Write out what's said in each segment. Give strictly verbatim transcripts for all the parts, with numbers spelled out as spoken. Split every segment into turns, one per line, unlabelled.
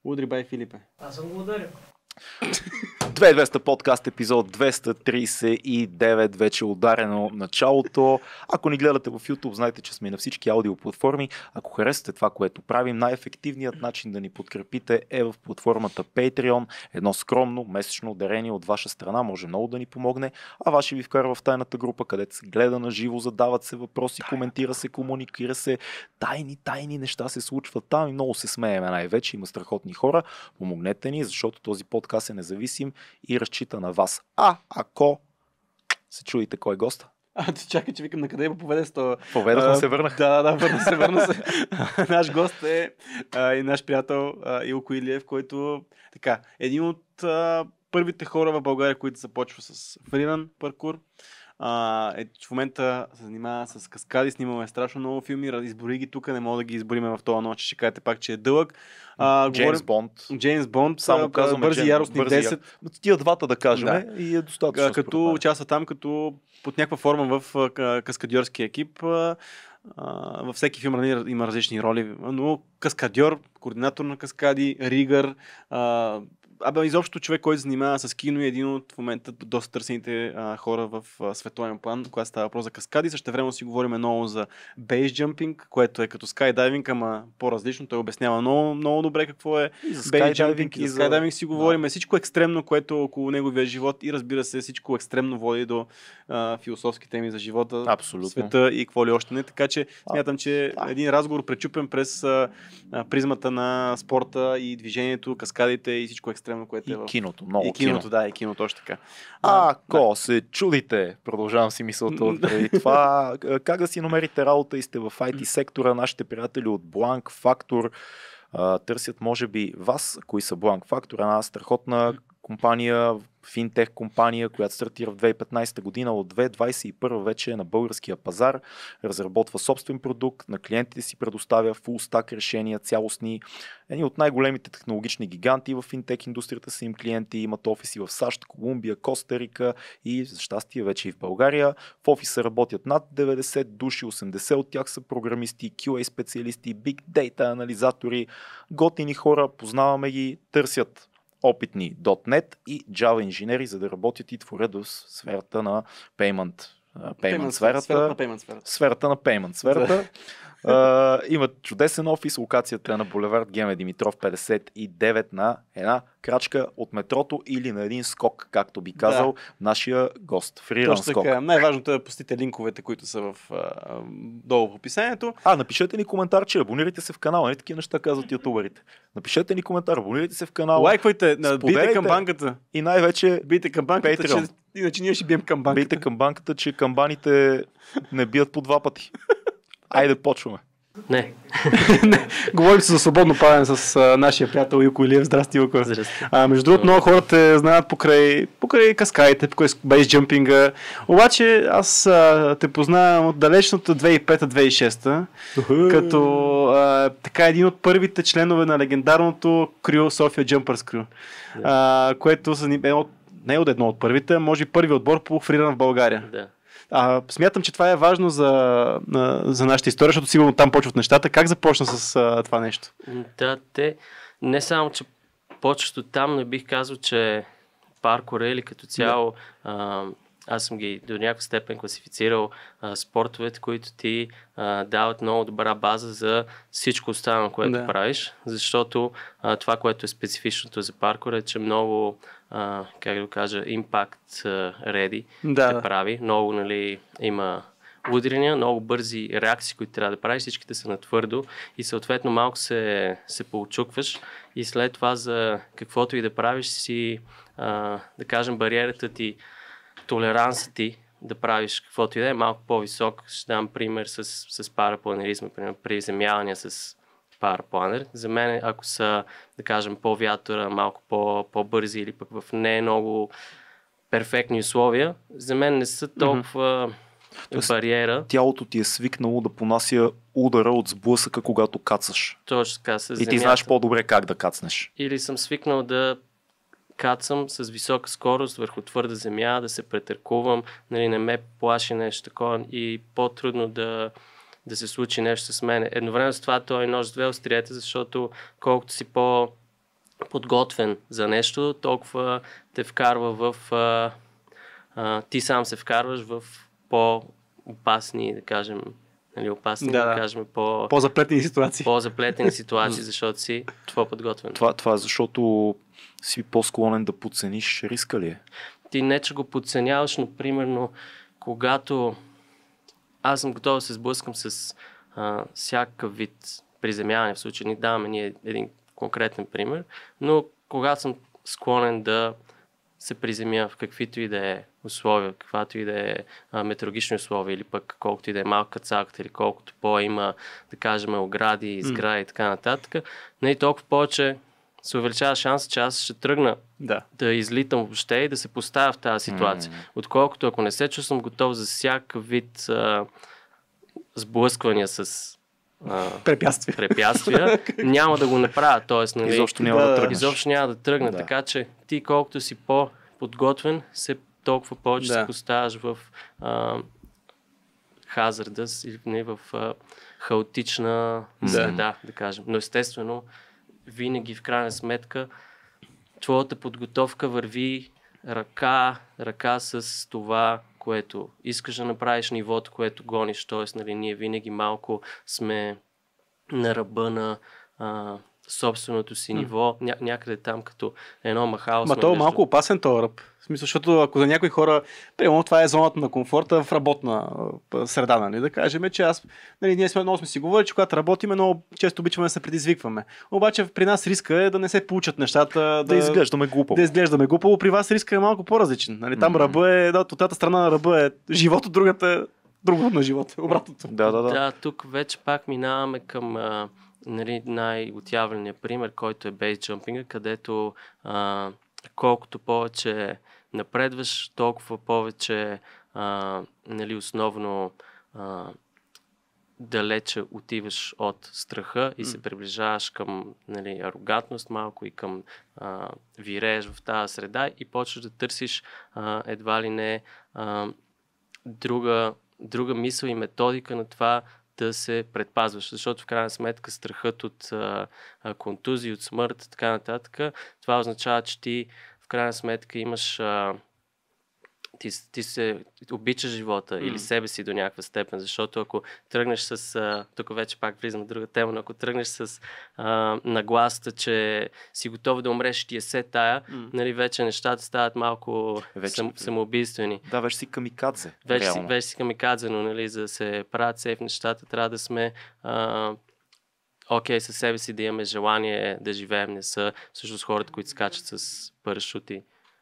Удри бай Филипе.
Аз съм го ударил.
две хиляди и двеста подкаст, епизод двеста тридесет и девет, вече ударено началото. Ако ни гледате в YouTube, знаете, че сме на всички аудиоплатформи. Ако харесате това, което правим, най-ефективният начин да ни подкрепите е в платформата Patreon. Едно скромно месечно дарение от ваша страна може много да ни помогне, а ваши ви вкарва в тайната група, където се гледа на живо, задават се въпроси, коментира се, комуникира се. Тайни, тайни неща се случват там и много се смееме най-вече. Има страхотни хора. Помогнете ни, защото този подкаст е независим и разчита на вас. А ако се чуете кой е гост?
А, ти чакай, че викам на къде го поведе с това.
Поведах, но се върнах.
Да, да, върна се, върна се. Наш гост е а, и наш приятел а, Илко Илиев, който така, един от а, първите хора в България, които започва с фриран паркур. Uh, е, в момента се занимава с каскади, снимаме страшно много филми, избори ги тук, не мога да ги избориме в този нощ, ще кажете пак, че е дълъг. Uh,
Джеймс Бонд.
Джеймс Бонд,
само казваме
бързи
Джеймс,
яростни
бързи, десет. Тия двата да кажем да. И е достатъчно.
Uh, като участва там, като под някаква форма в uh, каскадьорския екип. Uh, Uh, във всеки филм има различни роли, но каскадьор, координатор на каскади, ригър, uh, абе изобщо човек, който занимава с кино и един от в момента доста търсените а, хора в а, световен план, когато става въпрос за каскади. Същевременно си говорим много за бейсджъмпинг, което е като скайдайвинг, ама по-различно. Той обяснява много, много добре какво е бейсджъмпинг и за скайдайвинг си говорим. Да. Всичко екстремно, което около неговия живот и разбира се всичко екстремно води до а, философски теми за живота,
абсолютно.
Света и какво ли още не. Така че смятам, че
а,
един разговор пречупен през а, а, призмата на спорта и движението, каскадите и всичко екстремно, което
и
е в...
киното, много
и киното,
кино.
да, и киното още така.
А, ако да. се чудите, продължавам си мисълта от преди това, как да си намерите работа и сте в ай ти сектора, нашите приятели от Blank Factor търсят може би вас, кои са Blank Factor, една страхотна компания, финтех компания, която стартира в две хиляди и петнадесета година, от две хиляди двадесет и първа вече е на българския пазар, разработва собствен продукт, на клиентите си предоставя full stack решения, цялостни. Едни от най-големите технологични гиганти в финтех индустрията са им клиенти, имат офиси в САЩ, Колумбия, Коста Рика и за щастие вече и в България. В офиса работят над деветдесет души, осемдесет от тях са програмисти, кю ей специалисти, Big Data анализатори, готини хора, познаваме ги, търсят опитни .дот нет и Java инженери, за да работят и творят в сферата на payment, payment, payment сферата,
сферата на payment сферата.
Сферата на payment сферата. uh, имат чудесен офис, локацията е на булевард Геме Димитров петдесет и девет, на една крачка от метрото или на един скок, както би казал да. нашия гост. Фриран скок.
Така, най-важното е да посетите линковете, които са в, а, долу в описанието.
А, напишете ни коментар, че абонирайте се в канала. Не такива неща казват ютуберите. Напишете ни коментар, абонирайте се в канала.
Лайквайте, бийте камбанката.
И най-вече
бийте камбанката, че, иначе ние ще бием камбанката.
Бийте камбанката, че камбаните не бият по два пъти. Айде, почваме.
Не.
не. Говорим се за свободно падане с а, нашия приятел Илко Илиев. Здрасти, Илко.
Здрасти.
А, между другото, много хора те знаят покрай, покрай каскадите, покрай бейсджъмпинга. Обаче аз а, те познавам от далечната две хиляди и пета - две хиляди и шеста, uh-huh. като а, така един от първите членове на легендарното крю София Jumpers Crew, yeah. а, което са, е от, не е от едно от първите, може и първи отбор по фриран в България.
Yeah.
А, смятам, че това е важно за, за нашата история, защото сигурно там почват нещата. Как започна с а, това нещо?
Да, те не само, че почват от там, но бих казал, че паркура или като цяло да. а, аз съм ги до някаква степен класифицирал а, спортовете, които ти а, дават много добра база за всичко останало, което да. правиш, защото а, това, което е специфичното за паркура е, че много Uh, как да го кажа, impact uh, ready да. те прави. Много, нали, има удрения, много бързи реакции, които трябва да правиш, всичките са на твърдо и съответно малко се, се поучукваш и след това за каквото и да правиш си, uh, да кажем, бариерата ти, толеранса ти да правиш каквото и да е малко по-висок. Ще дам пример с, с парапланеризма, пример, приземявания с парапланер. За мен, ако са, да кажем, по-вятъра, малко по- по-бързи или пък в не много перфектни условия, за мен не са толкова mm-hmm. бариера.
Тялото ти е свикнало да понася удара от сблъсъка, когато кацаш.
Точно така, с земята.
И ти знаеш по-добре как да кацнеш.
Или съм свикнал да кацам с висока скорост върху твърда земя, да се претъркувам, нали, не ме плаши нещо такова и по-трудно да да се случи нещо с мен. Едновременно с това той е нож с две остриета, защото колкото си по подготвен за нещо, толкова те вкарва в... А, а, ти сам се вкарваш в по-опасни, да кажем, нали, опасни, да, да, да кажем, по...
по-заплетени ситуации.
По-заплетени ситуации, защото си това подготвен.
Това, това е защото си по-склонен да подцениш риска ли е?
Ти не, че го подценяваш, но примерно, когато аз съм готов да се сблъскам с а, всякакъв вид приземяване, в случай ни даваме ние един конкретен пример, но когато съм склонен да се приземя в каквито и да е условия, каквато и да е а, метеорологични условия, или пък колкото и да е малка цаката, или колкото по-има, да кажем, огради, сгради и така нататък, не толкова повече се увеличава шанса, че аз ще тръгна
да,
да излитам въобще и да се поставя в тази ситуация. Mm. Отколкото ако не се чувствам готов за всякакъв вид а, сблъсквания с а,
препятствия,
препятствия няма да го направя. Тоест, нали,
изобщо няма да, да тръгнеш.
Изобщо няма да тръгна.
Да.
Така че ти колкото си по-подготвен, се толкова повече
да.
се поставяш в а, хазарда, не, в а, хаотична среда, да. да кажем. Но естествено, винаги в крайна сметка твоята подготовка върви ръка, ръка с това, което искаш да направиш, нивото, което гониш. Тоест, нали, ние винаги малко сме на ръба на а, собственото си ниво, ня- някъде там като едно махало.
Ма то е
между...
малко опасен този ръб. В смисъл, защото ако за някои хора, примерно това е зоната на комфорта в работна среда, нали, да кажем, че аз, нали, ние сме много сме си говорили, че когато работим, много често обичаме да се предизвикваме. Обаче при нас риска е да не се получат нещата,
да,
да,
да изглеждаме глупаво.
Да изглеждаме глупаво. При вас риска е малко по-различен. Нали, там mm-hmm. ръба е, да, от едната страна на ръба е живот, от другата е друго на живота, обратното.
Да, да, да. Да, тук вече пак минаваме към а, нали, най-отявления пример, който е бейсджъмпинга, където а, колкото повече напредваш, толкова повече а, нали, основно а, далече отиваш от страха и се приближаваш към, нали, арогантност малко и към а, вирееш в тази среда и почваш да търсиш а, едва ли не а, друга, друга мисъл и методика на това да се предпазваш, защото в крайна сметка страхът от а, а, контузии, от смърт, така нататък, това означава, че ти в крайна сметка имаш а, ти, ти се обичаш живота mm. или себе си до някаква степен, защото ако тръгнеш с, а, тук вече пак влизам в друга тема, но ако тръгнеш с а, нагласата, че си готов да умреш, ти е се тая, mm. нали, вече нещата стават малко вече, сам, самоубийствени.
Да, вече си камикадзе.
Вече си, вече си камикадзе, но нали, за да се правят сейф нещата, трябва да сме а, окей, okay, със себе си да имаме желание да живеем, не са всъщност хората, които скачат с парашути.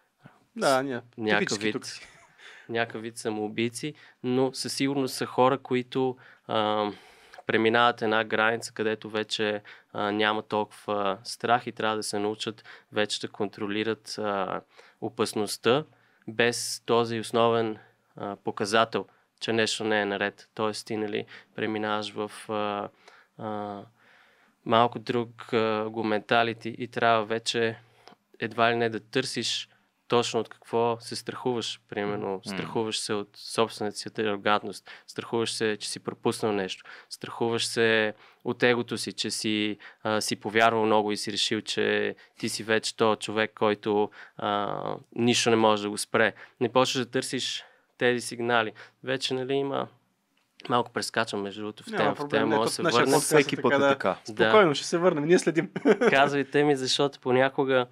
Да, ня.
Някакъв вид, някакъв вид самоубийци, но със сигурност са хора, които а, преминават една граница, където вече а, няма толкова страх и трябва да се научат вече да контролират а, опасността без този основен а, показател, че нещо не е наред. Тоест ти, нали, преминаваш в а, а, малко друг а, го менталити и трябва вече едва ли не да търсиш точно от какво се страхуваш. Примерно, mm. страхуваш се от собствената си арогантност, страхуваш се, че си пропуснал нещо, страхуваш се от егото си, че си, а, си повярвал много и си решил, че ти си вече този човек, който а, нищо не може да го спре. Не почваш да търсиш тези сигнали. Вече, нали, има... Малко прескачам, между другото, в тема, в тема, може да се върнем.
Всеки път е
да,
така.
Спокойно, да. Ще се върнем, ние следим.
Казвайте ми, защото понякога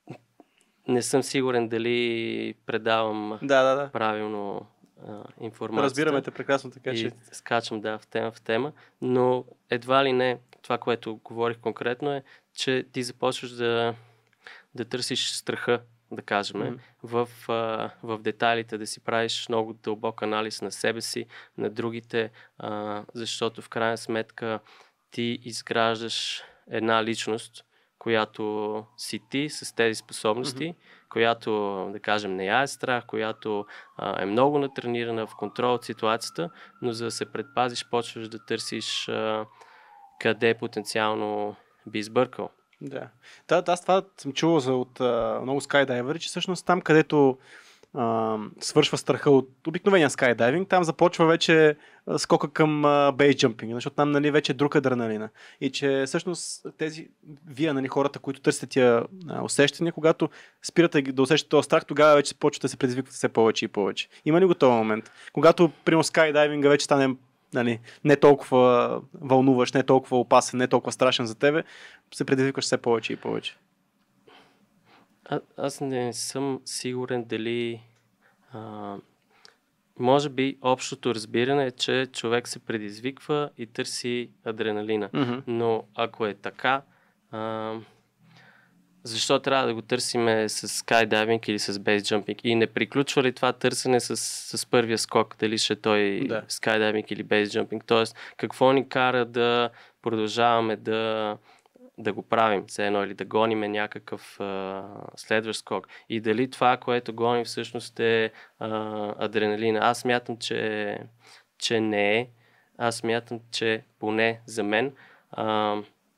не съм сигурен дали предавам
да, да, да.
правилно а, информацията.
Разбираме те прекрасно, така че...
И скачам, да, в тема в тема, но едва ли не, това, което говорих конкретно е, че ти започваш да, да търсиш страха, да кажем, mm-hmm. в, а, в детайлите, да си правиш много дълбок анализ на себе си, на другите, а, защото в крайна сметка ти изграждаш една личност, която си ти с тези способности, mm-hmm. която, да кажем, не я е страх, която а, е много натренирана в контрол от ситуацията, но за да се предпазиш, почваш да търсиш а, къде потенциално би избъркал.
Да. Да, аз това съм чувал за, от а, много скайдайвери, че всъщност там, където а, свършва страха от обикновения скайдайвинг, там започва вече а, скока към бейсджъмпинг, защото там нали, вече е друг адреналина. И че всъщност тези, вие, нали, хората, които търсите тия а, усещания, когато спирате да усещате този страх, тогава вече почвате да се предизвиквате все повече и повече. Има ли го този момент? Когато, примерно, скайдайвинга вече стане нали, не толкова вълнуващ, не толкова опасен, не толкова страшен за тебе, се предизвикваш все повече и повече.
А, аз не съм сигурен дали а, може би общото разбиране е, че човек се предизвиква и търси адреналина.
Mm-hmm.
Но ако е така, а, защо трябва да го търсиме с скайдайвинг или с бейсджъмпинг? И не приключва ли това търсене с, с първия скок, дали ще той
Да.
скайдайвинг или бейсджъмпинг? Тоест, какво ни кара да продължаваме да да го правим, все едно, или да гониме някакъв а, следващ скок. И дали това, което гоним всъщност е а, адреналина. Аз смятам, че, че не е. Аз смятам, че поне за мен а,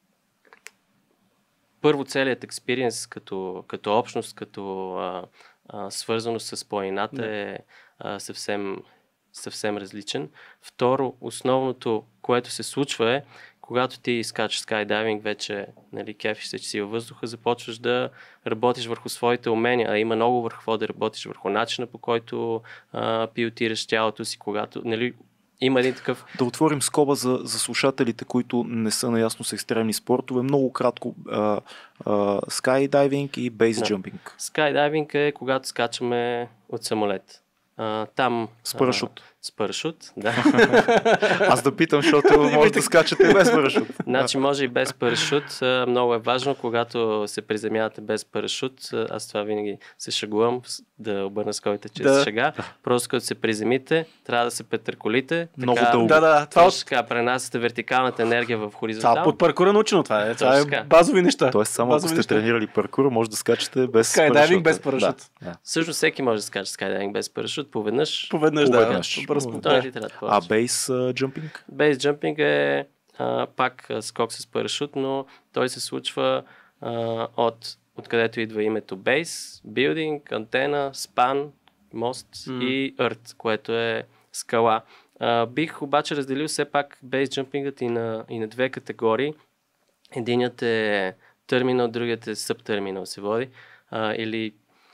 първо целият експириенс като, като общност, като а, а, свързано с планината
да.
е а, съвсем, съвсем различен. Второ, основното, което се случва е, когато ти скачаш скайдайвинг, вече нали, кефиш се, че си във въздуха, започваш да работиш върху своите умения, а има много върху какво да работиш, върху начина, по който а, пилотираш тялото си, когато нали, има един такъв...
Да отворим скоба за, за слушателите, които не са наясно с екстремни спортове. Много кратко а, а, скайдайвинг и бейсджъмпинг.
Скайдайвинг е когато скачаме от самолет. А, там...
С парашут.
А, с парашут, да.
Аз да питам, защото може да скачате без парашут.
Значи може и без парашут. Много е важно, когато се приземявате без парашут. Аз това винаги се шегувам, да обърна скобите, че
да.
се шега. Просто като се приземите, трябва да се петърколите.
Много
така,
дълго.
Да, да, това
точно така, пренасяте вертикалната енергия в хоризонтал.
Това под паркура научено това е. Това
Точно
е
така.
базови неща.
Тоест само ако
Базови
сте
неща.
тренирали паркура, може да скачате без
Скайдайвинг
парашут.
без парашут.
Да, да.
Всъщност всеки може да скача скайдайвинг без парашут. Поведнъж.
Поведнъж,
Поведнъж.
да. Бързо.
Той ти трябва да
А бейс джъмпинг?
Бейс джъмпинг е а, пак а, скок с парашут, но той се случва а, от откъдето идва името бейс, билдинг, антена, спан, мост
Mm.
иърт, което е скала. А, бих обаче разделил все пак бейс джъмпингът и на, и на две категории. Единият е терминал, другият е субтерминал се води. А, или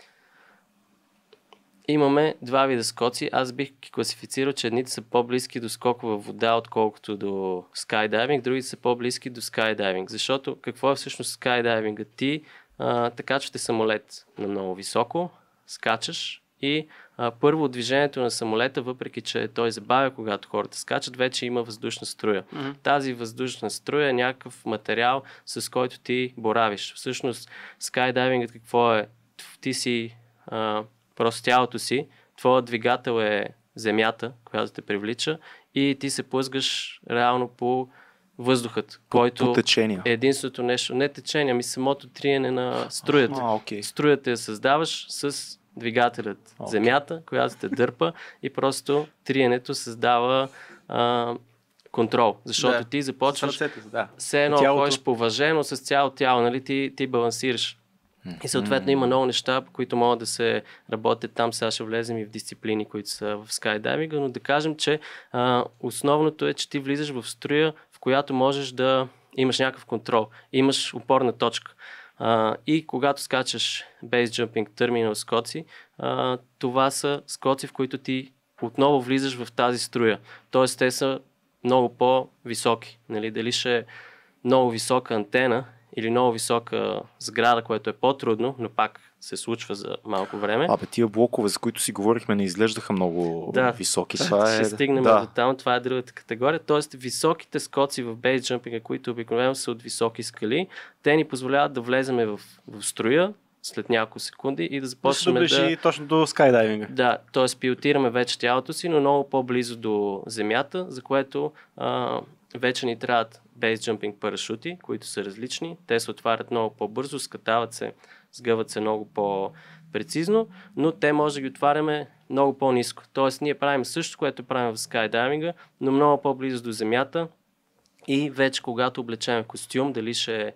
имаме два вида скоци. Аз бих ги класифицирал, че едните са по-близки до скок във вода, отколкото до скайдайвинг, другите са по-близки до скайдайвинг. Защото какво е всъщност скайдайвинга? Ти а, така че самолет на много високо, скачаш и а, първо от движението на самолета, въпреки че той забавя, когато хората скачат, вече има въздушна струя.
Mm-hmm.
Тази въздушна струя е някакъв материал, с който ти боравиш. Всъщност скайдайвингът какво е? Ти си а, просто тялото си, твоят двигател е земята, която те привлича и ти се плъзгаш реално по въздухът,
По,
който
по течения.
е единственото нещо. Не течение, ами самото триене на струята.
А, окей.
Струята я създаваш с двигателят,
Okay.
земята, която те дърпа и просто триенето създава а, контрол. Защото
Да.
ти
С
започваш
ръцете, да.
все едно
Тялото.
ходиш поважено с цяло тяло, нали? Ти, ти балансираш. И съответно има много неща, по които могат да се работят там. Сега ще влезем и в дисциплини, които са в скайдайвинга, но да кажем, че а, основното е, че ти влизаш в струя, в която можеш да имаш някакъв контрол. Имаш опорна точка. А, и когато скачаш бейсджъмпинг, терминал скоци, а, това са скоци, в които ти отново влизаш в тази струя. Тоест те са много по-високи. Нали? Дали ще е много висока антена или много висока сграда, което е по-трудно, но пак се случва за малко време.
Абе, тия блокове, за които си говорихме, не изглеждаха много
Да.
високи. Това е...
Ще стигнем
да.
до там, това е другата категория. Тоест високите скоци в бейсджъмпинга, които обикновено са от високи скали, те ни позволяват да влеземе в, в струя след няколко секунди и да започнем
да...
да...
точно до скайдайвинга.
Да, т.е. пилотираме вече тялото си, но много по-близо до земята, за което а, вече ни трябват бейсджъмпинг парашути, които са различни. Те се отварят много по-бързо, скатават се, сгъват се много по-прецизно, но те може да ги отваряме много по-ниско. Тоест ние правим също, което правим в скайдайвинга, но много по-близо до земята и вече когато облечем костюм, дали ще е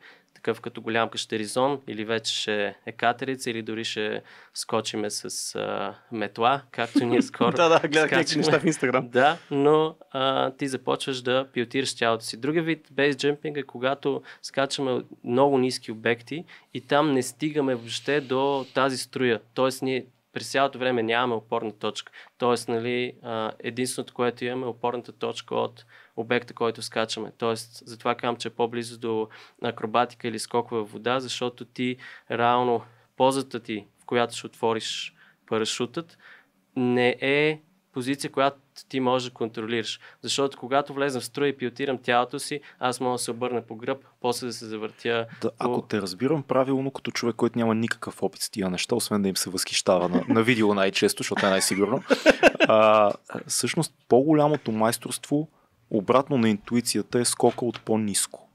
такъв като голям кащеризон, или вече ще е катерица, или дори ще скочиме с а, метла, както ние скоро
Да, да, гледах някакви
скачаме.
неща в Инстаграм.
Да, но а, ти започваш да пилотираш тялото си. Другия вид бейсджъмпинг е когато скачаме от много ниски обекти и там не стигаме въобще до тази струя. Тоест ние през цялото време нямаме опорна точка. Тоест, нали, а, единственото, което имаме е опорната точка от обекта, който скачаме. Тоест, затова казвам, че е по-близо до акробатика или скок във вода, защото ти реално позата ти, в която ще отвориш парашутът, не е позиция, която ти можеш да контролираш. Защото когато влезем в струя и пилотирам тялото си, аз мога да се обърна по гръб, после да се завъртя.
Да,
по...
Ако те разбирам правилно, като човек, който няма никакъв опит с тия неща, освен да им се възхищава на, на видео най-често, защото е най-сигурно, а, всъщност по-голямото майсторство, обратно на интуицията, е скока от по-ниско.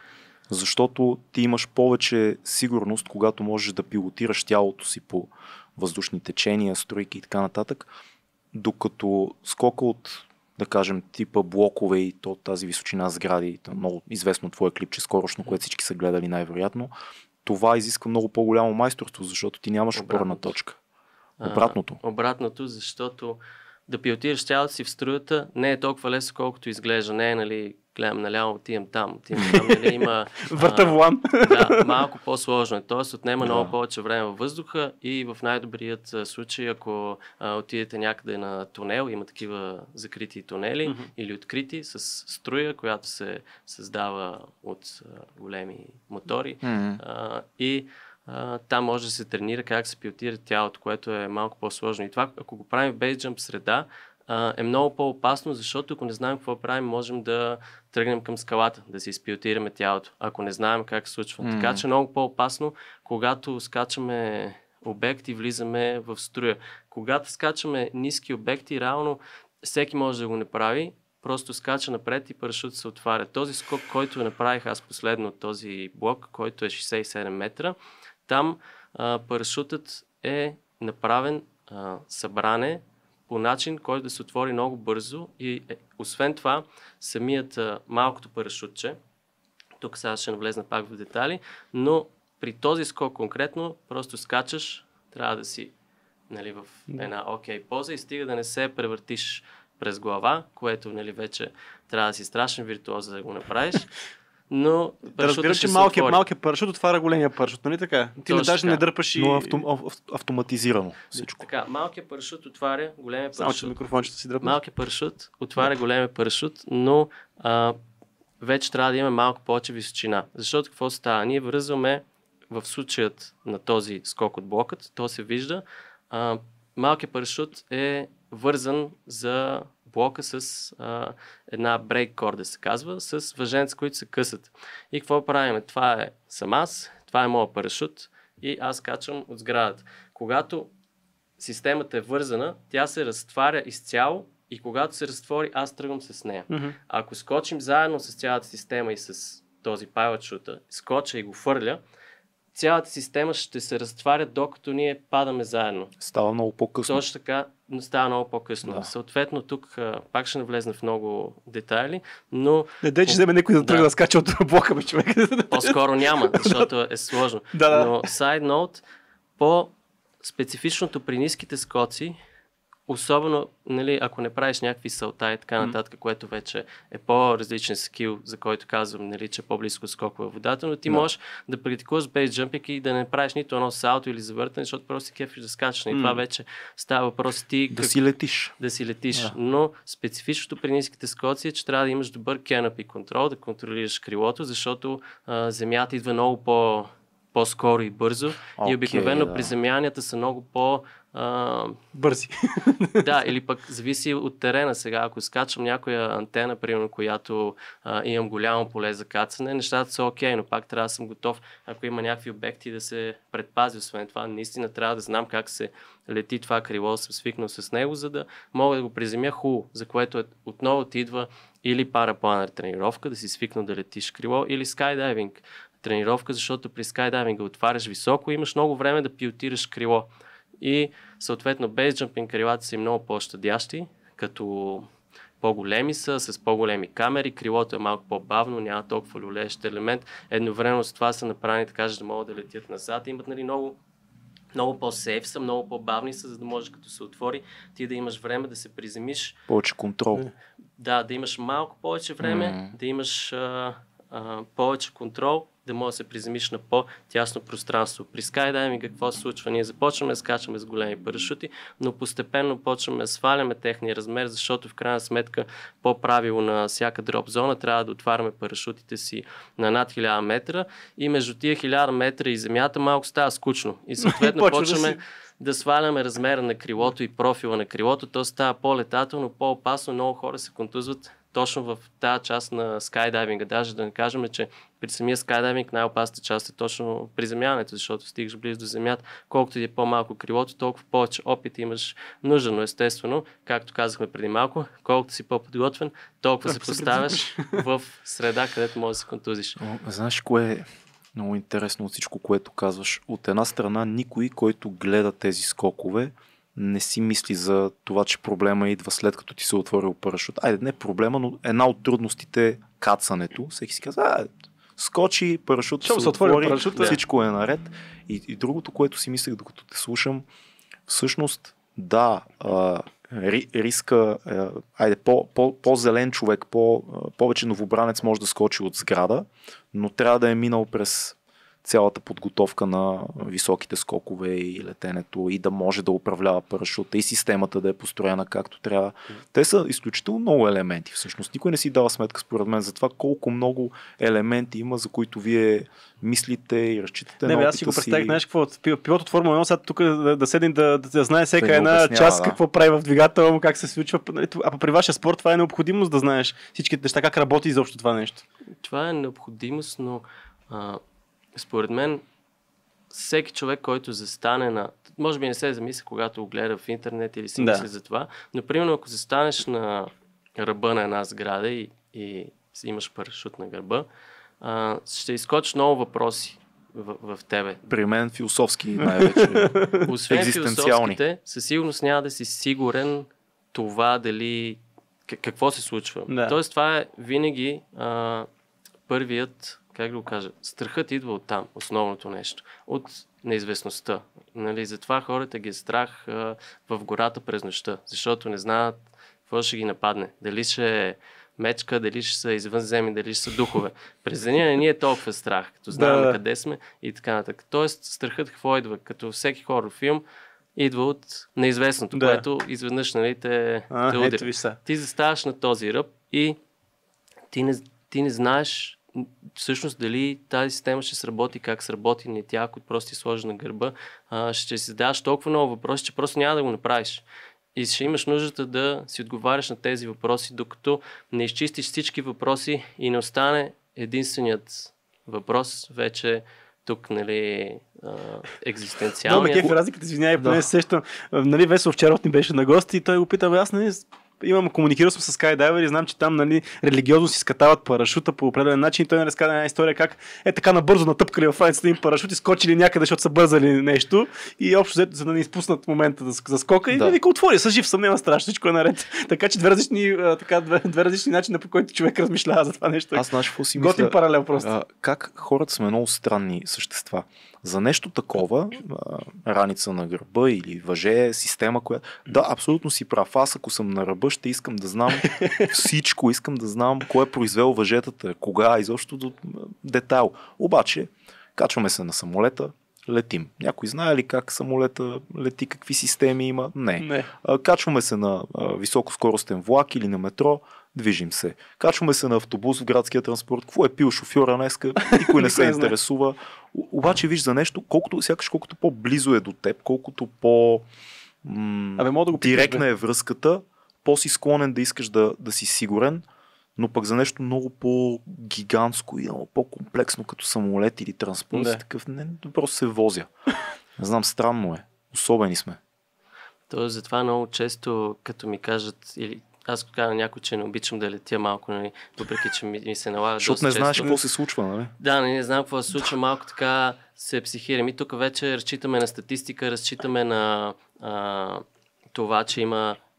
Защото ти имаш повече сигурност, когато можеш да пилотираш тялото си по въздушни течения, стройки и така нататък, докато скока от, да кажем, типа блокове и то тази височина сгради, много известно твое клипче скорошно, което всички са гледали най-вероятно, това изисква много по-голямо майсторство, защото ти нямаш опорна точка. Обратното.
А, обратното, защото да пилотираш тялото си в струята не е толкова лесно, колкото изглежда. Не е, нали, гледам наляво, отивам там, отивам там, нали, има...
Върта волан.
Да, малко по-сложно е. Тоест отнема
Да.
много повече време във въздуха и в най-добрият случай, ако а, отидете някъде на тунел, има такива закрити тунели
Mm-hmm.
или открити с струя, която се създава от а, големи мотори
Mm-hmm.
а, и Uh, там може да се тренира как се пилотира тялото, което е малко по-сложно. И това, ако го правим в бейсджъмп среда, uh, е много по-опасно, защото ако не знаем какво правим, можем да тръгнем към скалата, да си изпилотираме тялото, ако не знаем как се случва.
Mm.
Така че е много по-опасно, когато скачаме обект и влизаме в струя. Когато скачаме ниски обекти, реално всеки може да го направи, просто скача напред и парашут се отваря. Този скок, който направих аз последно от този блок, който е шейсет и седем метра, там а, парашутът е направен а, събране по начин, който да се отвори много бързо и е, освен това самият а, малкото парашутче, тук сега ще навлезна пак в детали, но при този скок конкретно просто скачаш, трябва да си, нали, в една окей поза и стига да не се превъртиш през глава, което, нали, вече трябва да си страшен виртуоз, за да го направиш. Но
да разбираш, че малкият, малкият парашут отваря големия парашут, нали така? Ти не даже не дърпаш и...
Но автом, ав, автоматизирано всичко.
Така, малкият парашут отваря големия парашут.
Само, че микрофончето си дръпнеш.
Малкият парашут отваря големия парашут, но а, вече трябва да имаме малко повече височина. Защото какво става? Ние връзваме в случаят на този скок от блокът, то се вижда, а, малкият парашут е вързан за блока с а, една брейк корда, се казва, с въженца, които се късат. И какво правим? Това е съм аз, това е моят парашут и аз качвам от сградата. Когато системата е вързана, тя се разтваря изцяло и когато се разтвори, аз тръгвам с нея.
Mm-hmm.
Ако скочим заедно с цялата система и с този пайлот-шута, скоча и го фърля, цялата система ще се разтваря, докато ние падаме заедно.
Става много по-късно.
Точно така, става много по-късно.
Да.
Съответно, тук а, пак ще навлезна в много детайли, но...
Не дай, че вземе някой да тръгне да, да скача от блока, бе, човек.
По-скоро няма, защото е сложно.
Да, да.
Но side note, по-специфичното при ниските скоци, особено, нали, ако не правиш някакви салта и така нататък, mm. което вече е по-различен скил, за който казвам, нали, че е по-близко скок във водата, но ти no. можеш да практикуваш бейсджъмпинг и да не правиш нито едно салто или завъртане, защото просто си кефиш да скачаш. Mm. И това вече става въпрос ти...
Да
как...
си летиш.
Да си летиш.
Yeah.
Но специфичното при ниските скоци е, че трябва да имаш добър canopy контрол, да контролираш крилото, защото а, земята идва много по... по-скоро и бързо. Okay, и обикновено да. Приземянията са много по... А...
бързи.
Да, или пък зависи от терена сега. Ако скачам някоя антена, примерно, която а, имам голямо поле за кацане, нещата са окей, но пак трябва да съм готов, ако има някакви обекти, да се предпази. Освен това, наистина трябва да знам как се лети това крило, съм свикнал с него, за да мога да го приземя хубаво, за което е, отново ти идва или парапланер тренировка, да си свикнал да летиш крило, или скайдайвинг тренировка, защото при скайдайвинга отваряш високо и имаш много време да пилотираш крило. И съответно бейсджъмпинг крилата са и много по-щадящи, като по-големи са, с по-големи камери, крилото е малко по-бавно, няма толкова люлеещ елемент. Едновременно с това са направени така, че да могат да летят назад. Имат, нали, много, много по-сейф са, много по-бавни са, за да можеш като се отвори, ти да имаш време да се приземиш.
Повече контрол.
Да, да имаш малко повече време, mm. да имаш а, а, повече контрол, да можеш да се приземиш на по-тясно пространство. При скайдайвинг какво се случва? Ние започваме да скачаме с големи парашути, но постепенно почваме да сваляме техния размер, защото в крайна сметка по правило на всяка дроп зона трябва да отваряме парашутите си на над хиляда метра и между тия хиляда метра и земята малко става скучно. И съответно почваме да, си... да сваляме размера на крилото и профила на крилото, то става по-летателно, по-опасно, много хора се контузват точно в тази част на скайдайвинга. Даже да не кажем, че при самия скайдайвинг най-опасната част е точно приземяването, защото стигаш близо до земята. Колкото ти е по-малко крилото, толкова повече опит имаш нужда, но естествено, както казахме преди малко, колкото си по-подготвен, толкова се поставяш в среда, където можеш да се контузиш.
Знаеш кое е много интересно от всичко, което казваш? От една страна, никой, който гледа тези скокове, не си мисли за това, че проблема идва след като ти се отворил парашут. Айде, не проблема, но една от трудностите е кацането. Всеки си казва, а, скочи, парашут се отвори, парашут, всичко е наред. И, и другото, което си мислех, докато те слушам, всъщност, да, а, ри, риска, а, айде, по, по, по-зелен човек, по, а, повече новобранец може да скочи от сграда, но трябва да е минал през цялата подготовка на високите скокове и летенето и да може да управлява парашута и системата да е построена както трябва. Те са изключително много елементи. Всъщност никой не си дава сметка според мен за това колко много елементи има, за които вие мислите и разчитате
не,
на опита
аз си го
си.
представих, знаеш какво, пилот от Формула едно, сега тук да, да седим да, да, да знае всяка да една част да. Какво прави в двигателя му, как се случва. А при вашия спорт това е необходимост да знаеш всички неща, как работи изобщо това нещо.
Това е необходимост, но а... според мен, всеки човек, който застане на... Може би не се замисля, когато го гледа в интернет или си да. Мисли за това, но примерно ако застанеш на ръба на една сграда и, и имаш парашут на гърба, а, ще изкочиш много въпроси в, в тебе.
При мен философски най-вече.
Освен философските, със сигурност няма да си сигурен това дали... какво се случва. Да. Тоест това е винаги а, първият... как да го кажа, страхът идва от там, основното нещо, от неизвестността. Нали, затова хората ги е страх а, в гората през нощта, защото не знаят какво ще ги нападне. Дали ще е мечка, дали ще са извънземни, дали ще са духове. През деня не ни е толкова страх, като знаем да. Къде сме и така нататък. Тоест страхът какво идва? Като всеки хорор филм, идва от неизвестното, да. Което изведнъж нали, те, а, те удря. Ти заставаш на този ръб и ти не, ти не знаеш всъщност дали тази система ще сработи, как сработи, не тя, ако просто ти сложи на гърба, а, ще си задаваш толкова много въпроси, че просто няма да го направиш. И ще имаш нуждата да си отговаряш на тези въпроси, докато не изчистиш всички въпроси и не остане единственият въпрос, вече тук, нали, екзистенциалният.
Много кефи разликата, извинявай, поне се сещам. Нали, Весел вчера ни беше на гости и той го пита, аз не имам комуникирал с скайдайвери и знам, че там нали, религиозно си скатават парашута по определен начин и той не разказа една история как е така набързо натъпкали в раницата им парашут и скочили някъде, защото са бързали нещо и общо взето, за да не изпуснат момента за скока и да вика отвори, са жив съм, няма страшно, всичко е наред. Така че две различни, така, две, две различни начина, по който човек размишлява за това нещо.
Аз знаеш какво си
мисля? Готин паралел просто.
А, как хората сме много странни същества. За нещо такова, а, раница на гърба или въже, система, която... Да, абсолютно си прав. Аз ако съм на ръба, ще искам да знам всичко. Искам да знам кой е произвел въжетата, кога, изобщо до детайл. Обаче, качваме се на самолета, летим. Някой знае ли как самолета лети, какви системи има? Не. Не. А, качваме се на а, високоскоростен влак или на метро, движим се. Качваме се на автобус в градския транспорт. Какво е пил шофьора днеска? Никой не се интересува. Обаче виж за нещо, колкото, сякаш колкото по-близо е до теб, колкото по м- Абе, да го директна питаш, е връзката, по-си склонен да искаш да, да си сигурен, но пък за нещо много по-гигантско и много по-комплексно, като самолет или транспорт, да. Такъв не, просто се возя. Не знам, странно е. Особени сме.
Тоест, затова много често, като ми кажат, или аз кажа на някой, че не обичам да летя малко, нали, въпреки че ми, ми се налага.
Защото не знаеш какво се случва, нали?
Да, не, не знам какво се случва, малко така се психирам. И тук вече разчитаме на статистика, разчитаме на а, това, че има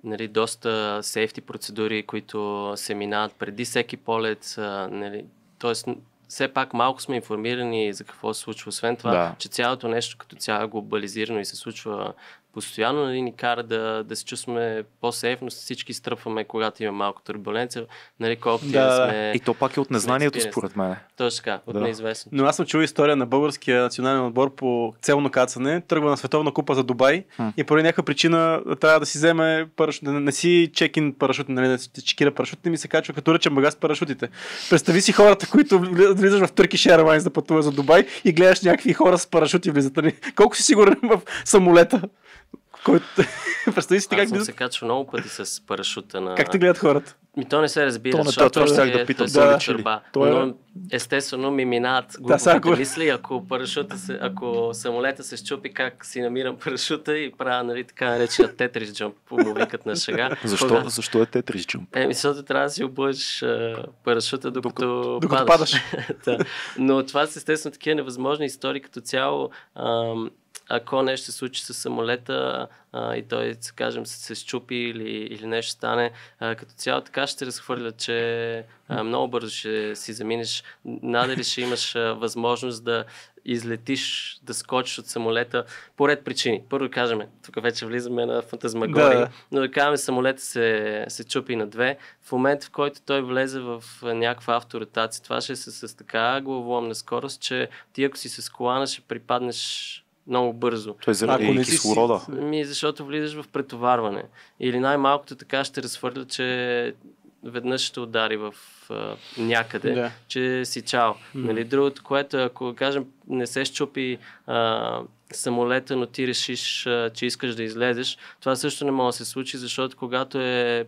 нали, доста сейфти процедури, които се минават преди всеки полет. А, нали, тоест, все пак малко сме информирани за какво се случва. Освен това,
Да.
че цялото нещо като цяло е глобализирано и се случва постоянно, нали, ни кара да, да се чувстваме по-сейфно, всички стръпваме, когато има малко турбуленция, нали, колкото
Да,
да
да.
сме...
И то пак е от незнанието,
Experience.
според мен.
Точно така, от
Да.
неизвестно.
Но аз съм чул история на българския национален отбор по целно кацане, тръгва на световна купа за Дубай
Хм.
и поради някаква причина трябва да си вземе парашут, да не си чекин парашут, нали, да си чекира парашутите, ми се качва като ръчен багаж с парашутите. Представи си хората, които влизаш в Turkish Airlines да пътува за Дубай и гледаш някакви хора с парашути влизат. Нали? Колко си сигурен в самолета? Който... Представи си ти
Аз
как
съм
влизат.
се качвал много пъти с парашута на...
Как те гледат хората?
Ми то не се разбира,
То не-
защото
това щях
е-
да питам,
то
да,
е
че ли?
търба.
То е-
Но естествено ми минават
сега,
глупавите
ако-
мисли, ако парашута се, ако самолета се щупи, как си намирам парашута и правя, нали, така наречения тетрис джамп, му викат на шега.
Защо,
Кога-
защо е Тетрис Джамп?
Еми, защото трябва да си обуеш а, парашута, докато,
Докато падаш.
Да. Но това са естествено такива невъзможни истории като цяло. Ам, ако нещо се случи с самолета а, и той, да кажем, се, се щупи или, или нещо стане, а, като цяло така ще разхвърля, че а, много бързо ще си заминеш. Надали ще имаш а, възможност да излетиш, да скочиш от самолета по ред причини. Първо кажем, тук вече влизаме на фантазмагории,
Да.
но да кажем, самолета се, се чупи на две. В момента, в който той влезе в някаква авторотация, това ще е с, с така главоломна скорост, че ти ако си с колана ще припаднеш много бързо.
Той е заради
Ако не си-
кислорода.
Ми, защото влизаш в претоварване. Или най-малкото така ще разхвърля, че веднъж ще удари в а, някъде,
Да.
че си чао. Нали, другото, което ако кажем не се щупи а, самолета, но ти решиш, а, че искаш да излезеш, това също не може да се случи, защото когато е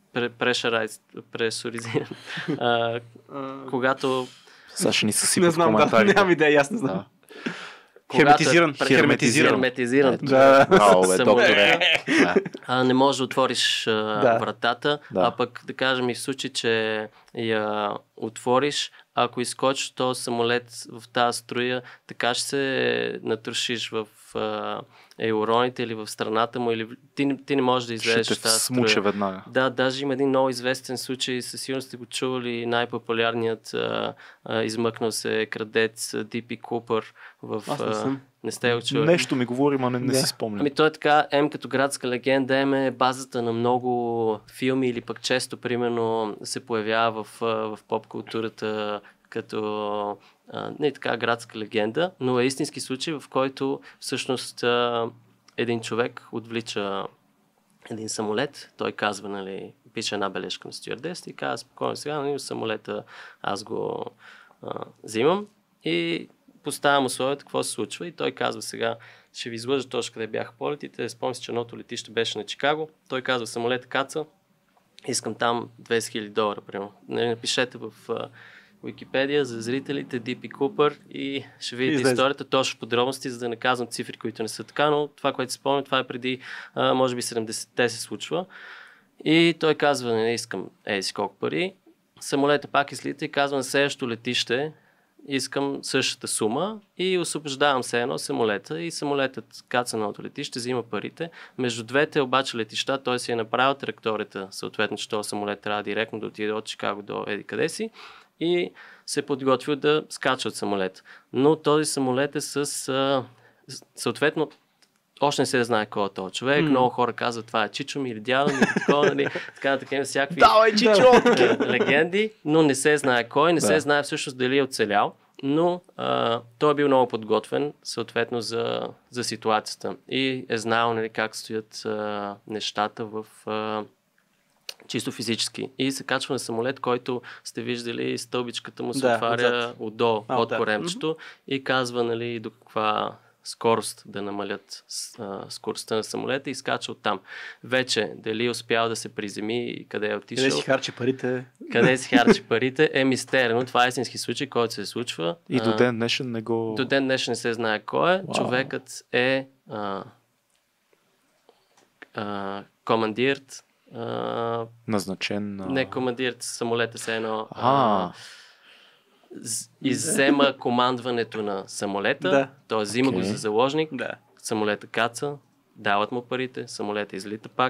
пресуризиран, а, когато
Сега ще ни
Не
съсипат
знам, да,
коментарите.
нямам идея, аз не знам.
Да.
Херметизиран.
когато е
Херметизиран.
херметизиран.
Да.
Браво, бе,
самолета,
докторе. Да.
а, не можеш да отвориш а,
Да.
вратата,
Да.
а пък да кажем и в случай, че я отвориш, ако изкочиш този самолет в тази струя, така ще се натрушиш в а, еуроните или в страната му, или в- ти, не- ти не можеш да излезеш
Ще
в
те
тази
смуче
струя.
веднага.
Да, даже има един много известен случай, със сигурност сте го чували, най-популярният а, а, измъкнал се крадец Ди Пи Купър в...
Аз не
а,
съм.
не сте го чували?
Нещо ми говори, ма не, не
Да.
си спомням.
Ами той е така, М като градска легенда, М е базата на много филми или пък често, примерно, се появява в, а, в поп-културата като а, не така градска легенда, но е истински случай, в който всъщност а, един човек отвлича един самолет, той казва, нали, пише една бележка на стюардеста и казва, спокойно сега, нали, самолета аз го а, взимам и поставям условията, какво се случва и той казва сега, ще ви излъжа точно къде бяха полетите, спомням си, че едното летище беше на Чикаго, той казва, самолет каца, искам там двайсет хиляди долара, примерно. Нали, напишете в а, Википедия за зрителите Ди Пи Купър и ще видите
Излезе.
историята, точно подробности, за да не казвам цифри, които не са така, но това, което си спомням, това е преди, а, може би седемдесетте се случва. И той казва, не искам ей си колко пари. Самолета пак излита и казва на следващото летище, искам същата сума и освобождавам се едно самолета и самолетът каца на едното летище, взима парите. Между двете обаче летища той си е направил траекторията, съответно, че този самолет трябва директно да отиде от Чикаго до еди къде си и се е подготвил да скача от самолета. Но този самолет е с а, съответно още не се знае кой е този човек.
М.
Много хора казват, това е чичо ми или дядо ми или такова, нали, така, такива всякакви
Давай, чичо!
легенди, но не се знае кой, не
Да.
се знае всъщност дали е оцелял, но а, той е бил много подготвен, съответно за, за ситуацията и е знал, нали, как стоят а, нещата в а, чисто физически. И се качва на самолет, който сте виждали, стълбичката му се
Да,
отваря
отзад.
отдолу,
А,
под
да.
коремчето и казва, нали, до каква скорост да намалят с- а, скоростта на самолета и скача оттам. Вече, дали е успял да се приземи и къде е отишъл,
Къде си харчи парите?
къде си харчи парите, е мистерно. Това е истински случай, който се случва.
И до
А,
ден днешен не го...
до ден днешен не се знае кой е.
Вау.
Човекът е а, а, командирт. А,
Назначен... а,
не командирт, самолета се едно.
А,
з- иззема командването на самолета,
Да.
т.е. взима го
Окей.
за заложник,
Да.
самолета каца, дават му парите, самолета излита пак,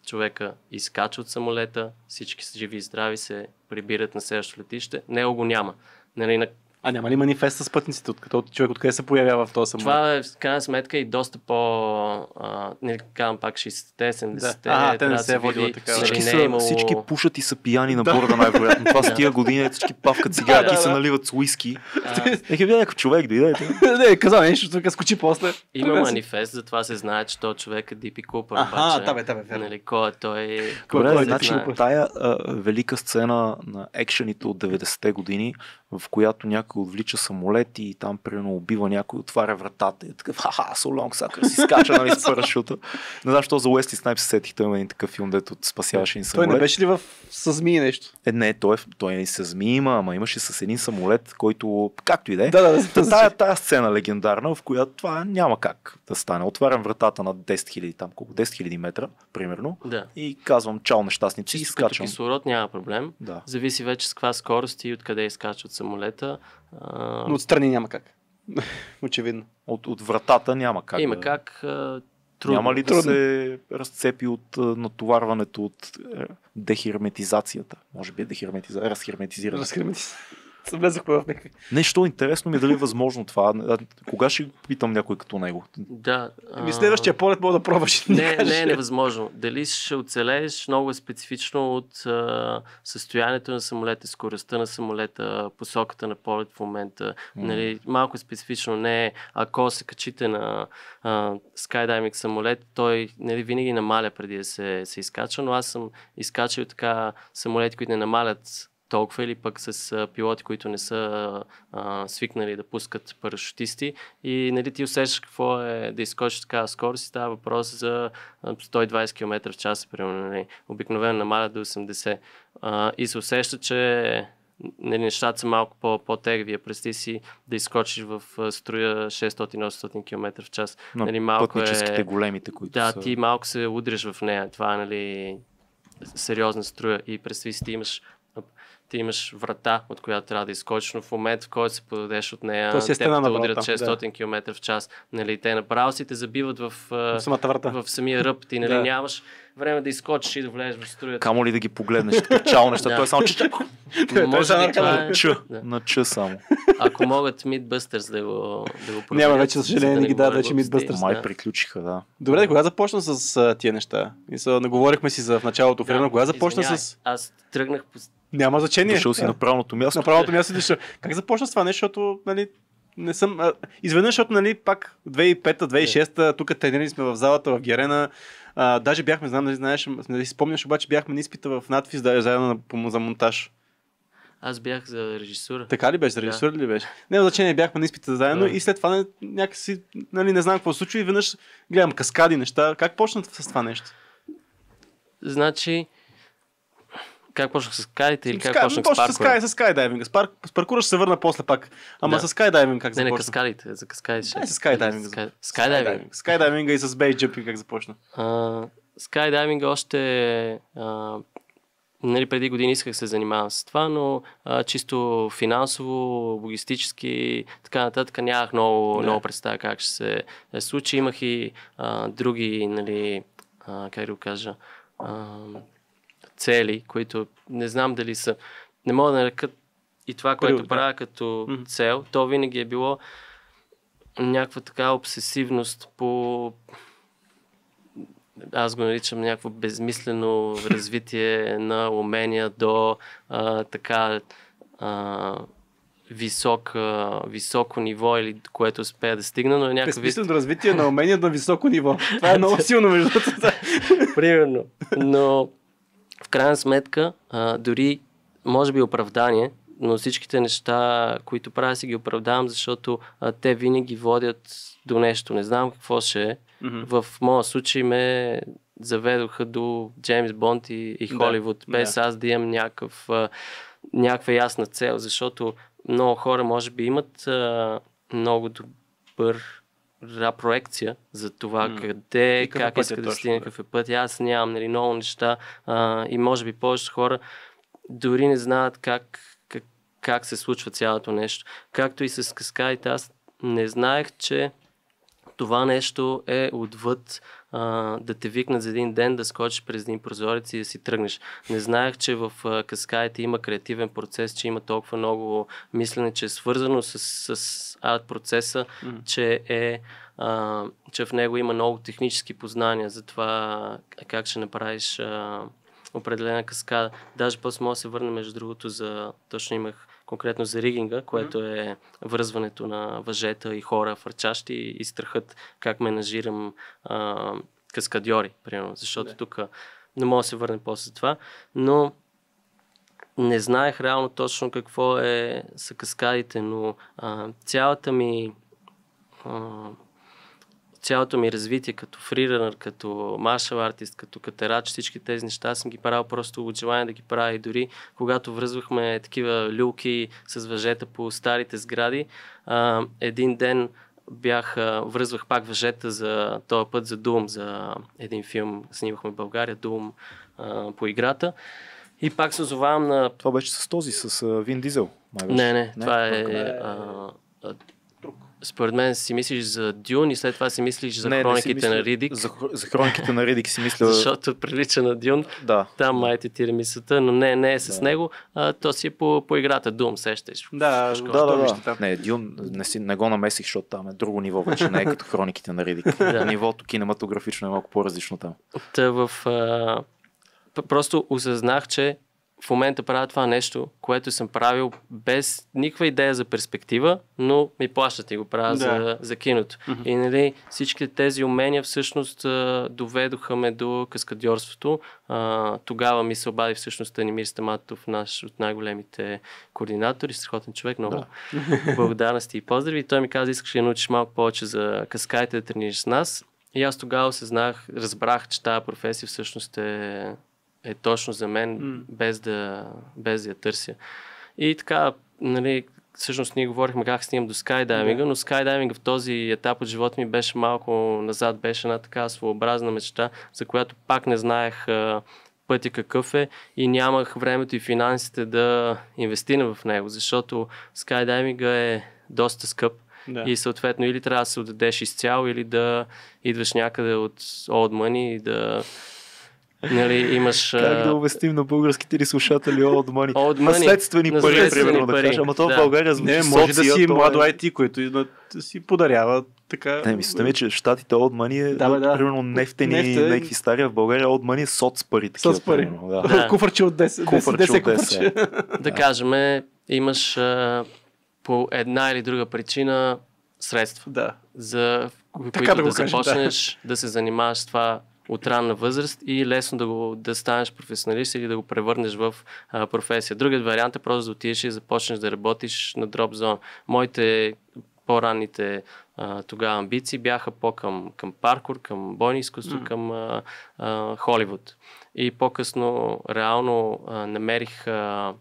човека изкача от самолета, всички са живи и здрави, се прибират на следващото летище. Него го няма. Нали, на...
А няма ли манифест с пътниците, от като човек откъде се появява в този самолет?
Това е в крайна сметка и доста по... А, не казвам пак шейсетте, седемдесетте.
Да. А, те не се водила така.
Всички,
не
са,
е имало...
всички пушат и са пияни на борда най-вероятно. Това с тия години всички павкат цигарки
Да,
и
да,
се
да.
наливат с уиски.
А,
Нека видя някакъв човек да идете.
Не, каза нещо, тук скочи после.
Има
Тогава си-
манифест, затова се знае, че този човек е Ди Пи Купър.
Аха,
обаче,
да бе, да бе, верно.
нали, кой е той?
Кой-
Добре,
кой
значи
да знае?
тая а, велика сцена на екшените от деветдесетте години, в която някой отвлича самолет и там примерно убива някой, отваря вратата и е такъв ха-ха, so long sucker, си скача нали, с парашута. Не знам, защо за Уесли Снайп се сетих, той има един такъв филм, дето спасяваше един
Той
самолет.
не беше ли в със змии нещо?
Е, не, той, е- той не се змии има, ама имаше с един самолет, който, както и да е.
Да, да, да.
Та, тая, тая сцена легендарна, в която това няма как да стане. Отварям вратата на десет хиляди, там колко, десет хиляди метра, примерно,
Да.
и казвам чао нещастници и
Чисто като
скачам.
кислород няма проблем.
Да.
Зависи вече с каква скорост и откъде изкача от самолета. А,
Но отстрани няма как. Очевидно.
От, от вратата няма как.
има
да...
как. А, трудно.
Няма ли да
Трудно.
се разцепи от а, натоварването, от е, дехерметизацията? Може би е дехерметиза... разхерметизиране.
Разхременти се. Се влезахме в някакви.
Нещо интересно ми е дали е възможно това. А, Кога ще питам някой като него?
Да. а,
Ми следващия полет мога да пробваш. и да ни
Не,
кажеш.
не е невъзможно. Дали ще оцелееш, много е специфично от а, състоянието на самолета, скоростта на самолета, посоката на полет в момента.
М.
Нали, малко е специфично. Не е, ако се качите на а, скайдайвинг самолет, той нали, винаги намаля преди да се, се изкачва, но аз съм изкачал така самолети, които не намалят толкова или пък с а, пилоти, които не са а, свикнали да пускат парашутисти и нали, ти усещаш какво е да изкочиш такава скорост и става въпрос за а, сто и двайсет километра в час, примерно, нали, обикновено намалят до осемдесет а, и се усеща, че нали, нещата са малко по- по-тегави. Представи си да изкочиш в а, струя шестстотин-осемстотин километра в час.
На
Нали, малко
пътническите
е...
големите, които
Да,
са...
ти малко се удряш в нея. Това е нали, сериозна струя и представи си, ти имаш ти имаш врата, от която трябва да изкочиш, но в момент, в който се подадеш от нея,
То си е
те
стена
те
направо
удрят
там,
шестстотин километра в час. Нали, те направо си те забиват в, а,
В самата врата.
в самия ръб. Ти нали,
Да.
нямаш време да изкочиш и да влезеш в струята.
Камо ли да ги погледнеш, така чао неща,
Да.
той е само че
Той е
Може
жанр
би това
казва,
е...
Ч,
Да.
на Ч само.
Ако могат Mythbusters да го, да го проверят.
Няма вече, за съжаление,
да
не ги дават
говоря
вече
глупости.
Mythbusters.
Май
Да.
приключиха, да.
Добре, кога започна с а, тия неща? И са, наговорихме си за в началото време. Кога започна
извинявай,
с...
Аз тръгнах по...
Няма значение.
Дошъл си
Да.
на правилното място.
На правилното място дошъл. Как започна с това нещо, защото нали, не съм... А, изведнъж, защото нали, пак две хиляди и пета, две хиляди и шеста, тук тренирали сме в залата в Герена. А, даже бяхме, знам дали знаеш, не си спомняш, обаче бяхме на изпита в надфис, да, заедно на, по- за монтаж.
Аз бях за режисура.
Така ли беше? За режисур ли беше? Не, значение бяхме на изпита заедно
Да.
и след това не, някакси, нали, не знам какво се случи и веднъж гледам каскади неща. Как почна с това нещо?
Значи, как почнах с кайдите или как
Ска-
почнах с
почна с,
паркура?
скай, с скайдайвинга. С, пар, с паркура ще се върна после пак. Ама
Да.
с скайдайвинг как
Не, не,
започна?
каскадите, за каскадите. ще-
Ай, с скайдайвинга.
Скай- Скайдайвинг.
Скайдайвинга и с бейджъмпинг как започна?
А, Скайдайвинга още а, нали, преди години исках да се занимавам с това, но а, чисто финансово, логистически, така нататък нямах много,
Да.
много представа как ще се е, случи. Имах и а, други, нали, а, как да го кажа, а, цели, които не знам дали са, не мога да нарека и това, което
Период, да.
правя като
Мгм.
цел, то винаги е било някаква така обсесивност по аз го наричам някакво безмислено развитие на умения до а, така а, висок, а, високо ниво или до което успея да стигна, но е някакъв вид...
Безмислено развитие на умения на високо ниво. Това е много силно между другото.
Примерно. Но в крайна сметка, а, дори може би оправдание, но всичките неща, които правя, си ги оправдавам, защото а, те винаги водят до нещо. Не знам какво ще е.
Мгм.
В моя случай ме заведоха до Джеймс Бонд и, и
Да,
Холивуд, без
да.
аз да имам някакъв, а, някаква ясна цел, защото много хора може би имат а, много добър добра проекция за това
М.
къде,
И какъв е
как
пътя
иска да
точно,
стигне,
да.
какъв е път. Аз нямам нали, много неща а, и може би повечето хора дори не знаят как, как, как се случва цялото нещо. Както и с каскадите, аз не знаех, че това нещо е отвъд а, да те викнат за един ден да скочиш през един прозорец и да си тръгнеш. Не знаех, че в а, каскадите има креативен процес, че има толкова много мислене, че е свързано с, с арт процеса, mm. че, е, а, че в него има много технически познания за това как ще направиш а, определена каскада. Даже после мога да се върна, между другото, за точно имах конкретно за ригинга, което е връзването на въжета и хора фърчащи и страхът как менажирам а, каскадьори, примерно, защото yeah. тук не мога да се върнем после за това, но не знаех реално точно какво е са каскадите, но а, цялата ми а, цялото ми развитие като фрирънър, като маршал артист, като катерач, всички тези неща съм ги правил просто от желание да ги правя и дори когато връзвахме такива люлки с въжета по старите сгради, а, един ден бях, а, връзвах пак въжета за този път за Doom, за един филм, снимахме в България, Doom а, по играта. И пак се озовавам на...
Това беше с този, с Вин Дизел?
Не, не, не, това е... А, а, според мен си мислиш за Дюн и след това си мислиш за не, хрониките не мисля, на Ридик.
За, за хрониките на Ридик си мисля...
Защото прилича на Дюн.
Да.
Там май те тира мисълта, но не, не е с да. него. А, то си е по, по играта Дум, сещаш.
Да, да, да, да. Не, Дюн не, си, не го намесих, защото там е друго ниво, вече не е като хрониките на Ридик. Да. Нивото кинематографично е малко по-различно там.
Та в... А, просто осъзнах, че в момента правя това нещо, което съм правил без никаква идея за перспектива, но ми плащат и го правя да. за, за киното. Mm-hmm. И нали, всички тези умения всъщност доведоха ме до каскадьорството. А, тогава ми се обади всъщност Анимир Стаматов, наш от най-големите координатори, страхотен човек, много да. благодарности и поздрави. И той ми каза, искаш ли да научиш малко повече за каскадите, да тренираш с нас. И аз тогава се знах, разбрах, че тази професия всъщност е е точно за мен, mm. без, да, без да я търся. И така, нали, всъщност ние говорихме как стигам до скайдайвинга, yeah. но скайдайвинга в този етап от живота ми беше малко назад, беше една така своеобразна мечта, за която пак не знаех а, пътя какъв е и нямах времето и финансите да инвестирам в него, защото скайдайвинга е доста скъп. Да. И съответно или трябва да се отдадеш изцяло, или да идваш някъде от Old Money и да нали, имаш...
Как да обясним на българските ли слушатели Old Money?
Old money.
Наследствени пари,
Наследствени
примерно
пари.
да кажа. Ама то
да.
в България звучи
не, може
соция,
да си
то
младо
е...
ай ти, който да си подарява така...
Не, мисля ми, че в щатите Old Money е
да, бе, да.
примерно нефтени,
Нефте...
някакви стари, в България Old Money е соц пари.
Соц пари.
Да.
Да. Куфърче от десет.
Куфърче от десет.
Да кажем, имаш а, по една или друга причина средства.
Да.
За които
така
да,
да
започнеш
да.
да се занимаваш с това от ранна възраст и лесно да, го, да станеш професионалист или да го превърнеш в а, професия. Другият вариант е просто да отидеш и започнеш да работиш на дроп зона. Моите по-ранните а, тогава амбиции бяха по-към към паркур, към бойни изкуство, mm. към а, а, Холивуд. И по-късно реално а, намерих а,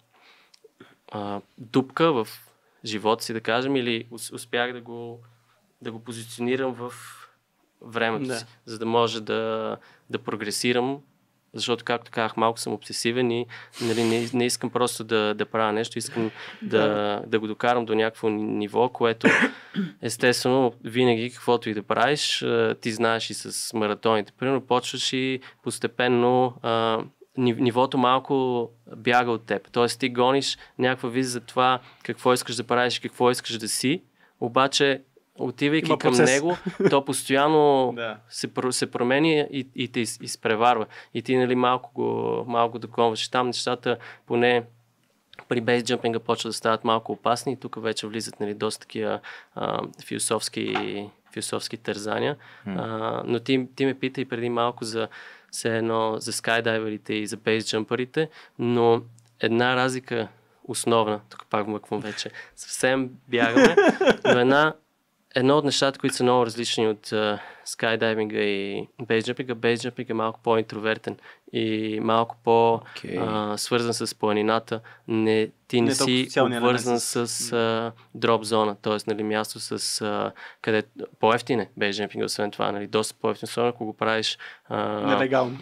а, дупка в живота си, да кажем, или успях да го, да го позиционирам в времето да. си, за да може да, да прогресирам, защото, както казах, малко съм обсесивен и нали, не, не искам просто да, да правя нещо, искам да, да. да го докарам до някакво ниво, което естествено винаги каквото и да правиш, ти знаеш и с маратоните. Примерно почваш и постепенно а, нивото малко бяга от теб. Тоест ти гониш някаква визия за това какво искаш да правиш и какво искаш да си, обаче отивайки към него, то постоянно да. се, се променя и, и те из, изпреварва. И ти нали, малко го, малко доконваш. Там нещата поне при бейсджъмпинга почва да стават малко опасни и тук вече влизат нали, доста такива а, философски, философски тързания. Mm. А, но ти, ти ме пита и преди малко за все едно за скайдайверите и за бейсджъмпърите, но една разлика основна, тук пак мъквам вече, съвсем бягаме, но една Едно от нещата, които са много различни от uh, скайдайвинга и бейсджъмпинга. Бейсджъмпинг е малко по-интровертен и малко по-свързан okay. с планината. Не, ти не, не си обвързан с, с а, дроп зона, т.е. нали, място с а, къде по-ефтин е бейсджъмпинга, освен това, нали, доста по-ефтин, особено ако го правиш а,
нелегално.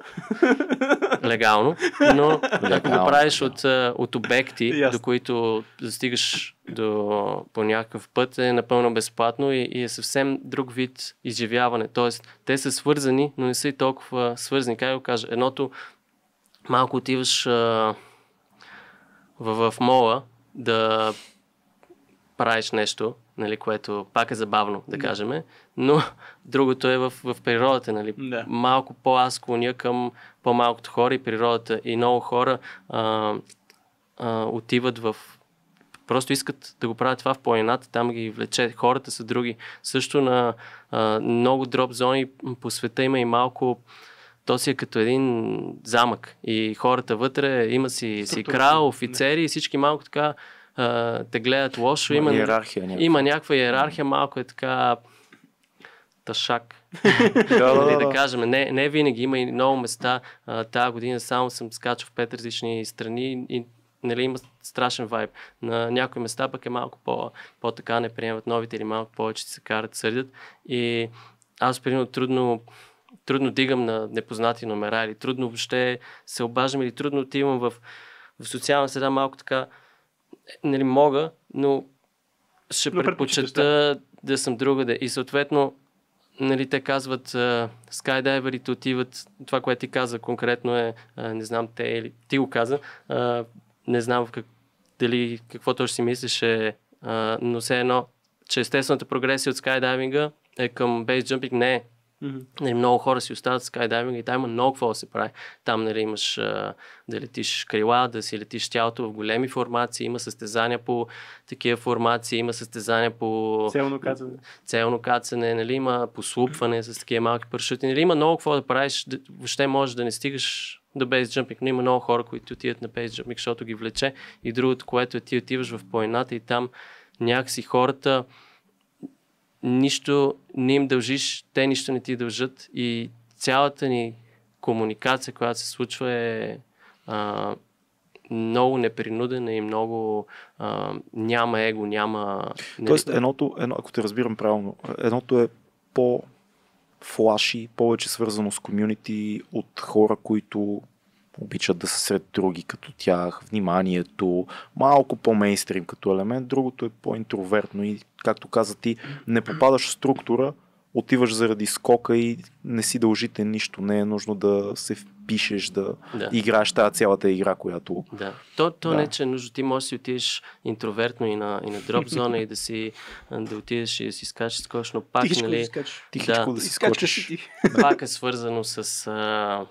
Легално, но ако го правиш от, от обекти, yes. до които достигаш до, по някакъв път, е напълно безплатно и, и е съвсем друг вид изживяване. Тоест, те са свързани, но не са и толкова свързани. Как го кажа? Едното, малко отиваш а, в, в мола да правиш нещо, нали, което пак е забавно, да кажем, но другото е в, в природата. Нали.
Да.
Малко по-аз склоня към по-малкото хора и природата. И много хора а, а, отиват в... Просто искат да го правят това в планината, там ги влече. Хората са други. Също на а, много дроп зони по света има и малко... То си е като един замък. И хората вътре, има си, си крал, офицери и всички малко така те гледат лошо. Има,
иерархия, някаква.
има някаква иерархия, малко е така тъшак. Нали, да кажем. Не, не винаги. Има и много места. Тази година само съм скачал в пет различни страни и нали, има страшен вайб. На някои места пък е малко по, по-така не приемат новите или малко повече се карат, сърдят. И аз примерно трудно трудно дигам на непознати номера или трудно въобще се обаждам или трудно отивам в, в социална среда малко така. Нали, мога, но ще но предпочета да. да съм другаде. И съответно, нали, те казват, скайдайверите отиват, това, което ти каза конкретно е, а, не знам, те или ти го каза, а, не знам как, дали какво точно си мислиш, е, а, но все едно, че естествената прогресия от скайдайвинга е към бейсджъмпинг не е. Mm-hmm. Нали, много хора си остават в скайдайвинга и там има много какво да се прави. Там нали, имаш а, да летиш крила, да си летиш тялото в големи формации, има състезания по такива формации, има състезания по
целно кацане,
целно кацане нали, има послупване с такива малки парашути. Нали, има много какво да правиш, да, въобще можеш да не стигаш до бейсджъмпинг, но има много хора, които отиват на бейсджъмпинг, защото ги влече. И другото, което е ти отиваш в планината и там някакси хората нищо не им дължиш, те нищо не ти дължат и цялата ни комуникация, която се случва е а, много непринудена и много а, няма его, няма...
Тоест едното, едно, ако те разбирам правилно, едното е по-флаши, повече свързано с комюнити от хора, които обичат да са сред други като тях, вниманието, малко по-мейнстрим като елемент, другото е по-интровертно и, както каза ти, не попадаш в структура, отиваш заради скока и не си дължите нищо, не е нужно да се впишеш, да, да. играеш тази цялата игра, която...
Да, то, то да. не че е нужно, ти можеш да си отидеш интровертно и на, и на дроп зона и да си да отидеш и да си скачаш скош, но пак,
Тихичко
нали...
да скачаш.
Тихичко
да,
да си скочиш.
Пак е свързано с... А...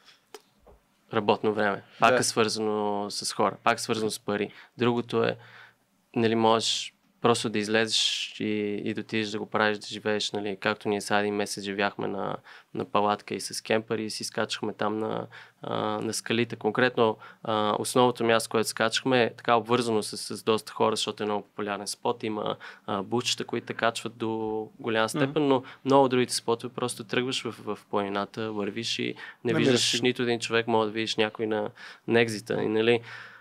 работно време. Пак да. е свързано с хора, пак е свързано с пари. Другото е, нали, можеш просто да излезеш и, и да отидеш да го правиш, да живееш, нали, както ние сега един месец живяхме на, на палатка и с кемпър и си скачахме там на, а, на скалите. Конкретно а, основното място, което скачахме е така обвързано с, с доста хора, защото е много популярен спот. Има а, бучета, които те качват до голям степен, mm-hmm. но много другите спотове просто тръгваш в, в планината, вървиш и не, не виждаш си. Нито един човек, може да видиш някой на, на екзита. И, нали,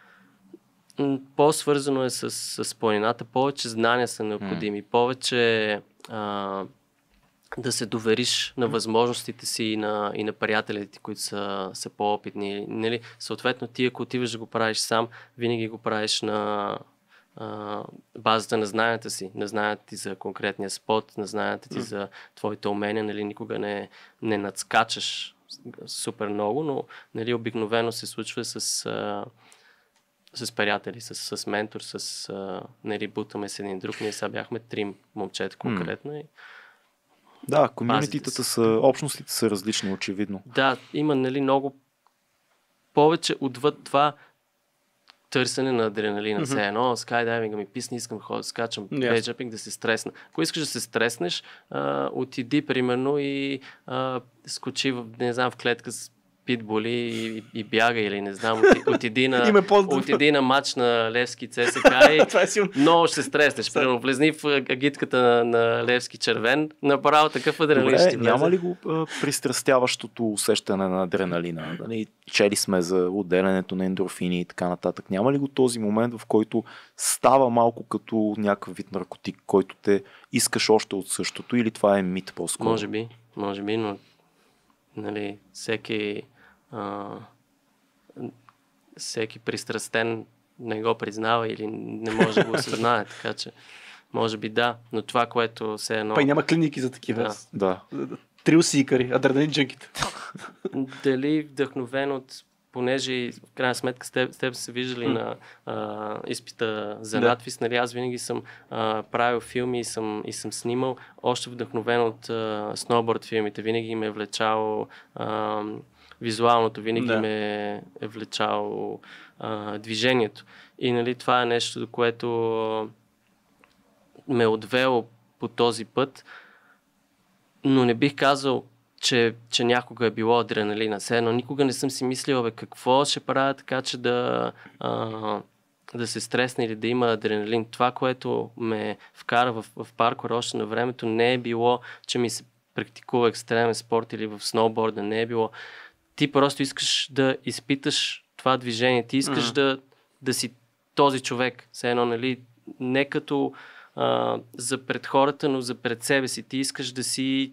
по-свързано е с, с планината, повече знания са необходими, mm. повече а, да се довериш на възможностите си и на, и на приятелите, които са, са по-опитни. Нали? Съответно, ти ако отиваш да го правиш сам, винаги го правиш на а, базата на знанията си, на знанията ти за конкретния спот, на знанията ти mm. за твоите умения. Нали? Никога не, не надскачаш супер много, но нали, обикновено се случва с... А, с приятели, с, с ментор, с а, нали, бутаме с един друг. Ние сега бяхме три момчета конкретно. Mm. И...
Да, комюнититата са, общностите са различни, очевидно.
Да, има нали, много повече отвъд това търсене на адреналина. Mm-hmm. Все едно, скайдайвинга ми писне, искам да ходя, скачам, бейджъмпинг, yes. да се стресна. Ако искаш да се стреснеш, а, отиди примерно и а, скочи в, не знам, в клетка с питбули и, и бяга или не знам, от, отиди, на,
по...
отиди на матч на Левски ЦСКА и много ще стреснеш. Примерно влезни в агитката на, на Левски червен, направо такъв адреналин ще ти влезе.
Няма ли го а, пристрастяващото усещане на адреналина? Дали, чели сме за отделянето на ендорфини и така нататък. Няма ли го този момент, в който става малко като някакъв вид наркотик, който те искаш още от същото, или това е мит по-скоро?
Може би, може би, но нали, всеки а, всеки пристрастен не го признава или не може да го осъзнае, така че може би да, но това, което все едно...
Па и няма клиники за такива.
Да.
Трил сикари, адреналин джанките.
Дали вдъхновен от, понеже в крайна сметка с теб, с теб са виждали mm. на а, изпита за
да.
надпис, нали, аз винаги съм а, правил филми и съм, и съм снимал, още вдъхновен от а, сноуборд филмите, винаги ме е влечало а, визуалното, винаги да. ме е влечало а, движението. И нали, това е нещо, до което ме е отвело по този път, но не бих казал, че, че някога е било адреналина. Все едно никога не съм си мислил, бе, какво ще правя така, че да, а, да се стресне или да има адреналин. Това, което ме вкара в, в паркур още на времето, не е било, че ми се практикува екстремен спорт или в сноуборда. Не е било. Ти просто искаш да изпиташ това движение. Ти искаш mm-hmm. да, да си този човек. Все едно, нали, не като а, за пред хората, но за пред себе си. Ти искаш да си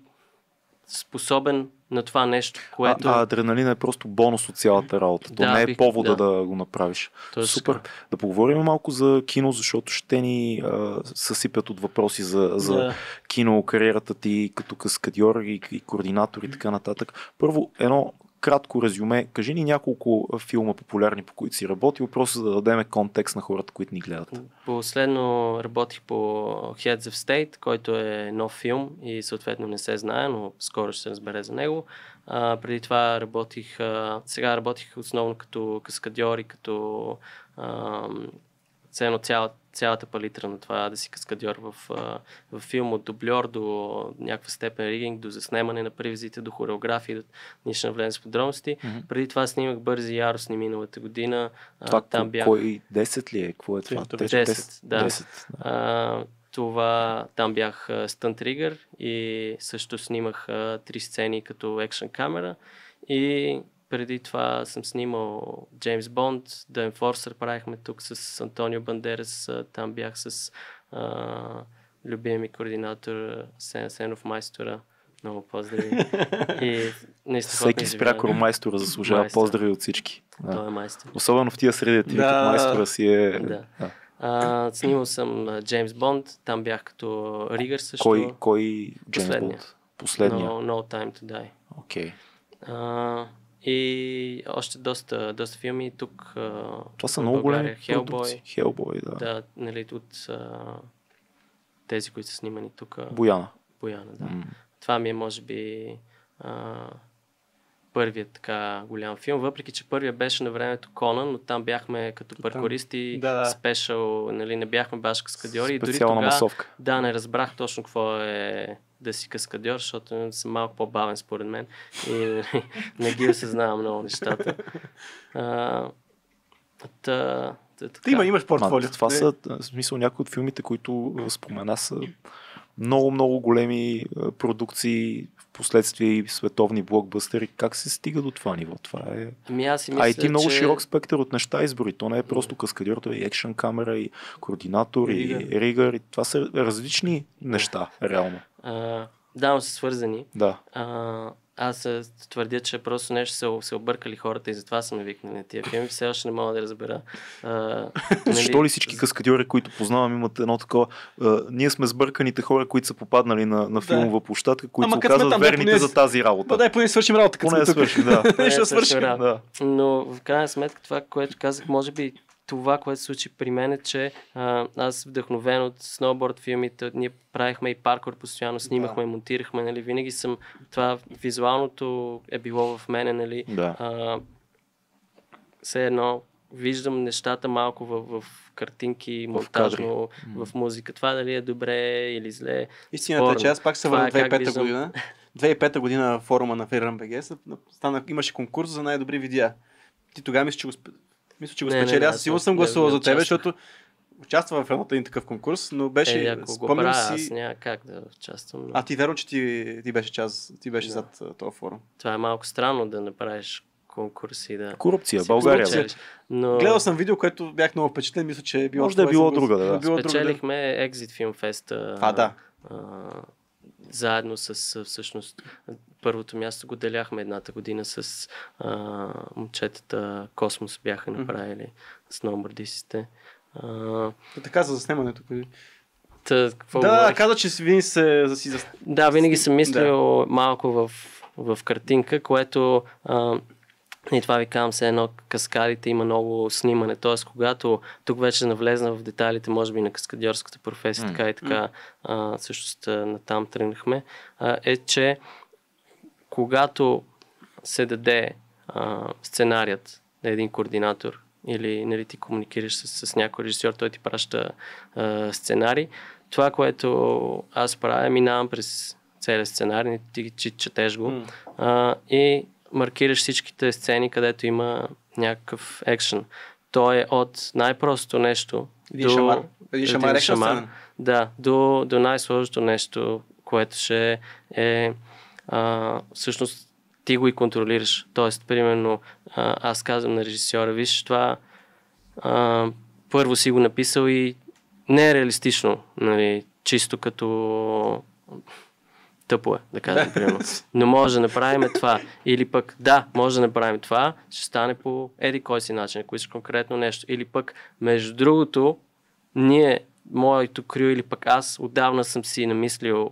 способен на това нещо, което...
А, а адреналина е просто бонус от цялата работа. То
да,
не е
бих,
повода
да.
да го направиш.
Точно.
Супер. Да поговорим малко за кино, защото ще ни а, съсипят от въпроси за, за
да.
кино, кариерата ти като каскадьор и, и координатор и така нататък. Първо, едно кратко резюме. Кажи ни няколко филма популярни, по които си работил, просто да дадем контекст на хората, които ни гледат.
Последно работих по Heads of State, който е нов филм и съответно не се знае, но скоро ще се разбере за него. А, преди това работих, а, сега работих основно като каскадьор и като а, цено цяла, цялата палитра на това да си каскадьор в, в филм, от дубльор до някаква степен ригинг, до заснемане на привизите, до хореографии, до нищо навлезем с подробности. Mm-hmm. Преди това снимах Бързи и яростни миналата година.
Това
а, там бях...
кой десет ли е? Какво е това?
десет, да.
десет, да.
А, това, там бях стънт ригър и също снимах а, три сцени като екшън камера и преди това съм снимал Джеймс Бонд, The Enforcer правихме тук с Антонио Бандерас, там бях с а, любимия ми координатор Сен Сенов майстора. Много поздрави. И
всеки спряко майстора заслужава майстор. Поздрави от всички. Да.
Той е майстор.
Особено в тия среди, ти да. Майстора си е...
Да. Да. А, снимал съм Джеймс Бонд, там бях като ригър също.
Кой, кой Джеймс Бонд? Последния.
No, no Time to Die.
Окей.
Okay. И още доста, доста филми тук.
Това са много големи
Hellboy.
Hellboy, да.
Да, нали, от а, тези, които са снимани тук.
Бояна.
Бояна, да.
Mm.
Това ми е, може би, а, първият така голям филм, въпреки че първият беше на времето Конан, но там бяхме като паркуристи,
да, да.
спешъл, нали, не бяхме баш каскадьори. И дори
тогава, масовка.
Да, не разбрах точно какво е да си каскадьор, защото съм малко по-бавен според мен и не ги осъзнавам много нещата. А, та, та,
Ти има, имаш портфолио.
Това са, в смисъл, някои от филмите, които спомена, са много, много големи продукции, в последствие и световни блокбъстери. Как се стига до това ниво? Това е...
Ами аз си мисля,
а и ти много
че...
широк спектър от неща избори. То не е просто каскадьор, то е и екшън камера, и координатор, и, и ригър. И това са различни неща, реално.
А, да, но са свързани.
Да.
А, аз твърдя, че просто нещо се, се объркали хората и затова са ме викнали на тия филми. Все още не мога да разбера. А, нали...
Защо ли всички каскадьори, които познавам, имат едно такова... А, ние сме сбърканите хора, които са попаднали на, на филмова площадка, които се оказват верните да за тази работа.
Да, дай поне свършим работа, като
поне
сме
свършим, да.
Поне ще свършим.
Да.
Но в крайна сметка това, което казах, може би това, което се случи при мен е, че а, аз вдъхновен от сноуборд филмите, ние правихме и паркур постоянно, снимахме, да. монтирахме, нали, винаги съм, това визуалното е било в мене, нали,
да.
а, все едно виждам нещата малко в, в картинки, монтажно, в, в музика, това дали е добре или зле.
Истината е, че аз пак се върна две хиляди и пета година. две хиляди и пета година форума на FairRun.bg стана, имаше конкурс за най-добри видеа. Ти тогава мисля, че го, мисля, че го
Не, не,
спечели.
не,
Аз
аз
сигурно
не-
съм
не-
гласувал
не
за тебе,
участвах.
защото участва в едното един такъв конкурс, но беше,
Е, ако го
спомням
правя,
си...
аз няма как да участвам. Но...
А ти вярвам, че ти, ти беше част, ти беше
Да.
зад а, този форум.
Това е малко странно да направиш конкурс и да...
Корупция,
си
България.
го спечелиш. Но
Гледал съм видео, което бях много впечатлен, мисля, че е било...
Може да е
това и
било
съм го-
другаде, да.
е било другаде.
спечелихме Exit Film Fest.
А, да.
а, заедно с а, всъщност първото място го деляхме едната година с а, момчетата Космос бяха направили сноубордистите. А,
Така за заснемането. преди.
та, какво
Да,
говорих?
каза, че си винаги се за си за...
Да, винаги съм мислил
Да.
малко в, в картинка, което а, и това ви казвам, все едно каскадите има много снимане, т.е. когато тук вече навлезна в детайлите, може би на каскадьорската професия,
М.
така и така, а, всъщност а, натам тръгнахме, а, е, че когато се даде а, сценарият на един координатор или нали, ти комуникираш с, с някой режисьор, той ти праща а, сценарий, това, което аз правя, минавам през целия сценарий, ти ти четеш го
М.
а, и маркираш всичките сцени, където има някакъв екшен. То е от най-простото нещо
Един
до...
шамар. Един шамар
един
екшън сцена.
Да, до, до най-сложното нещо, което ще е а, всъщност ти го и контролираш. Тоест, примерно, а, аз казвам на режисьора, виж, това а, първо си го написал и не е реалистично, нали, чисто като тъпо е, да кажем, примерно. Но може да направим това. Или пък, да, може да направим това, ще стане по еди кой си начин, ако искаш конкретно нещо. Или пък, между другото, ние, моето крю или пък аз, отдавна съм си намислил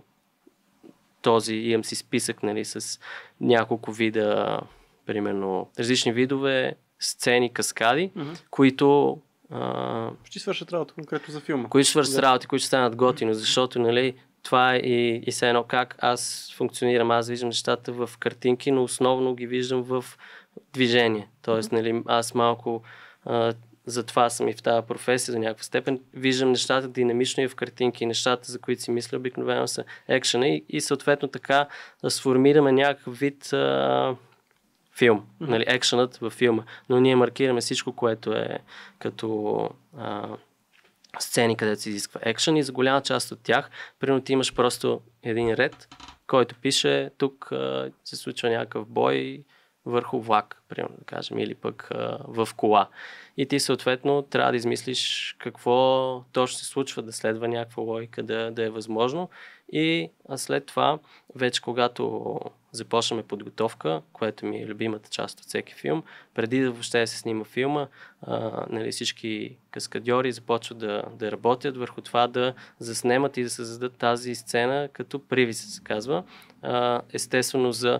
този, имам си списък, нали, с няколко вида, примерно, различни видове, сцени, каскади,
Мгм.
които а,
Ще свършат работа конкретно за филма.
които свършат
Да.
работи, които ще станат готино, защото, нали, това е и, и все едно как аз функционирам, аз виждам нещата в картинки, но основно ги виждам в движение. Тоест, нали, аз малко а, затова съм и в тази професия до някаква степен. Виждам нещата динамично и в картинки, нещата, за които си мисля, обикновено са екшена и, и съответно така да сформираме някакъв вид а, филм, mm-hmm. нали, екшенът във филма. Но ние маркираме всичко, което е като а, сцени, където се изисква екшен и за голяма част от тях, примерно ти имаш просто един ред, който пише тук а, се случва някакъв бой върху влак, примерно да кажем, или пък а, в кола. И ти съответно трябва да измислиш какво точно се случва, да следва някаква логика, да, да е възможно. И а след това, вече когато започнем подготовка, което ми е любимата част от всеки филм, преди да въобще да се снима филма, а, нали, всички каскадьори започват да, да работят върху това да заснемат и да създадат тази сцена като привис, се казва. А, естествено за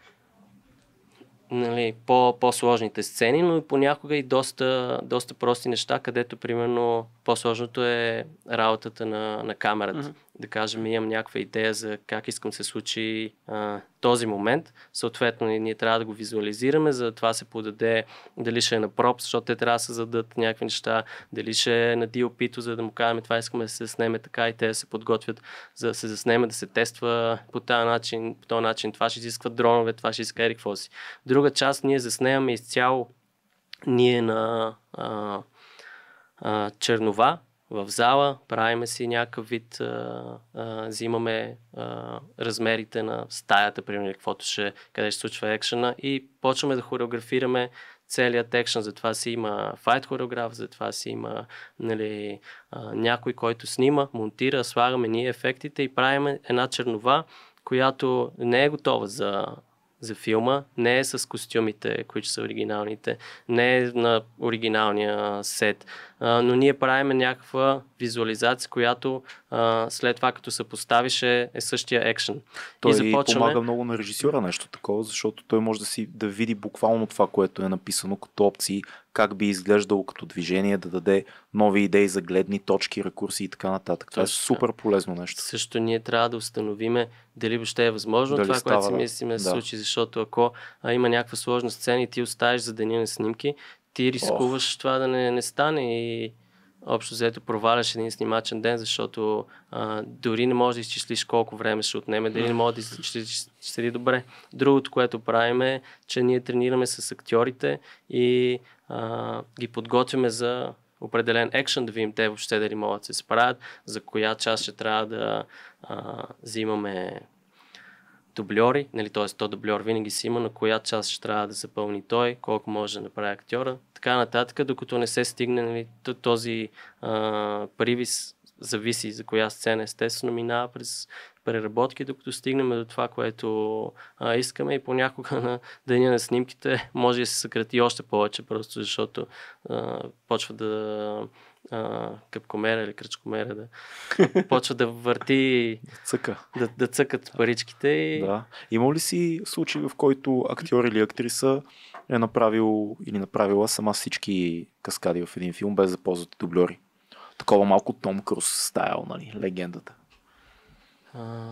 нали, по, по-сложните сцени, но и понякога и доста, доста прости неща, където примерно по-сложното е работата на, на камерата. Mm-hmm. Да кажем, имам някаква идея за как искам се случи а, този момент. Съответно, ние трябва да го визуализираме, за това се подаде дали ще е на пропс, защото те трябва да се зададат някакви неща, дали ще е на ди о пи-то, за да му кажем това искаме да се заснеме така и те да се подготвят за да се заснеме, да се тества по този начин, по този начин. Това ще изисква дронове, това ще иска ерик какво си. Друга част ние заснемаме изцяло ние на а, а, чернова, в зала, правиме си някакъв вид, а, а, взимаме а, размерите на стаята, примерно, каквото ще, къде ще случва екшена и почваме да хореографираме целият екшен. Затова си има файт хореограф, затова си има нали, а, някой, който снима, монтира, слагаме ние ефектите и правиме една чернова, която не е готова за за филма, не е с костюмите, които са оригиналните, не е на оригиналния сет, а, но ние правиме някаква визуализация, която а, след това като се поставиш е, е същия екшен.
Той
и започваме...
помага много на режисьора нещо такова, защото той може да си да види буквално това, което е написано като опции, как би изглеждало като движение, да даде нови идеи за гледни точки, рекурси и така нататък. Това е супер полезно нещо.
Също ние трябва да установиме дали въобще е възможно
дали
това,
става,
което си мислиме да се
да.
случи, защото ако а, има някаква сложна сцена и ти оставиш за деня на снимки, ти рискуваш oh. това да не, не стане и общо взето проваляш един снимачен ден, защото а, дори не можеш да изчислиш колко време ще отнеме, дали не можеш да изчислиш ще добре. Другото, което правим е, че ние тренираме с актьорите и а, ги подготвяме за определен екшен, да видим те въобще дали могат да се справят, за коя част ще трябва да а, взимаме дубльори, нали, т.е. то дубльор винаги си има, на коя част ще трябва да запълни той, колко може да направи актьора, така нататък, докато не се стигне, нали, този а, привис, зависи за коя сцена, естествено минава през преработки, докато стигнем до това, което а, искаме, и понякога на деня на снимките може да се съкрати още повече, просто защото а, почва да а, къпкомера или кръчкомера да почва да върти,
Цъка.
да, да цъкат паричките. И...
Да. Има ли си случай, в който актьор или актриса е направил или направила сама всички каскади в един филм, без да ползвате дубльори? Такова малко Том Круз стайл, нали, легендата.
А...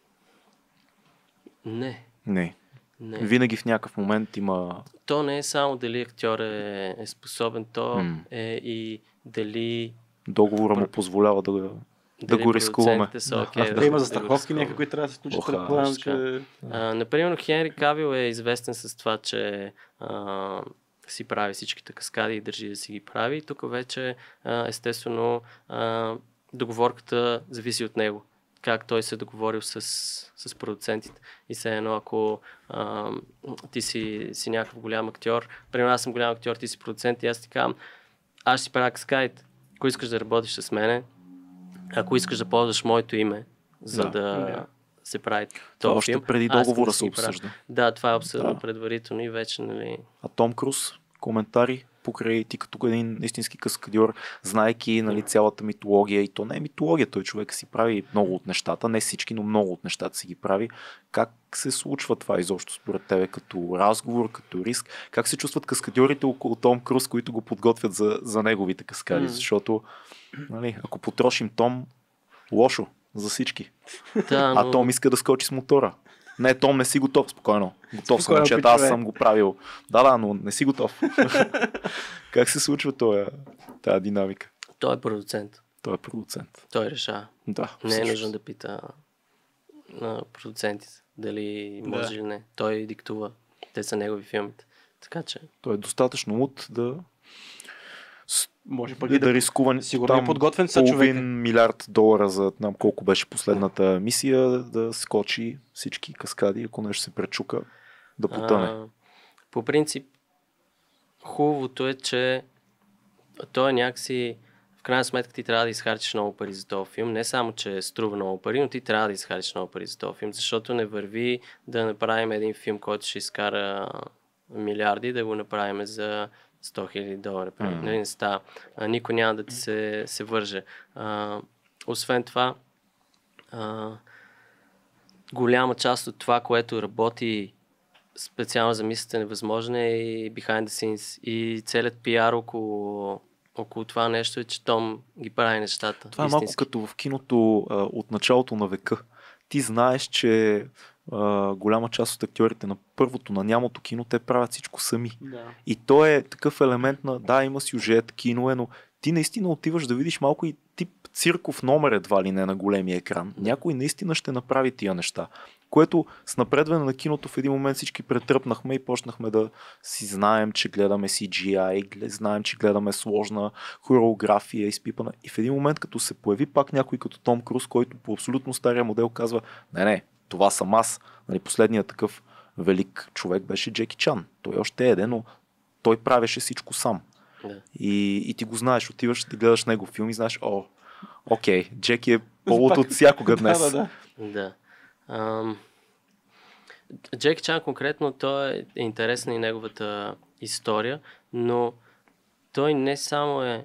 Не.
Не.
Не.
Винаги в някакъв момент има...
То не е само дали актьор е, е способен, то
mm.
е и дали...
Договора му позволява да, да го рискуваме.
Са, okay,
да,
да,
да има
да
застраховки някакви, които трябва да се случат.
Оха,
предполагам, че...
а, например, Хенри Кавил е известен с това, че а, си прави всичките каскади и държи да си ги прави. Тук вече а, естествено а, договорката зависи от него. Как той се е договорил с, с продуцентите. И все едно, ако а, ти си, си някакъв голям актьор, примерно аз съм голям актьор, ти си продуцент и аз ти казвам, аз ще си правя каскадите. Ако искаш да работиш с мене, ако искаш да ползваш моето име, за да, да yeah. се прави
това
този филм.
Още преди договора да се обсъжда.
Да, това е обсъдено
да.
предварително и вече, нали...
А Том Круз, коментари покрай ти като един истински каскадьор, знайки, нали, цялата митология, и то не е митология, той човек си прави много от нещата, не всички, но много от нещата си ги прави. Как се случва това изобщо според тебе като разговор, като риск? Как се чувстват каскадьорите около Том Круз, които го подготвят за, за неговите каскади? Mm. Защото, нали, ако потрошим Том, лошо за всички.
Да, но...
А Том иска да скочи с мотора. Не, Том, не си готов, спокойно. Готов
Спокойно,
съм, че аз съм го правил. Да, да, но не си готов. Как се случва това, тази динамика?
Той е продуцент.
Той е продуцент.
Той решава.
Да,
не е нужно да пита на продуцентите дали може да. Или не. Той диктува. Те са негови филмите. Така че...
Той е достатъчно муд да
може пък
да,
и да,
да рискува
сигурно е подготвен са
половин
човека.
милиард долара за нам колко беше последната мисия, да скочи всички каскади, ако нещо се пречука, да потъне.
А, по принцип, хубавото е, че той е някакси, в крайна сметка ти трябва да изхарчиш много пари за този филм. Не само, че струва много пари, но ти трябва да изхарчиш много пари за този филм, защото не върви да направим един филм, който ще изкара милиарди, да го направим за сто хиляди долара. Mm. Нали не става. А, никой няма да ти се, се върже. А, освен това, а, голяма част от това, което работи специално за мисията невъзможно е и behind the scenes. И целият пиар около, около това нещо е, че Том ги прави нещата.
Това е
истински.
малко като в киното а, от началото на века. Ти знаеш, че Uh, голяма част от актьорите на първото, на нямото кино, те правят всичко сами.
Да.
И то е такъв елемент на, да, има сюжет, кино е, но ти наистина отиваш да видиш малко и тип цирков номер едва ли не на големия екран. Някой наистина ще направи тия неща. Което с напредване на киното в един момент всички претръпнахме и почнахме да си знаем, че гледаме Си Джи Ай, знаем, че гледаме сложна хореография, изпипана. И в един момент, като се появи пак някой като Том Круз, който по абсолютно стария модел казва, не, не, това съм аз. Нали, последният такъв велик човек беше Джеки Чан. Той още е, но той правеше всичко сам.
Да.
И, и ти го знаеш, отиваш да гледаш него филм и знаеш, о, окей, Джеки е повод от всякога днес.
да, да,
да. да. Ам... Джеки Чан конкретно, той е интересна и неговата история, но той не само е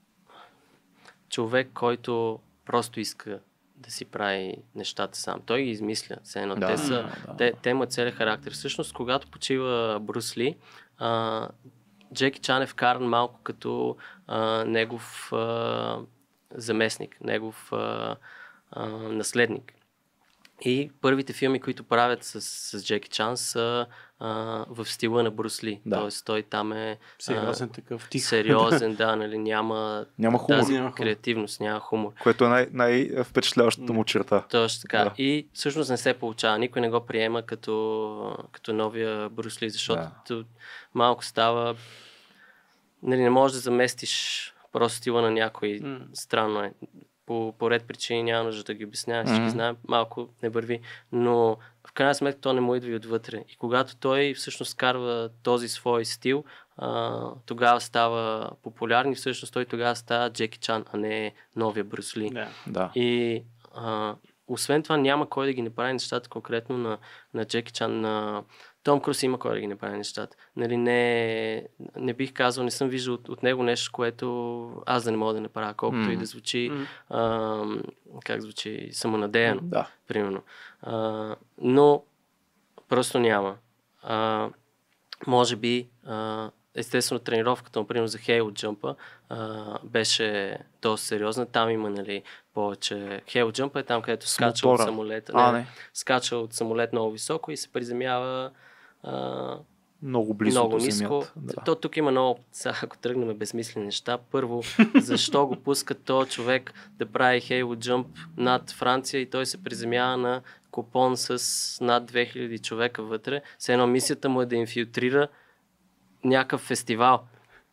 човек, който просто иска да си прави нещата сам. Той ги измисля. Все едно.
Да,
те, са,
да.
те, те имат целия характер. Всъщност, когато почива Брус Ли, а, Джеки Чан е вкаран малко като а, негов а, заместник, негов а, а, наследник. И първите филми, които правят с, с Джеки Чан са а, в стила на Брус Ли.
Да.
Тоест той там е
Сериозен такъв тих.
сериозен, да, нали, няма,
Няма хумор.
тази
Няма хумор.
креативност, няма хумор.
Което е най- най-впечатляващата му черта.
Точно така.
Да.
И всъщност не се получава. Никой не го приема като, като новия Брус Ли, защото
Да.
малко става... Нали, не можеш да заместиш просто стила на някой.
М.
Странно е. По, по ред причини няма нужда да ги обяснявам.
Мгм.
Всички знаем, малко не върви. Но в крайна сметка то не му идва и отвътре. И когато той всъщност карва този свой стил, а, тогава става популярен и всъщност той тогава става Джеки Чан, а не новия Брус Ли.
Да.
Да.
И а, освен това няма кой да ги направи нещата конкретно на, на Джеки Чан. На Том Круз има кой да ги направи нещата. Нали, не, не бих казал, не съм виждал от, от него нещо, което аз да не мога да направя, колкото
Мгм.
и да звучи,
М.
а, как звучи, самонадеяно,
Да.
примерно. А, но просто няма. А, може би, а, естествено, тренировката, например, за Хейл Джъмпа а, беше доста сериозна. Там има, нали, повече... Хейл Джъмпа е там, където
С
скача от
мотора.
самолета.
А,
Не,
не.
скача от самолет много високо и се приземява а,
Много близо
много
до
ниско.
земята. Да.
То тук има много, сега, ако тръгнем безмислени неща. Първо, защо го пуска този човек да прави Хейл Джъмп над Франция и той се приземява на купон с над две хиляди човека вътре. Все едно мисията му е да инфилтрира някакъв фестивал.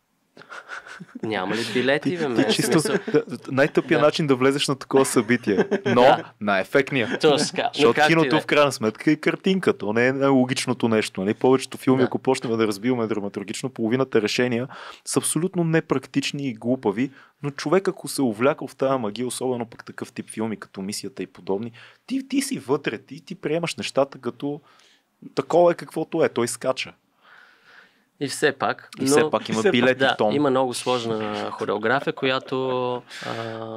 Няма ли билети, бе, мен?
Чисто да, най-тъпия
Да.
начин да влезеш на такова събитие, но
Да.
най-ефектния.
Точно така. Но
Защото
както и
киното
да е.
в крайна сметка е картинка, то не е логичното нещо. Нали? Повечето филми,
Да.
ако почнем да разбиваме драматургично, половината решения са абсолютно непрактични и глупави, но човек, ако се увлякал в тази магия, особено пък такъв тип филми, като Мисията и подобни, ти, ти си вътре, ти, ти приемаш нещата като такова е каквото е, той скача.
И все пак.
И
но...
все пак има
все пак,
билети
Да,
том.
има много сложна хореография, която а,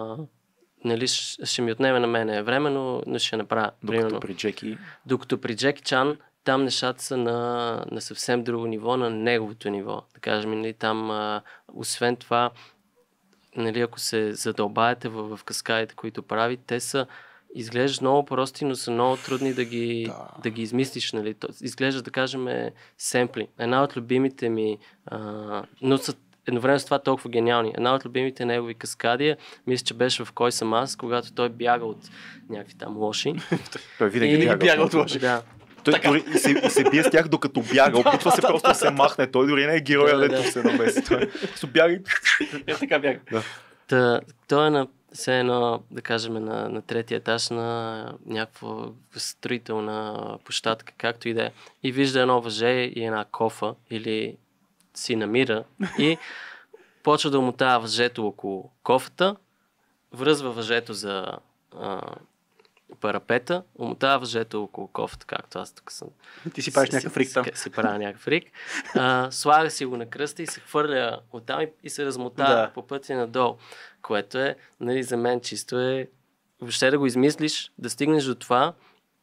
нали, ще, ще ми отнеме на мене време, но, но ще направя.
Докато
Примерно,
при Джеки...
докато при Джеки Чан, там нещата са на, на съвсем друго ниво, на неговото ниво. Да кажем, нали, там, а, освен това, нали, ако се задълбаете в, в каскадите, които прави, те са изглеждат много прости, но са много трудни да ги,
Да.
да ги измислиш. Нали. То, изглежда, да кажем, е, семпли. Една от любимите ми, а, но са едновременно с това толкова гениални. Една от любимите негови каскади, мисля, че беше в Кой съм аз, когато той бяга от някакви там лоши.
Той винаги
И
бяга,
бяга
от
от лоши.
Да.
Той дори и се, и се бие с тях докато бяга. Опитва се просто да се махне. Той дори не е героя,
Да,
дето
да.
се намеси. Той просто бяга и...
Е, така бяга.
Та, той е на все едно, да кажем, на, на третия етаж на някаква строителна площадка, както и да е. И вижда едно въже и една кофа или си намира и почва да умотава въжето около кофата, връзва въжето за а, парапета, умотава въжето около кофата, както аз тук съм.
Ти си правиш някакъв рик там.
Си, си правя някакъв рик. А, слага си го на кръста и се хвърля оттам и, и се размотава
Да.
по пътя надолу. Което е, нали, за мен чисто е въобще да го измислиш, да стигнеш до това,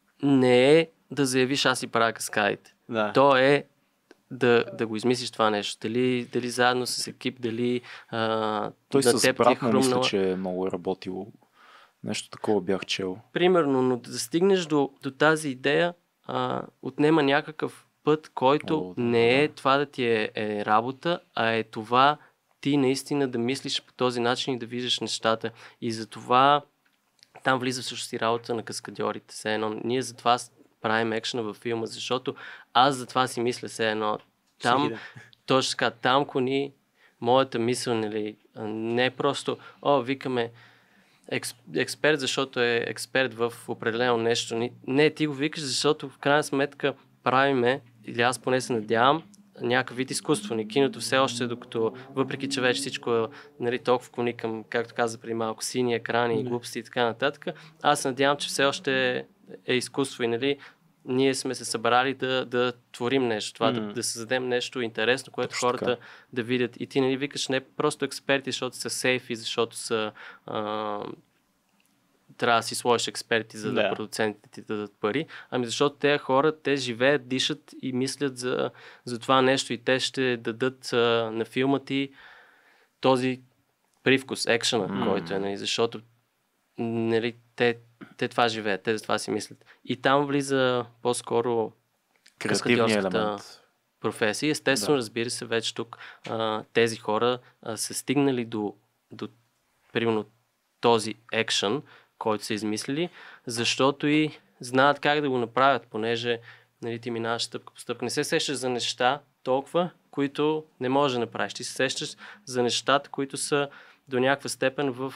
не е да заявиш аз си правя каскадите.
Да.
То е да, да го измислиш това нещо. Дали, дали заедно с екип, дали а,
Той
на
с
теб ти е
брат му мисля,
хрумнала.
че много е работил. Нещо такова бях чел.
Примерно, но да стигнеш до, до тази идея, а, отнема някакъв път, който
О, да,
не е
да.
това да ти е, е работа, а е това ти наистина да мислиш по този начин и да виждаш нещата. И затова там влиза всъщност и работа на каскадьорите. Все едно, ние затова правим екшена във филма, защото аз затова си мисля все едно. Там,
Всеки ден.
точно така, там кони моята мисъл, нали, а не е просто, о, викаме екс, експерт, защото е експерт в определено нещо. Ни- Не, ти го викаш, защото в крайна сметка правиме, или аз поне се надявам, някакъв вид изкуство. Ни киното все още, докато, въпреки че вече всичко е, нали, толкова клони към, както каза преди малко, сини екрани и
Да.
глупости и така нататък, аз се надявам, че все още е, е изкуство и, нали, ние сме се събрали да, да творим нещо, това, да,
Мгм.
да създадем нещо интересно, което
Точно
хората
така.
да видят. И ти, нали, викаш не просто експерти, защото са сейфи, защото са а, трябва да си сложиш експерти, за да,
Да.
продуцентите ти дадат пари, ами защото тези хора, те живеят, дишат и мислят за, за това нещо и те ще дадат а, на филма ти този привкус, екшена,
М.
който е, нали, защото, нали, те те това живеят, те за това си мислят. И там влиза по-скоро
Креативният
каскадьорската
елемент.
професия. Естествено,
Да.
разбира се, вече тук а, тези хора а, са стигнали до, до примерно този екшън, който са измислили, защото и знаят как да го направят, понеже нали, ти минаваш стъпка по стъпка. Не се сещаш за неща толкова, които не можеш да направиш. Ти се сещаш за нещата, които са до някаква степен в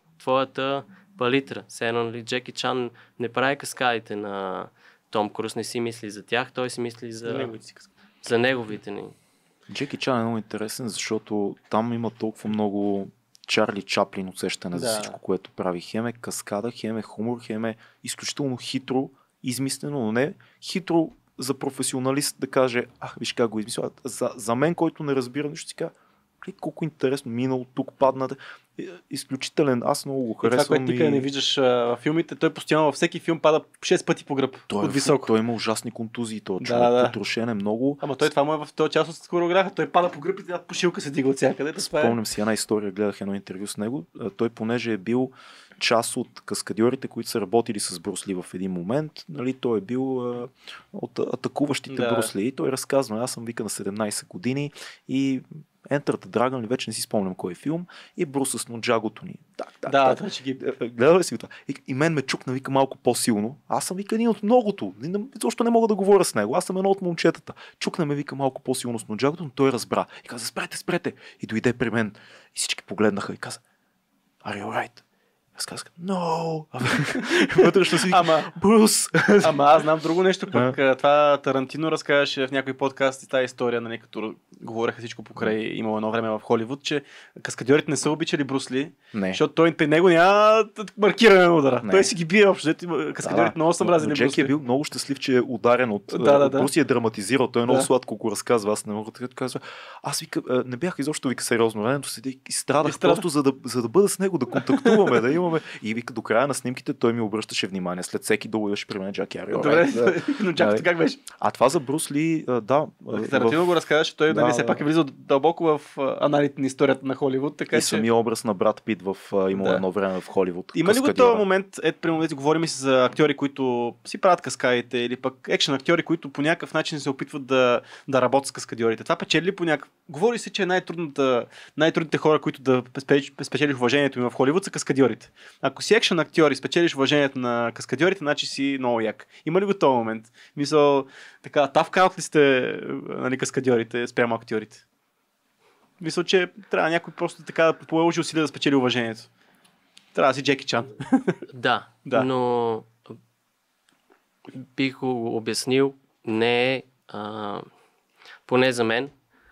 твоята палитра. Все едно, нали, Джеки Чан не прави каскадите на Том Круз, не си мисли за тях, той си мисли за,
За неговите си каскади.
за неговите ни.
Джеки Чан е много интересен, защото там има толкова много Чарли Чаплин усещане
Да.
за всичко, което прави. Хем е каскада, хем е хумор, хем е изключително хитро, измислено, но не хитро за професионалист да каже, ах, виж как го измисля. За, за мен, който не разбира нищо, си казва, колко интересно, минало, тук падна. Изключителен, аз много го
И това,
харесвам.
което ти и... не виждаш а, във филмите, той постоянно във всеки филм пада шест пъти по гръб.
Той,
от високо.
той има ужасни контузии, той
Да,
човек,
да.
потрошен е много.
Ама той това му е в този част от хореография. Той пада по гръб и тя пошилка се дига от всякъде. Да,
Спомням си една история, гледах едно интервю с него. А, Той, понеже е бил част от каскадьорите, които са работили с Брусли в един момент, нали, той е бил а, от атакуващите
Да.
Брусли. И той разказва, аз съм вика на седемнайсет години и Enter the Dragon, вече не си спомням кой е филм, и Брус с ноджагото ни. Так, так,
Да,
так.
това ще ги...
Гледа ли си го това? И, и мен ме чукна, вика, малко по-силно. Аз съм, вика, един от многото. Защо не мога да говоря с него? Аз съм едно от момчетата. Чукна ме, вика, малко по-силно с ноджагото, но той разбра. И каза, спрете, спрете. И дойде при мен. И всички погледнаха и каза, Are you alright? Аз казах, no. Вътрешно си,
Ама,
Брус.
ама аз знам друго нещо, пък а, това Тарантино разказваше в някой подкаст тази история, нали, като говореха всичко покрай, имало едно време в Холивуд, че каскадьорите не са обичали Брус Ли,
Не.
защото той при него няма маркиране на удара.
Не.
Той си ги бие общо. Каскадьорите много са мразили Брус
Джеки е
Ли.
бил много щастлив, че е ударен от,
Да, да,
от
да.
Брус и е драматизирал. Той е много
Да.
сладко го разказва. Аз не мога така да казва. Аз вика, а, не бях изобщо вика сериозно ранено, седи и страдах
И страда.
просто за да, за да бъда с него, да контактуваме, да имаме. И вика, до края на снимките той ми обръщаше внимание. След всеки долу идваше при мен Джаки Арио.
Добре,
Да.
но чакайте как беше.
А това за Брус Ли, а, да. а,
Тарантино
в-
го разказваше, той
Да,
нали, все
да.
пак е влизал дълбоко в а, аналите на историята на Холивуд, така
И
че...
самия образ на брат Пит в а, имало
Да.
едно време в Холивуд.
Има ли го
каскадьора.
този момент, ето при момент говорим си за актьори, които си правят каскадите или пък екшен актьори, които по някакъв начин се опитват да, да работят с каскадьорите. Това печели ли по някакъв... Говори се, че най-трудната, най-трудните хора, които да спечелиш, спечелиш уважението им в Холивуд са каскадьорите. Ако си екшен актьор и спечелиш уважението на каскадьорите, значи си много як. Има ли го този момент? Мисъл, така, тавкаут ли сте, нали, каскадьорите спрямо актьорите? Мисля, че трябва някой просто така да положи усилия да спечели уважението. Трябва да си Джеки Чан.
Да,
Да.
но бих го обяснил, не е, а, поне за мен,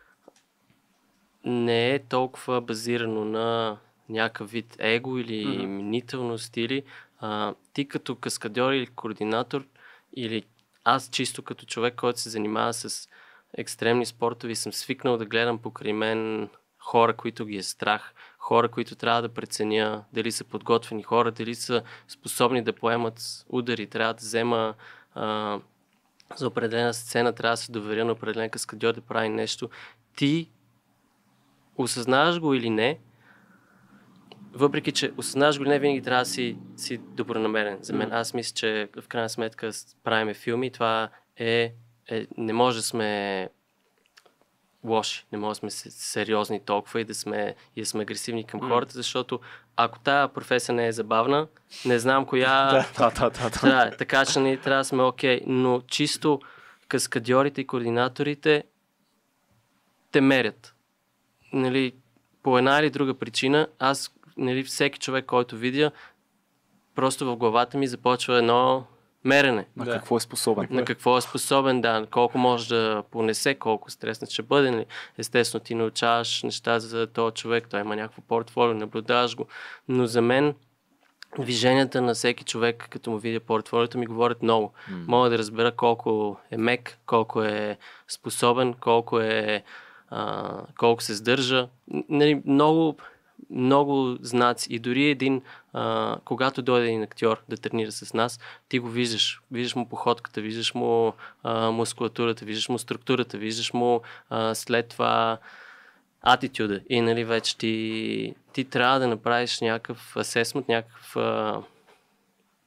не е толкова базирано на някакъв вид его или
Мгм.
мнителност или а, ти като каскадьор или координатор или аз чисто като човек, който се занимава с екстремни спортове, съм свикнал да гледам покрай мен хора, които ги е страх, хора, които трябва да преценя дали са подготвени хора, дали са способни да поемат удари, трябва да взема а, за определена сцена, трябва да се доверя на определен каскадьор да прави нещо. Ти осъзнаваш го или не, въпреки че осъзнаваш го или не, винаги трябва да си, си добронамерен. За мен, аз мисля, че в крайна сметка правиме филми, това е, е не може да сме лоши, не може да сме се- сериозни толкова и да сме, и да сме агресивни към
М.
хората, защото ако тая професия не е забавна, не знам коя
Да.
Да, да, да, да.
трябва, така че не трябва да сме окей, но чисто каскадьорите и координаторите те мерят. Нали, по една или друга причина, аз, нали, всеки човек, който видя, просто в главата ми започва едно мерене.
На
Да.
какво е способен?
На какво е способен, да, колко може да понесе, колко стреснат ще бъде. Нали. Естествено, ти научаваш неща за този човек, той има някакво портфолио, наблюдаваш го. Но за мен движенията на всеки човек, като му видя портфолиото, ми говорят много.
М.
Мога да разбера колко е мек, колко е способен, колко е а, колко се сдържа. Н- Нали, много, много знаци. И дори един, а, когато дойде един актьор да тренира с нас, ти го виждаш. Виждаш му походката, виждаш му а, мускулатурата, виждаш му структурата, виждаш му а, след това атитюда. И нали вече ти, ти трябва да направиш някакъв асесмент, някакъв а,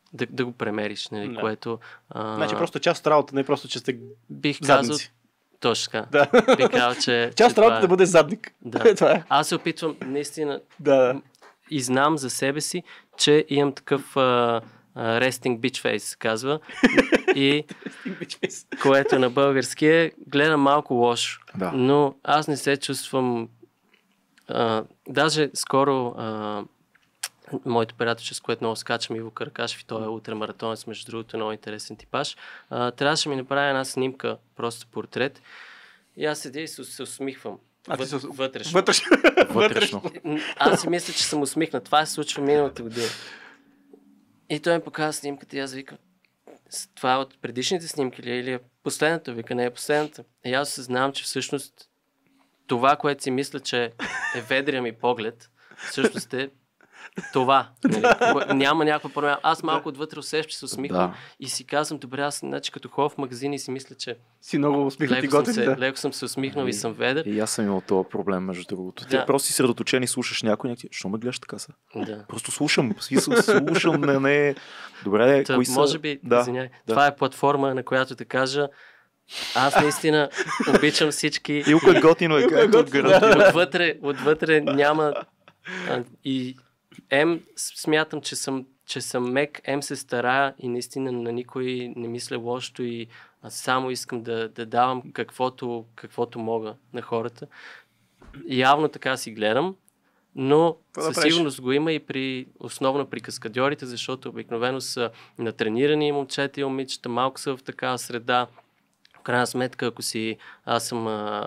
да, да го премериш, нали,
Да.
което... А,
Значи просто е част от работа, не просто, че сте
бих казал...
задници.
Точно така.
Да.
Бих казал, че...
Част
че
от работа
това е.
да бъде задник.
Да.
Това е.
Аз се опитвам наистина
Да, да.
и знам за себе си, че имам такъв а, а, resting bitch face, се казва. И което на български е, гледам малко лошо.
Да.
Но аз не се чувствам... А, даже скоро а, моето приятелче, с което много скачам, Иво Каракашев, и той е ултрамаратонец, между другото, много интересен типаж. А, трябваше да ми направи една снимка, просто портрет. И аз седя и се, се усмихвам.
А ти
Вът,
се...
вътрешно.
Вътрешно.
Вътрешно.
Аз си мисля, че съм усмихнат. Това се случва миналата година. И той ми показва снимката и аз викам, това е от предишните снимки ли, или е последната? Вика, не е последната. И аз съзнавам, че всъщност това, което си мисля, че е ведрия ми поглед, всъщност е това. Нали? Няма някаква промяна. Аз малко отвътре усещам, че се усмихвам
Да.
и си казвам, добре, аз значи, като ходя в магазин и си мисля, че
Си много усмихнат и
леко съм,
готин.
се,
Да.
леко съм се усмихнал и,
И-
съм ведър.
И аз съм имал този проблем, между другото. Ти
Да.
просто си средоточен и слушаш някой, някой, що ме гледаш така са?
Да.
Просто слушам, в смисъл, слушам, не, не. Добре,
Та,
кои са...
може би,
да,
извиняй,
да.
това е платформа, на която да кажа, аз наистина обичам всички.
Илко е готино, е
Илко е
както
готино,
гарантира.
Отвътре, отвътре няма... А, и М смятам, че съм, че съм мек, М се старая и наистина на никой не мисля лошо и аз само искам да, да давам каквото, каквото мога на хората. Явно така си гледам, но
Какво да
със
правиш?
сигурност го има и при, основно при каскадьорите, защото обикновено са натренирани момчета и момичета, малко са в такава среда. В крайна сметка, ако си, аз съм, а,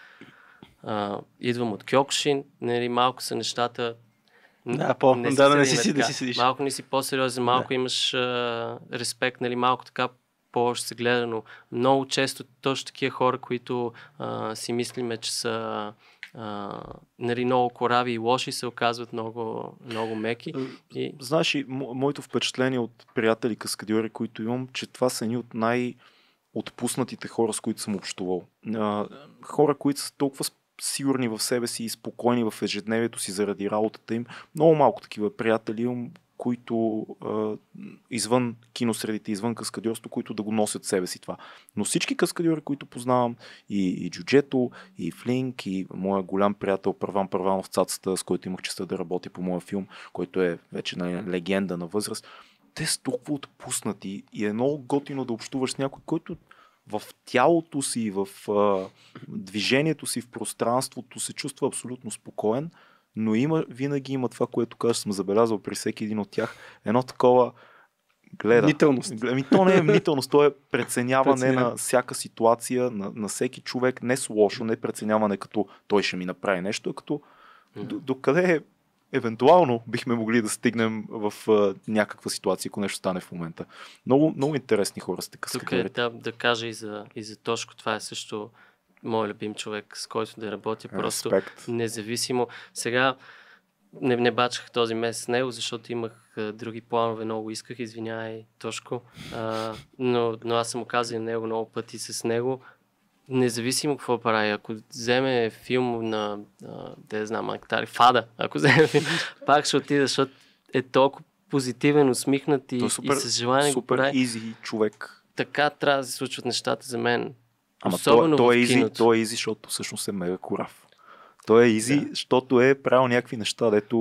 а, идвам от Кьокушин, нали, малко са нещата.
Да, по-
не
да, да, не
седиме
си-
така.
не си седиш.
Малко не си по-сериозен, малко имаш а, респект, нали, малко така по-лошо се гледа, но много често точно такива хора, които а, си мислиме, че са а, нали, много корави и лоши, се оказват много, много меки. И...
Знаеш, и мо- моето впечатление от приятели каскадьори, които имам, че това са едни от най- отпуснатите хора, с които съм общувал. А, хора, които са толкова с- сигурни в себе си и спокойни в ежедневието си заради работата им. Много малко такива приятели имам, които а, извън киносредите, извън каскадьорство, които да го носят в себе си това. Но всички каскадьори, които познавам, и, и джуджето, и Флинк, и моя голям приятел Първан Първанов Цацата, с който имах честа да работя по моя филм, който е вече на легенда на възраст, те са толкова отпуснати и е много готино да общуваш с някой, който в тялото си, в а, движението си, в пространството се чувства абсолютно спокоен, но има, винаги има това, което кажа, съм забелязал при всеки един от тях, едно такова гледа.
Мнителност.
Ами то не е мнителност, то е преценяване
Преценява.
на всяка ситуация, на, на всеки човек, не с лошо, не преценяване като той ще ми направи нещо, а като до, докъде е евентуално бихме могли да стигнем в а, някаква ситуация, ако нещо стане в момента. Много, много интересни хора сте
Тук е
каскадерите.
да, да кажа и за, и за Тошко, това е също мой любим човек, с който да работя, просто
Респект.
независимо. Сега не, не бачах този месец с него, защото имах а, други планове, много исках, извинявай, Тошко, а, но, но аз съм оказал на него много пъти с него. Независимо какво прави, ако вземе филм на, а, да знам, Актари, Фада, ако вземе филм, пак ще отида, защото е толкова позитивен, усмихнат и,
Той е супер,
и с желание го
супер
прави.
изи човек.
Така трябва да се случват нещата за мен.
Ама
Особено
той, той,
в
е изи,
киното.
той е изи, защото всъщност е мега корав. Той е изи,
Да.
защото е правил някакви неща, дето...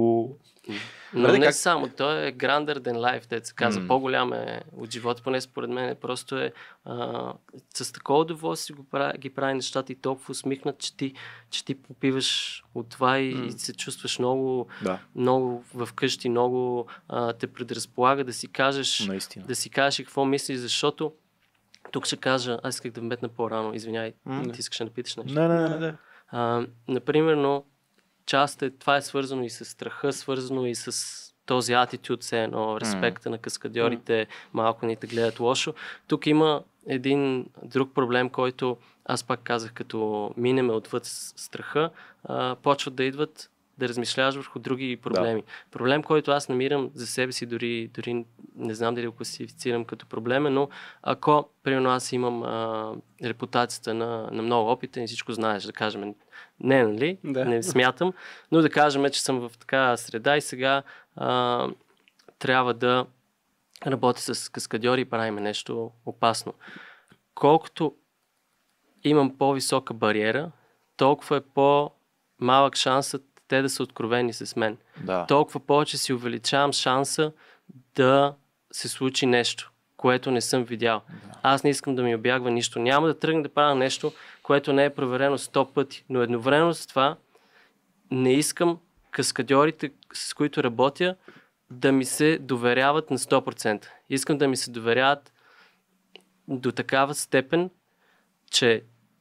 Но
Добре,
не
как-
само, той е grander than life, дето се казва,
М.
по-голям е от живота, поне според мен, просто е а, с такова удоволствие го прави, ги прави нещата и толкова усмихнат, че ти, че ти попиваш от това и,
М.
и се чувстваш много,
Да,
много вкъщи, много а, те предразполага да си кажеш,
наистина.
да си кажеш и какво мислиш, защото тук ще кажа, аз исках да вметна по-рано, извиняй,
М.
ти искаш да питаш нещо.
Не, не, не.
Да.
А, например, но част е, това е свързано и с страха, свързано и с този атитюд, все едно, респекта на каскадьорите, малко ни те гледат лошо. Тук има един друг проблем, който аз пак казах, като минеме отвъд с- страха, а, почват да идват да размишляваш върху други проблеми. Проблем, който аз намирам за себе си, дори, дори не знам дали го класифицирам като проблем, но ако, примерно, аз имам а, репутацията на, на много опитен и всичко знаеш, да кажем, не, нали?
Да.
Не смятам, но да кажем, че съм в такава среда и сега а, трябва да работя с каскадьори и правим нещо опасно. Колкото имам по-висока бариера, толкова е по-малък шансът те да са откровени с мен.
Да.
Толкова повече си увеличавам шанса да се случи нещо, което не съм видял.
Да.
Аз не искам да ми обягва нищо. Няма да тръгна да правя нещо, което не е проверено сто пъти. Но едновременно с това не искам каскадьорите, с които работя, да ми се доверяват на сто процента. Искам да ми се доверяват до такава степен, че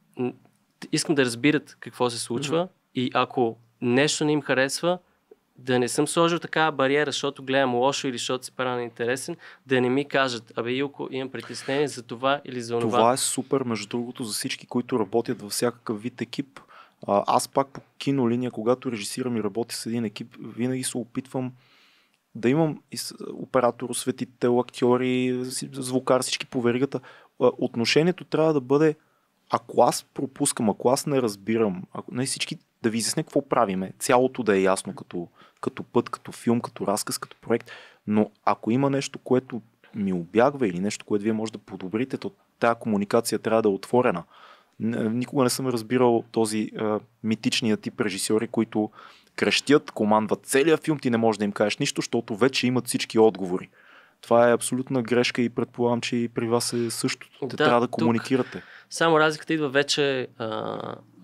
искам да разбират какво се случва mm-hmm. и ако нещо не им харесва, да не съм сложил такава бариера, защото гледам лошо или защото се правя неинтересен, да не ми кажат, абе Илко, имам притеснение за това или за това.
Това е супер, между другото, за всички, които работят във всякакъв вид екип. А, аз пак по кинолиния, когато режисирам и работя с един екип, винаги се опитвам да имам и оператор, осветител, актьори, звукар, всички по веригата. Отношението трябва да бъде, ако аз пропускам, ако аз не разбирам, ако не всички да ви изясня какво правиме, цялото да е ясно като, като път, като филм, като разказ, като проект, но ако има нещо, което ми обягва или нещо, което вие може да подобрите, то тази комуникация трябва да е отворена. Никога не съм разбирал този а, митичния тип режисьори, които крещят, командват целия филм, ти не можеш да им кажеш нищо, защото вече имат всички отговори. Това е абсолютна грешка и предполагам, че и при вас е същото.
Да,
трябва да комуникирате.
Само разликата идва вече а,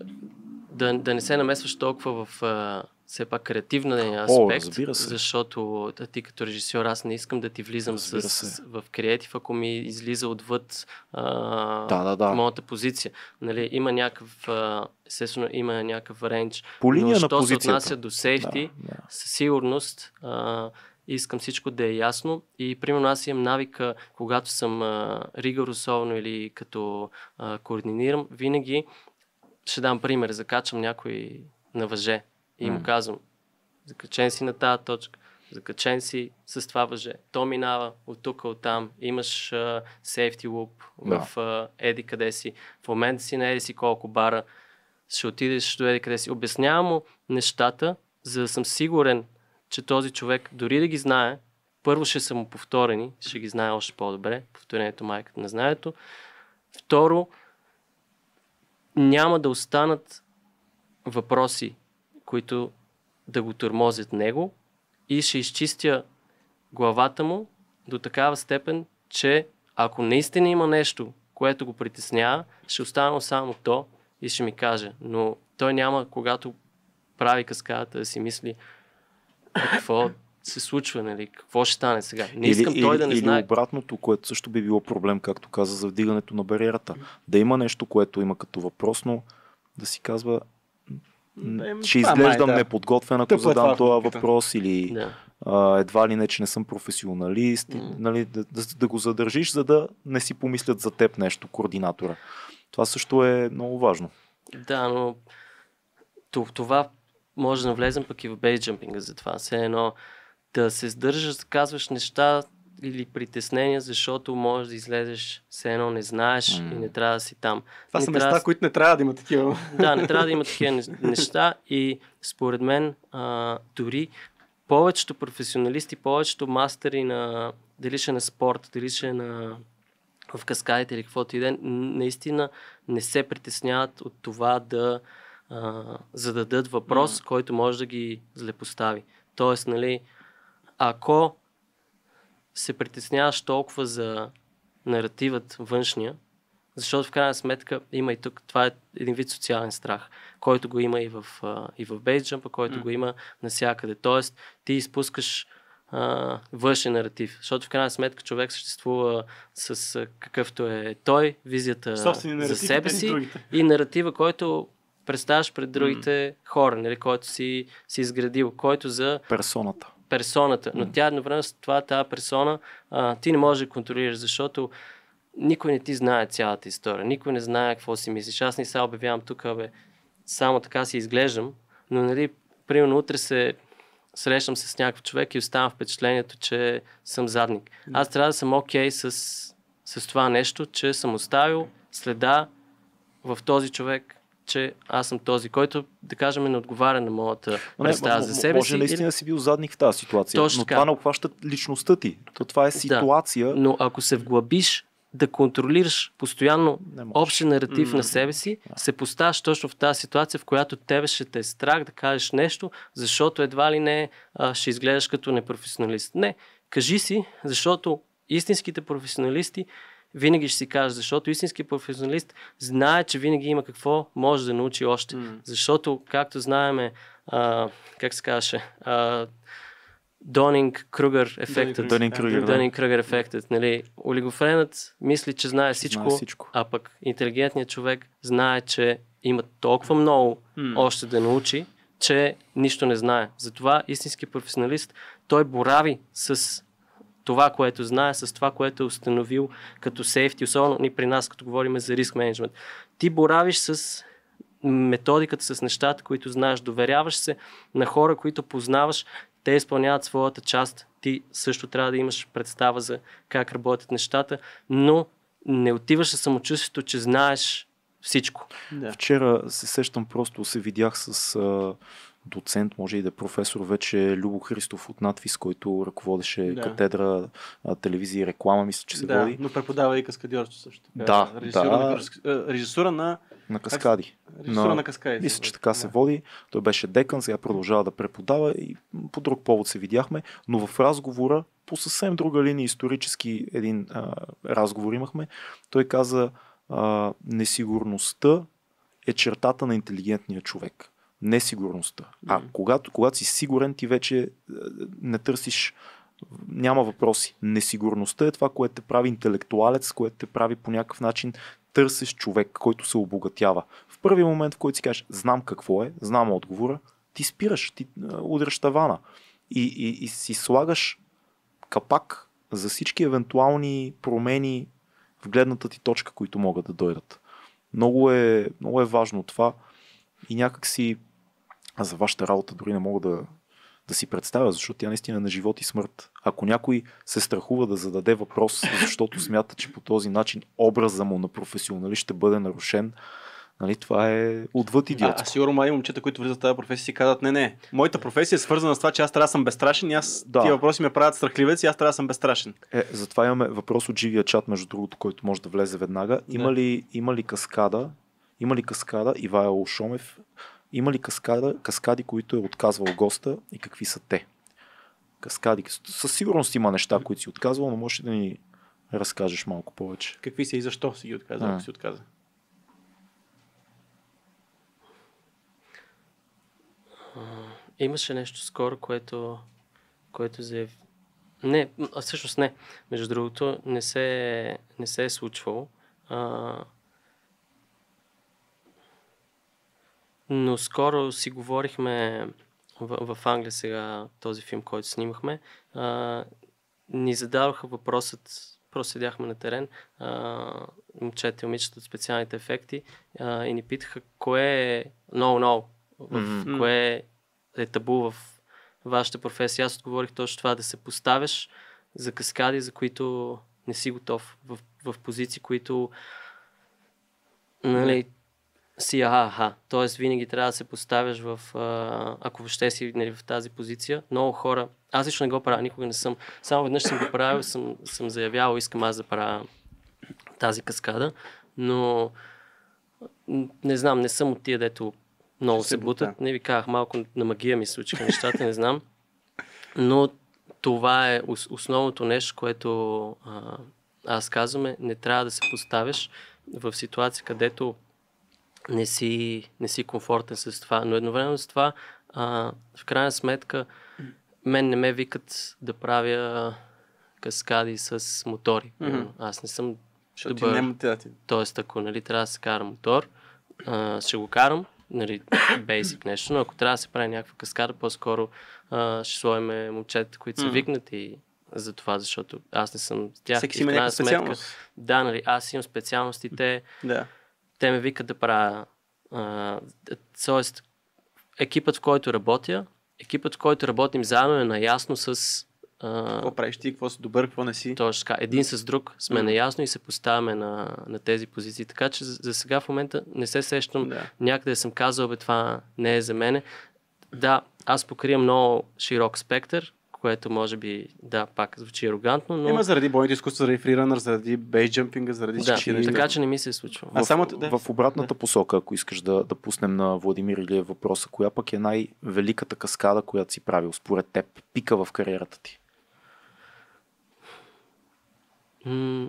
да, да не се намесваш толкова в а, все пак креативния аспект,
О,
защото ти като режисьор, аз не искам да ти влизам с, с, в креатив, ако ми излиза отвъд а,
да, да, да.
моята позиция. Нали, има някакъв, а, естествено има някакъв рейндж,
по линия
но
на
що
позицията
се отнася до сейфти,
да, да.
със сигурност а, искам всичко да е ясно и примерно аз имам навика, когато съм а, ригър особено или като а, координирам, винаги ще дам пример, закачам някой на въже и му казвам, закачен си на тази точка, закачен си с това въже, то минава от тук, от там, имаш uh, safety loop
да.
в uh, еди къде си, в момента си на еди си колко бара, ще отидеш до еди къде си. Обяснявам му нещата, за да съм сигурен, че този човек, дори да ги знае, първо ще са му повторени, ще ги знае още по-добре, повторението майката на знанието. Второ, няма да останат въпроси, които да го тормозят него и ще изчистя главата му до такава степен, че ако наистина има нещо, което го притеснява, ще остана само то и ще ми каже. Но той няма, когато прави каскадата, да си мисли какво се случва, нали? Какво ще стане сега. Не искам
или,
той да не
или
знае.
Или обратното, което също би било проблем, както каза, за вдигането на бариерата. Да има нещо, което има като въпрос, но да си казва
Да,
ще изглеждам
да.
неподготвен, ако
Тъпо е
задам
това,
този въпрос или
Да.
а, едва ли не, че не съм професионалист,
Mm.
нали, да, да, да го задържиш, за да не си помислят за теб нещо, координатора. Това също е много важно.
Да, но това може да навлезем пък и в бейсджъмпинга за това. Все едно да се сдържаш, да казваш неща или притеснения, защото можеш да излезеш, все едно не знаеш mm. и не трябва да си там.
Това
не
са
трябва
места,
да...
които не трябва да има такива.
Да, не трябва да има такива неща и според мен а, дори повечето професионалисти, повечето мастери на дали ще на спорт, дали ще на в каскадите или каквото и да е, наистина не се притесняват от това да а, зададат въпрос, mm. който може да ги злепостави. Тоест, нали, ако се притесняваш толкова за наративът външния, защото в крайна сметка има и тук, това е един вид социален страх, който го има и в, uh, и в бейсджъмпа, който mm. го има навсякъде. Тоест, ти изпускаш uh, външен наратив, защото в крайна сметка човек съществува с uh, какъвто е той, визията за себе си и наратива, който представяш пред другите mm. хора, нали, който си, си изградил, който за
персоната.
персоната, но mm. тя едновременно с това, тази персона, а, ти не можеш да контролираш, защото никой не ти знае цялата история, никой не знае какво си мислиш. Аз не сега обявявам тук, бе, само така си изглеждам, но нали, примерно утре се срещам се с някакъв човек и оставам впечатлението, че съм задник. Аз трябва да съм окей okay с, с това нещо, че съм оставил следа в този човек че аз съм този, който, да кажем, не отговаря на моята представа за себе
може
си.
Може наистина да си бил задник в тази ситуация,
Точно
но
така.
това не обхваща личността ти. То това е ситуация.
Да, но ако се вглъбиш да контролираш постоянно общия наратив mm-hmm. на себе си, yeah. се поставяш точно в тази ситуация, в която тебе ще те е страх да кажеш нещо, защото едва ли не а, ще изгледаш като непрофесионалист. Не, кажи си, защото истинските професионалисти винаги ще си кажат, защото истински професионалист знае, че винаги има какво може да научи още. Mm. Защото, както знаеме, а, как се казваше, а, Донинг-Кругър ефектът.
Донинг-Кругър, да.
Донинг-Кругър ефектът. Нали? Олигофренът мисли, че знае всичко,
знае всичко,
а пък интелигентният човек знае, че има толкова много mm. още да научи, че нищо не знае. Затова истински професионалист, той борави с това, което знае, с това, което е установил като сейфти, особено ни при нас, като говорим за риск менеджмент. Ти боравиш с методиката, с нещата, които знаеш, доверяваш се на хора, които познаваш, те изпълняват своята част. Ти също трябва да имаш представа за как работят нещата, но не отиваш със самочувствието, че знаеш всичко.
Да. Вчера се сещам, просто се видях с а, доцент, може и да е професор, вече Любо Христов от Надвис, който ръководеше да. катедра а, телевизия и реклама, мисля, че се
да,
води.
но преподава и каскадьорство също.
Да,
режисура,
да.
На, режисура на...
на каскади.
Режисура на, на каскади.
Мисля, че така да. се води. Той беше декан, сега продължава да преподава и по друг повод се видяхме, но в разговора, по съвсем друга линия, исторически един а, разговор имахме, той каза, а, несигурността е чертата на интелигентния човек. Несигурността. А mm. когато, когато си сигурен, ти вече не търсиш, няма въпроси. Несигурността е това, което те прави интелектуалец, което те прави по някакъв начин търсиш човек, който се обогатява. В първи момент, в който си кажеш, знам какво е, знам отговора, ти спираш, ти удряш тавана и, и, и си слагаш капак за всички евентуални промени в гледната ти точка, които могат да дойдат. Много е, много е важно това и някак си аз за вашата работа дори не мога да, да си представя, защото тя наистина е на живот и смърт. Ако някой се страхува да зададе въпрос, защото смята, че по този начин образа му на професионалист ще бъде нарушен, нали, това е отвъд идиотско.
А, а сигурно млади момчета, които влизат в тази професия, си казват, не, не, моята професия е свързана с това, че аз трябва да съм безстрашен и аз да. Тия въпроси ме правят страхливец и аз трябва да съм безстрашен.
Е, затова имаме въпрос от живия чат, между другото, който може да влезе веднага. Има, да. ли, има ли каскада, има ли каскада, Ивайло Шомев, има ли каскада, каскади, които е отказвал госта и какви са те? Каскади. Със сигурност има неща, които си отказвал, но можеш да ни разкажеш малко повече.
Какви са и защо си ги отказал, ако си отказа?
Имаше нещо скоро, което, което заяви. Не, всъщност не. Между другото, не се, не се е случвало. А... Но скоро си говорихме в, в Англия сега, този филм, който снимахме. А... Ни зададоха въпросът, просто седяхме на терен, а... момчета и момичета от специалните ефекти а... и ни питаха кое е no-no, в mm-hmm. кое е табу в вашата професия. Аз отговорих точно това, да се поставяш за каскади, за които не си готов, в, в позиции, които нали, си аха. Тоест винаги трябва да се поставяш в, а, ако въобще си нали, в тази позиция. Много хора, аз лично не го правя, никога не съм, само веднъж съм го правил, съм, съм заявявал, искам аз да правя тази каскада, но не знам, не съм от тия, дето много се, се бутат. Не ви казах, малко на магия ми случиха нещата, не знам. Но това е основното нещо, което а, аз казваме, не трябва да се поставяш в ситуация, където не си, не си комфортен с това. Но едновременно с това, а, в крайна сметка, мен не ме викат да правя каскади с мотори. Mm-hmm. Аз не съм
Защото
добър.
Няма да ти...
Тоест, ако нали, трябва да се кара мотор, а, ще го карам, нали, basic нещо, но ако трябва да се прави някаква каскада, по-скоро а, ще сложим момчета, които са mm. викнати за това, защото аз не съм с тях.
Всеки си има някаква специалност.
Да, нали, аз имам специалностите,
да.
Те ме викат да правя. Тоест, екипът, в който работя, екипът, в който работим заедно е наясно с
Какво правиш ти, какво си добър, какво не си?
Точно така. Един с друг сме
М.
наясно и се поставяме на, на тези позиции. Така че за, за сега в момента не се сещам
Да.
някъде съм казал, бе, това не е за мене. Да, аз покривам много широк спектър, което може би, да, пак звучи арогантно, но...
Има заради бойните изкуства, заради фриранър, заради бейсджъмпинга, заради
да,
всички неща.
така че не ми се е случва.
А
В,
само да.
в обратната посока, ако искаш да, да пуснем на Владимир Илиев въпроса, коя пък е най-великата каскада, която си правил според теб, пика в кариерата ти?
М-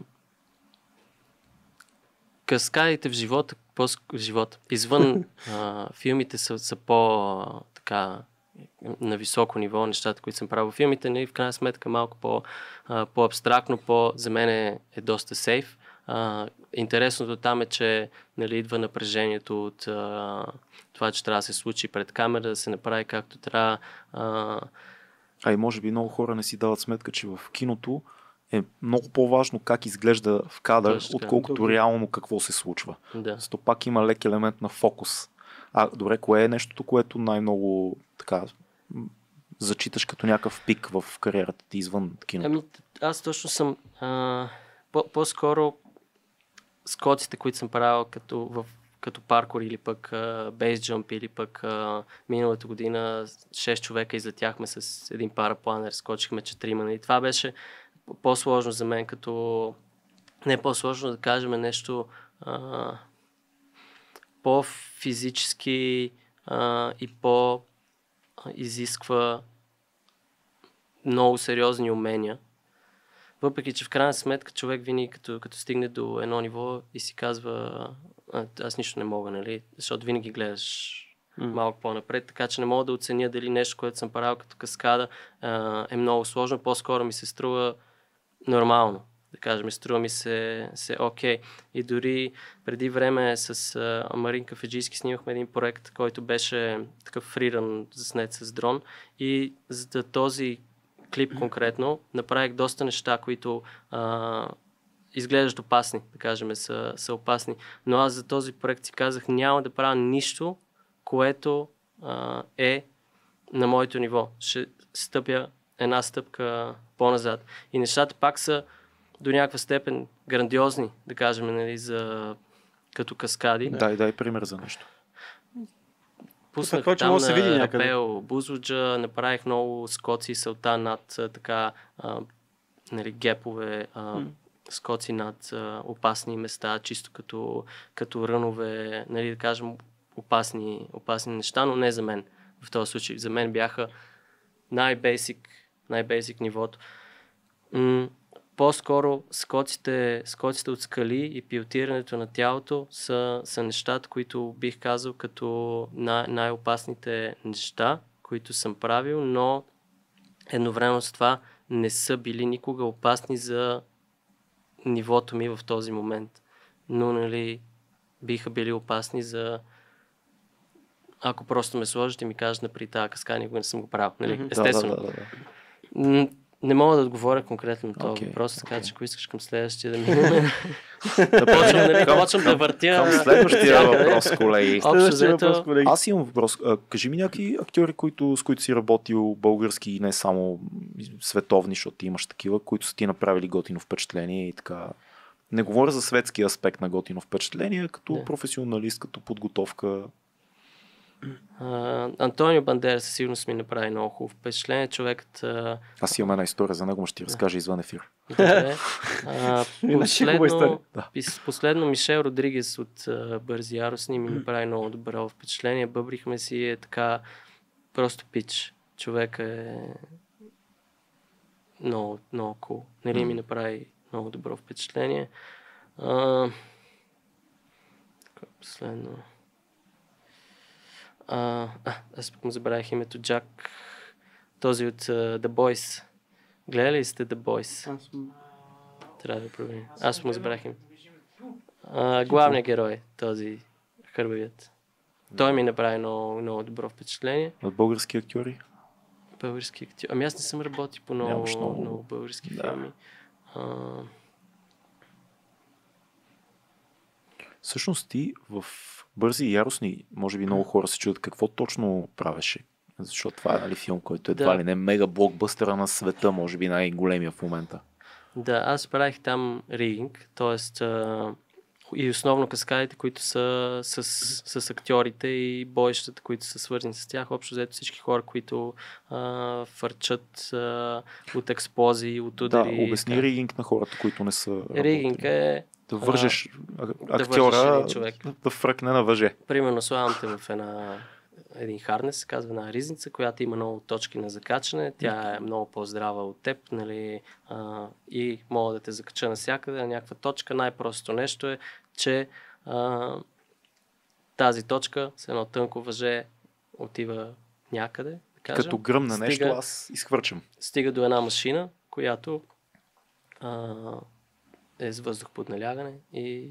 Каскадите в живота, по в живота. Извън а, филмите са, са по а, така на високо ниво нещата, които съм правил в филмите, нали, в крайна сметка малко по, а, по-абстрактно, по, за мен е, е доста сейф. А, интересното там е, че нали, идва напрежението от а, това, че трябва да се случи пред камера, да се направи както трябва. А,
А и може би много хора не си дават сметка, че в киното е много по-важно как изглежда в кадър,
Точно така.
отколкото реално какво се случва.
да.
Зато пак има лек елемент на фокус. А, добре, кое е нещото, което най-много така м, зачиташ като някакъв пик в кариерата ти извън киното?
Ами, аз точно съм а, по- по-скоро скоците, които съм правил като, в, като паркур или пък бейсджъмп или пък а, миналата година шест човека излетяхме с един парапланер, скочихме четирима. И това беше по-сложно за мен, като не по-сложно да кажем нещо а, по-физически а, и по-изисква много сериозни умения. Въпреки, че в крайна сметка човек винаги като, като стигне до едно ниво и си казва а, аз нищо не мога, нали? Защото винаги гледаш
М.
малко по-напред, така че не мога да оценя дали нещо, което съм правил като каскада а, е много сложно. По-скоро ми се струва нормално. Да кажем, струва ми се, се окей. И дори преди време с а, Марин Кафеджийски снимахме един проект, който беше такъв фриран, заснет с дрон. И за този клип конкретно направих доста неща, които а, изглеждат опасни, да кажем, са, са опасни. Но аз за този проект си казах, няма да правя нищо, което а, е на моето ниво. Ще стъпя една стъпка по-назад. И нещата пак са до някаква степен грандиозни, да кажем, нали, за, като каскади.
Дай, дай пример за нещо.
Пуснах
Това, че
там
може да се види
на
някъде.
Рапел, Бузлуджа, направих много скоци, салта над а, така а, нали, гепове, а,
М.
скоци над а, опасни места, чисто като, като рънове, нали, да кажем опасни, опасни неща, но не за мен в този случай. За мен бяха най-бейсик, най-бейсик нивото. М- по-скоро скоците, скоците от скали и пилотирането на тялото са, са нещата, които бих казал като най- най-опасните неща, които съм правил, но едновременно с това не са били никога опасни за нивото ми в този момент. Но, нали, биха били опасни за... Ако просто ме сложите и ми кажат, напри тази каскада, никога не съм го правил. Нали?
Мгм.
Естествено.
Да, да, да, да.
М, Не мога да отговоря конкретно на този
Окей,
въпрос, така
окей.
че ако искаш към следващия да минем. Да почвам, нали,
Към-
почвам да въртя.
Към следващия
всякъде.
въпрос, колеги.
Общо
Следващия
взето,
въпрос, колеги.
Аз имам въпрос. А, кажи ми някакви актьори, които, с които си работил, български и не само световни, защото ти имаш такива, които са ти направили готино впечатление и така. Не говоря за светския аспект на готино впечатление, като
Не.
професионалист, като подготовка.
а, Антонио Бандера със сигурност ми направи много хубаво впечатление. Човекът а,
Аз имам една история за него, но ще ти разкажа извън ефир.
добре. А,
Иначе хубава история.
последно,
Да.
пис- последно Мишел Родригес от а, Бързи яростни ми направи много добро впечатление. Бъбрихме си, е така просто пич. Човек е много, много cool. Нали ми направи много добро впечатление. А, кой е последно? А, а, аз пък му забравих името. Джак. Този от uh, The Boys. Гледали ли сте The Boys? Трябва да проверим. Аз му забравих името. А, главният герой, този хърбавият. Той ми направи много, много добро впечатление.
От български актьори?
Български актьор. Ами аз не съм работил по много,
Нямаш
много...
много.
много български
Да.
филми. А,
Всъщност ти в Бързи и яростни, може би много хора се чудят какво точно правеше. Защото това е, нали, филм, който едва да. ли не е мега блокбъстъра на света, може би най-големия в момента.
Да, аз правих там ригинг, т.е. и основно каскадите, които са с, с актьорите и боищата, които са свързани с тях. Общо взето всички хора, които а, фърчат а, от експлозии, от удари.
Да, обясни ригинг на хората, които не са работили.
Ригинг е
да вържеш а,
актьора
да, да фръкне на въже.
Примерно слагам те в една един харнес, се казва една ризница, която има много точки на закачане. Тя е много по-здрава от теб, нали, а, и мога да те закача навсякъде на някаква точка. Най-простото нещо е, че а, тази точка с едно тънко въже отива някъде. Да кажем,
като гръмна
стига,
нещо, аз изхвърчам.
Стига до една машина, която а, е с въздух под налягане и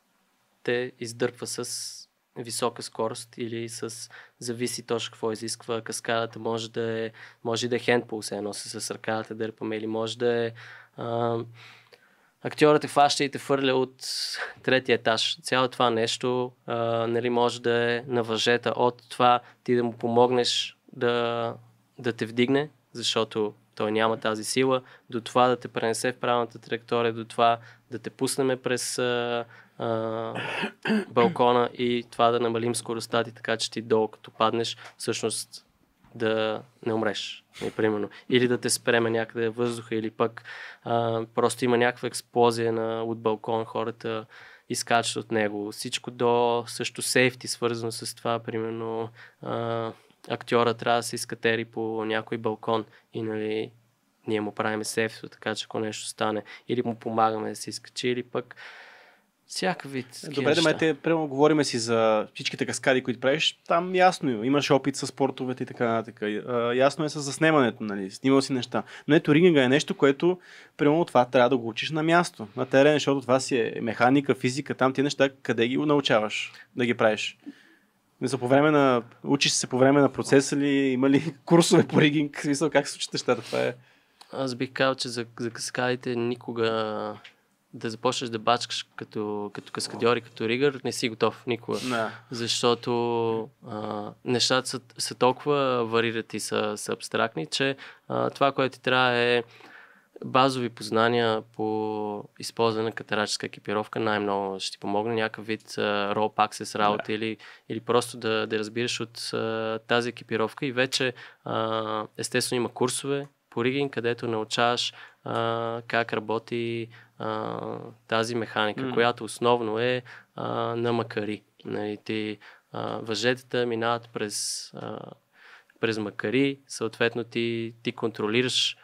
те издърпва с висока скорост или с зависи точно какво изисква каскадата. Може да е, може да е хендпул, едно с, с ръката дърпаме, или може да е а, актьорът те хваща и те фърля от третия етаж. Цяло това нещо а, нали, може да е на въжета от това ти да му помогнеш да, да те вдигне, защото той няма тази сила, до това да те пренесе в правилната траектория, до това да те пуснем през а, а, балкона и това да намалим скоростта ти, така че ти долу като паднеш, всъщност да не умреш, примерно. Или да те спреме някъде въздуха, или пък а, просто има някаква експлозия на, от балкон, хората изкачат от него. Всичко до също сейфти, свързано с това, примерно а, актьора трябва да се изкатери по някой балкон и, нали, ние му правим сейфто, така че ако нещо стане, или му помагаме да се изкачи, или пък всякакъв вид.
Добре, да ме те, прямо говорим си за всичките каскади, които правиш. Там ясно е. Имаш опит с спортовете и така нататък. Ясно е с заснемането, нали. Снимал си неща. Но ето ригинга е нещо, което прямо това трябва да го учиш на място, на терен, защото това си е механика, физика, там ти неща, къде ги научаваш да ги правиш. Мисля, по време на... Учиш се по време на процеса ли, има ли курсове по ригинг? Смисъл, как се учат нещата? Това е...
Аз бих казал, че за, за каскадите никога да започнеш да бачкаш като, като каскадьор и като ригър, не си готов никога.
No.
Защото а, нещата са, са толкова варират и са, са абстрактни, че а, това, което ти трябва е базови познания по използване на катераческа екипировка, най-много ще ти помогне, някакъв вид uh, rope access работа, yeah. или, или просто да, да разбираш от uh, тази екипировка и вече uh, естествено има курсове по ригинг, където научаваш uh, как работи uh, тази механика, mm. която основно е uh, на макари. Нали, ти, uh, въжетата минават през, uh, през макари, съответно ти, ти контролираш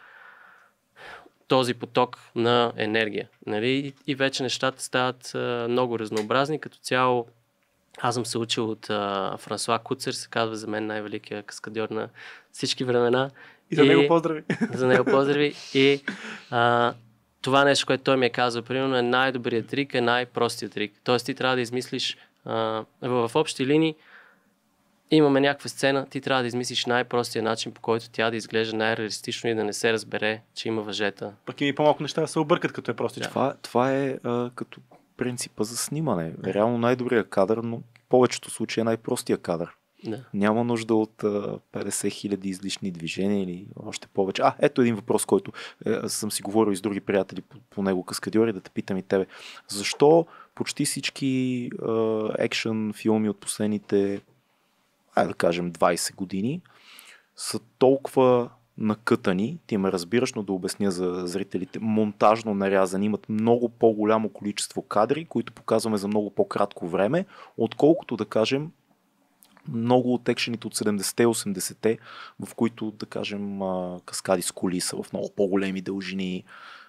този поток на енергия. Нали? И вече нещата стават а, много разнообразни. Като цяло, аз съм се учил от а, Франсуа Куцер, се казва за мен най-великият каскадьор на всички времена.
И за и, него поздрави.
За него поздрави. И а, това нещо, което той ми е казал, примерно, е най-добрият трик, е най-простият трик. Тоест ти трябва да измислиш а, в, в общи линии, имаме някаква сцена, ти трябва да измислиш най-простия начин, по който тя да изглежда най-реалистично и да не се разбере, че има въжета.
Пък има и по-малко неща да се объркат, като е простичко.
Това, това е а, като принципа за снимане. Реално най-добрият кадър, но в повечето случаи е най-простия кадър.
Да.
Няма нужда от а, петдесет хиляди излишни движения или още повече. А, ето един въпрос, който е, съм си говорил и с други приятели по, по него каскадьори, да те питам и тебе. Защо почти всички а, екшън филми от последните, айде да кажем, двайсет години са толкова накътани, ти ме разбираш, но да обясня за зрителите, монтажно нарязани, имат много по-голямо количество кадри, които показваме за много по-кратко време, отколкото, да кажем, много от екшените от седемдесетте и осемдесетте, в които, да кажем, каскади с коли са в много по-големи дължини.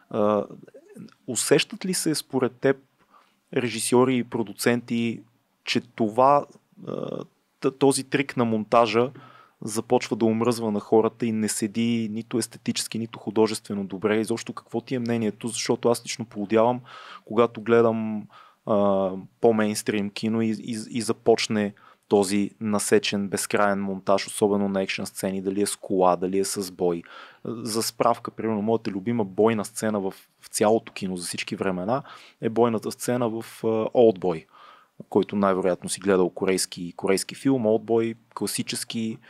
Усещат ли се според теб режисьори и продуценти, че това, този трик на монтажа започва да омръзва на хората и не седи нито естетически, нито художествено добре? И защо какво ти е мнението? Защото аз лично поудявам, когато гледам а, по-мейнстрим кино и, и, и започне този насечен безкрайен монтаж, особено на екшен сцени, дали е с кола, дали е с бой. За справка, примерно, моята любима бойна сцена в, в цялото кино за всички времена е бойната сцена в Олдбой, който най-вероятно си гледал корейски, корейски филм. Олдбой, класически,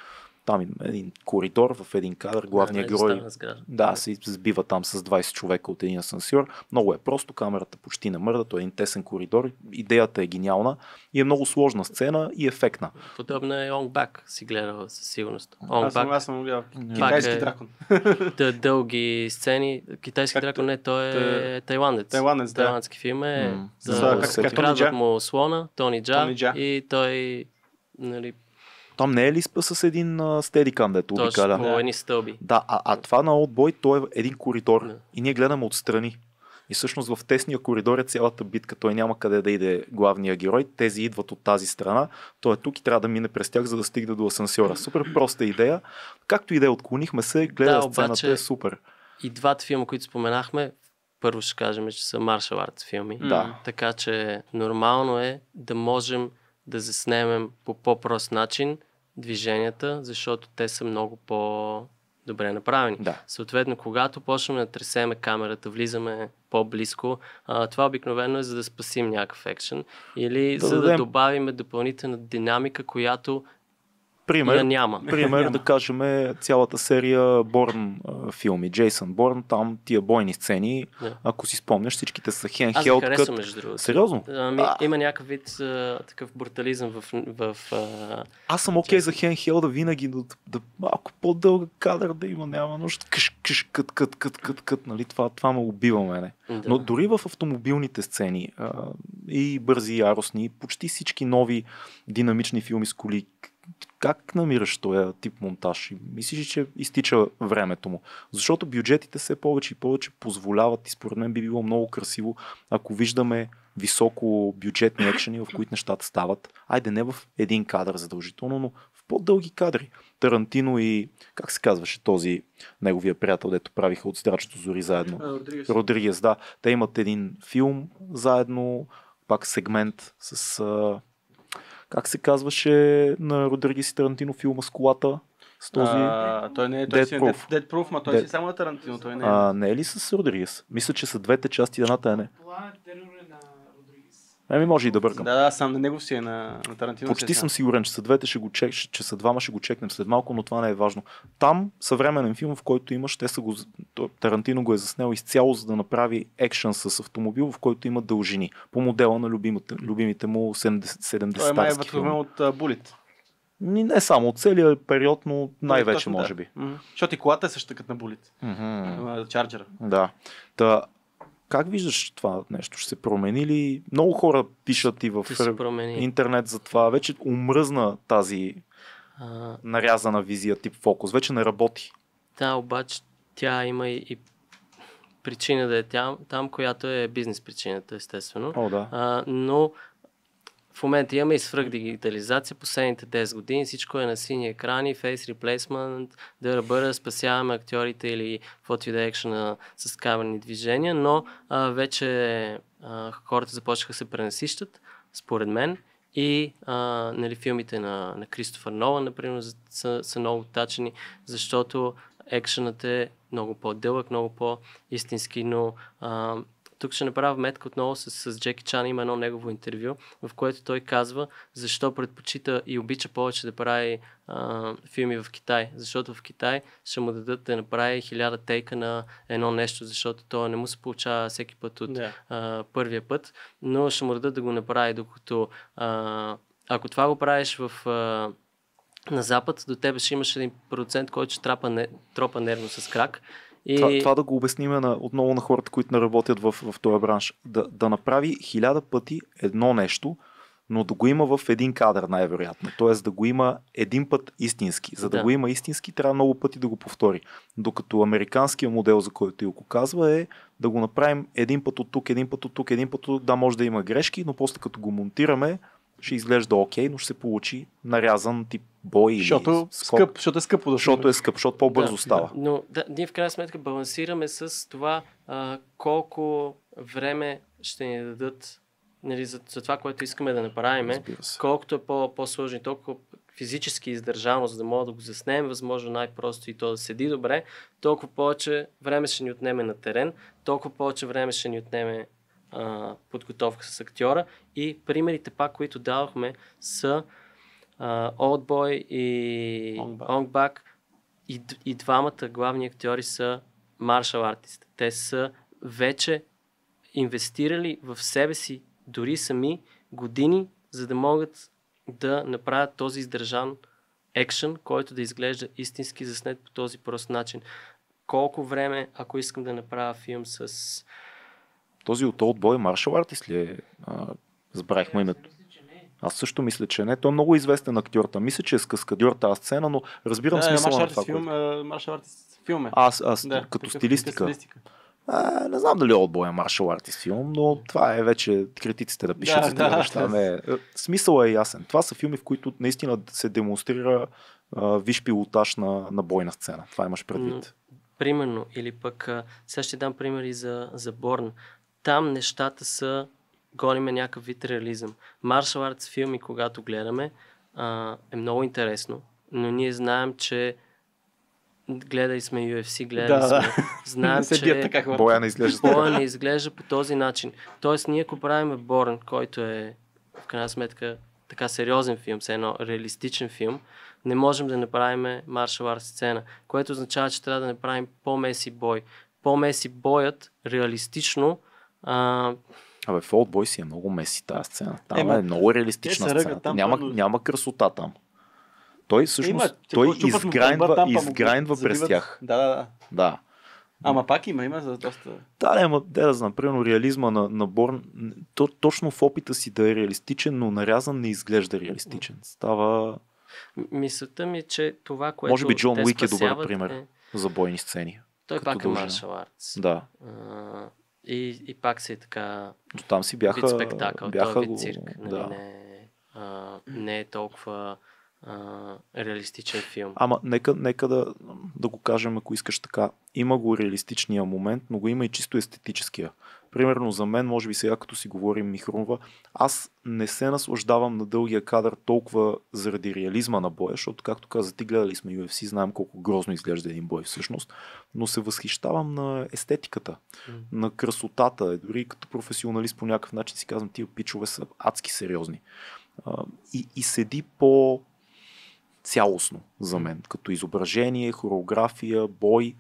там един коридор в един кадър, главният
да,
герой
да,
да, се сбива там с двайсет човека от един асансьор. Много е просто, камерата почти не мърда, той е един тесен коридор, идеята е гениална и е много сложна сцена и ефектна.
Подобна е On Back, си гледал със сигурност.
On аз, съм, аз съм гледал китайски
е,
дракон.
Дъ, дълги сцени. Китайски как дракон не, той е, е тайландец.
Тайландец, да.
Тайландски филм е.
М,
За,
как- как
крадват му слона, Тони Джа,
Тони Джа.
и той, нали,
Там не е ли с един стедикам, дето
точно
обикаля?
по
Да.
едни стълби.
Да, а, а това на Oldboy, той е един коридор
Да.
и ние гледаме отстрани. И всъщност в тесния коридор е цялата битка. Той няма къде да иде главния герой. Тези идват от тази страна. Той е тук и трябва да мине през тях, за да стигне до асансьора. Супер проста идея. Както и да е, отклонихме се, гледа
Да,
сцената
обаче-
е супер.
И двата филма, които споменахме, първо ще кажем, че са martial arts филми.
Да.
Така че нормално е да можем да заснемем по по-прост начин движенията, защото те са много по-добре направени.
Да.
Съответно, когато почнем да тресеме камерата, влизаме по-близко, а, това обикновено е за да спасим някакъв екшен или
Да
за да
дадем-
добавим допълнителна динамика, която
Пример,
я няма.
пример
Няма.
да кажем цялата серия Борн а, филми. Джейсън Борн, там тия бойни сцени,
Да.
ако си спомняш, всичките са
Аз
хендхелд
ги харесвам,
кът.
между другото.
Сериозно?
Ами,
А.
има някакъв вид а, такъв брутализъм в, в а,
Аз съм окей okay за хендхелда винаги, да, да малко по-дълга кадър да има, няма нужда. Къш, къш, кът, кът, кът, кът, кът, нали? Това, това ме убива мене.
да.
Но дори в автомобилните сцени а, и бързи и яростни, почти всички нови динамични филми с коли, как намираш този тип монтаж? И мислиш, че изтича времето му? Защото бюджетите все повече и повече позволяват и според мен би било много красиво, ако виждаме високо бюджетни екшени, в които нещата стават. Айде не в един кадър задължително, но в по-дълги кадри. Тарантино и, как се казваше този неговия приятел, дето правиха от Страчето зори заедно?
Родригес.
Родригес, да. Те имат един филм заедно, пак сегмент с... А, как се казваше на Родригес и Тарантино филма с колата? С този...
А, той не е, той
Dead
си е
Proof.
Dead, Dead Proof, ма той
Dead-
си е само на Тарантино, той не е.
А, не е ли с Родригес? Мисля, че са двете части, едната е не.
Планет терор е на Родригес.
Еми, може и да бъркам.
Да, да, сам на него си е на, на Тарантино.
Почти
си е
съм
сам.
сигурен, че са двете ще го чек, че са двама ще го чекнем след малко, но това не е важно. Там съвременен филм, в който имаш, те са го, то- Тарантино го е заснел изцяло, за да направи екшън с автомобил, в който има дължини. По модела на любимите, любимите му седемдесет
Той май е
старски филми.
вътровен от Булит.
Ни- Не само от целия период, но най-вече
Точно,
може
да.
би.
Мгм. Защото и колата е същата като на Булит.
Мгм.
Чарджера.
Да. Та, как виждаш това нещо? Ще се промени ли? Много хора пишат и в
Ще се промени.
интернет за това. Вече умръзна тази
А,
нарязана визия тип фокус. Вече не работи.
да, обаче тя има и, и причина да е там, там, която е бизнес причината, естествено.
О, да.
А, но в момента имаме и свръхдигитализация. Последните десет години всичко е на сини екрани, face replacement, да ръбъра, спасяваме актьорите или каквото и да е екшена с камерни движения, но а, вече а, хората започнаха да се пренасищат, според мен. И а, нали, филмите на, на Кристофър Нолан, например, са, са много тачени, защото екшенът е много по-дълъг, много по-истински, но а, тук ще направя вметка отново с, с Джеки Чан. Има едно негово интервю, в което той казва защо предпочита и обича повече да прави а, филми в Китай. Защото в Китай ще му дадат да направи хиляда тейка на едно нещо, защото то не му се получава всеки път от
Да.
а, първия път, но ще му дадат да го направи, докато а, ако това го правиш в а, на Запад, до тебе ще имаш един процент, който ще трапа, не, тропа нервно с крак. И...
Това, това да го обясним на, отново на хората, които не работят в, в този бранш. Да, да направи хиляда пъти едно нещо, но да го има в един кадър най-вероятно. Тоест да го има един път истински. За да,
Да.
го има истински, трябва много пъти да го повтори. Докато американския модел, за който Илко казва, е да го направим един път от тук, един път от тук, един път от тук. Да, може да има грешки, но после като го монтираме, ще изглежда окей, но ще се получи нарязан тип бой или
Защото,
скок.
скъп, защото е скъпо да
Защото е скъп, защото по-бързо
Да,
става.
Но да, ние в крайна сметка балансираме с това а, колко време ще ни дадат, нали, за, за това, което искаме да направим.
Разбира се.
Колкото е по, по-сложно и толкова физически издържано, за да мога да го заснем, възможно най-просто и то да седи добре, толкова повече време ще ни отнеме на терен, толкова повече време ще ни отнеме а, подготовка с актьора. И примерите пак, които давахме, са Олдбой и Онгбак. И, и двамата главни актьори са маршал артисти. Те са вече инвестирали в себе си дори сами години, за да могат да направят този издържан екшън, който да изглежда истински заснет по този прост начин. Колко време, ако искам да направя филм с...
Този от Олдбой маршал артист ли е? А, забравих му името. Аз също мисля, че не. Той е много известен актьор. Там мисля, че е с каскадьор тази сцена, но разбирам
Да,
смисъла на това.
филм,
Което...
маршал артист филм е.
Аз, аз
Да,
като
такъв,
стилистика.
такъв стилистика.
А, не знам дали Олдбой е маршал артист филм, но това е вече критиците да пишат
Да,
за това
да,
неща.
да.
Не, смисълът е ясен. Това са филми, в които наистина се демонстрира а, виж пилотаж на, на бойна сцена. Това имаш предвид.
Но, примерно, или пък а, сега ще дам примери за, за Борн. Там нещата са гониме някакъв вид реализъм. Маршал артс филми, когато гледаме, а, е много интересно, но ние знаем, че гледай сме Ю Еф Си, гледали
Да,
сме.
да.
Знаем,
Не се
че
бият така хората.
Боя не изглежда
боя
така.
не изглежда по този начин. Тоест, ние ако правим Борн, който е в крайна сметка така сериозен филм, все едно реалистичен филм, не можем да направим маршал арт сцена, което означава, че трябва да направим по-меси бой. По-меси боят, реалистично, а,
Абе, в Олдбой си е много меси тази сцена. Там
Ема,
е много
те
реалистична
се ръгат
сцена.
там,
Няма,
пълно.
няма красота там. Той всъщност,
Има, че
той
го чупат му
изграйндва,
гърба, там, па му го
изграйндва през
забиват.
тях.
Да, да, да.
Да.
Ама пак има, има за доста...
Да, не, ама, де да знам, примерно реализма на, на Борн, то, точно в опита си да е реалистичен, но нарязан не изглежда реалистичен. Става,
м- мисълта ми е, че това, което
може би Джон
те
Уик е добър
спасяват,
пример
е...
за бойни сцени.
Той
като
пак е
дължина.
маршал артс.
Да,
А, и, и пак си е така
но там си бяха,
вид спектакъл,
бяха
той е
го,
вид цирк. Нали,
да.
не, е, а, не е толкова а, реалистичен филм.
Ама нека, нека да, да го кажем, ако искаш така. Има го реалистичния момент, но го има и чисто естетическия. Примерно за мен, може би сега като си говорим ми хрумва, аз не се наслаждавам на дългия кадър толкова заради реализма на боя, защото както каза ти, гледали сме Ю Еф Си, знаем колко грозно изглежда един бой всъщност, но се възхищавам на естетиката,
М.
на красотата. Дори като професионалист по някакъв начин си казвам, тия пичове са адски сериозни. А, и, и седи по цялостно за мен, като изображение, хореография, бой,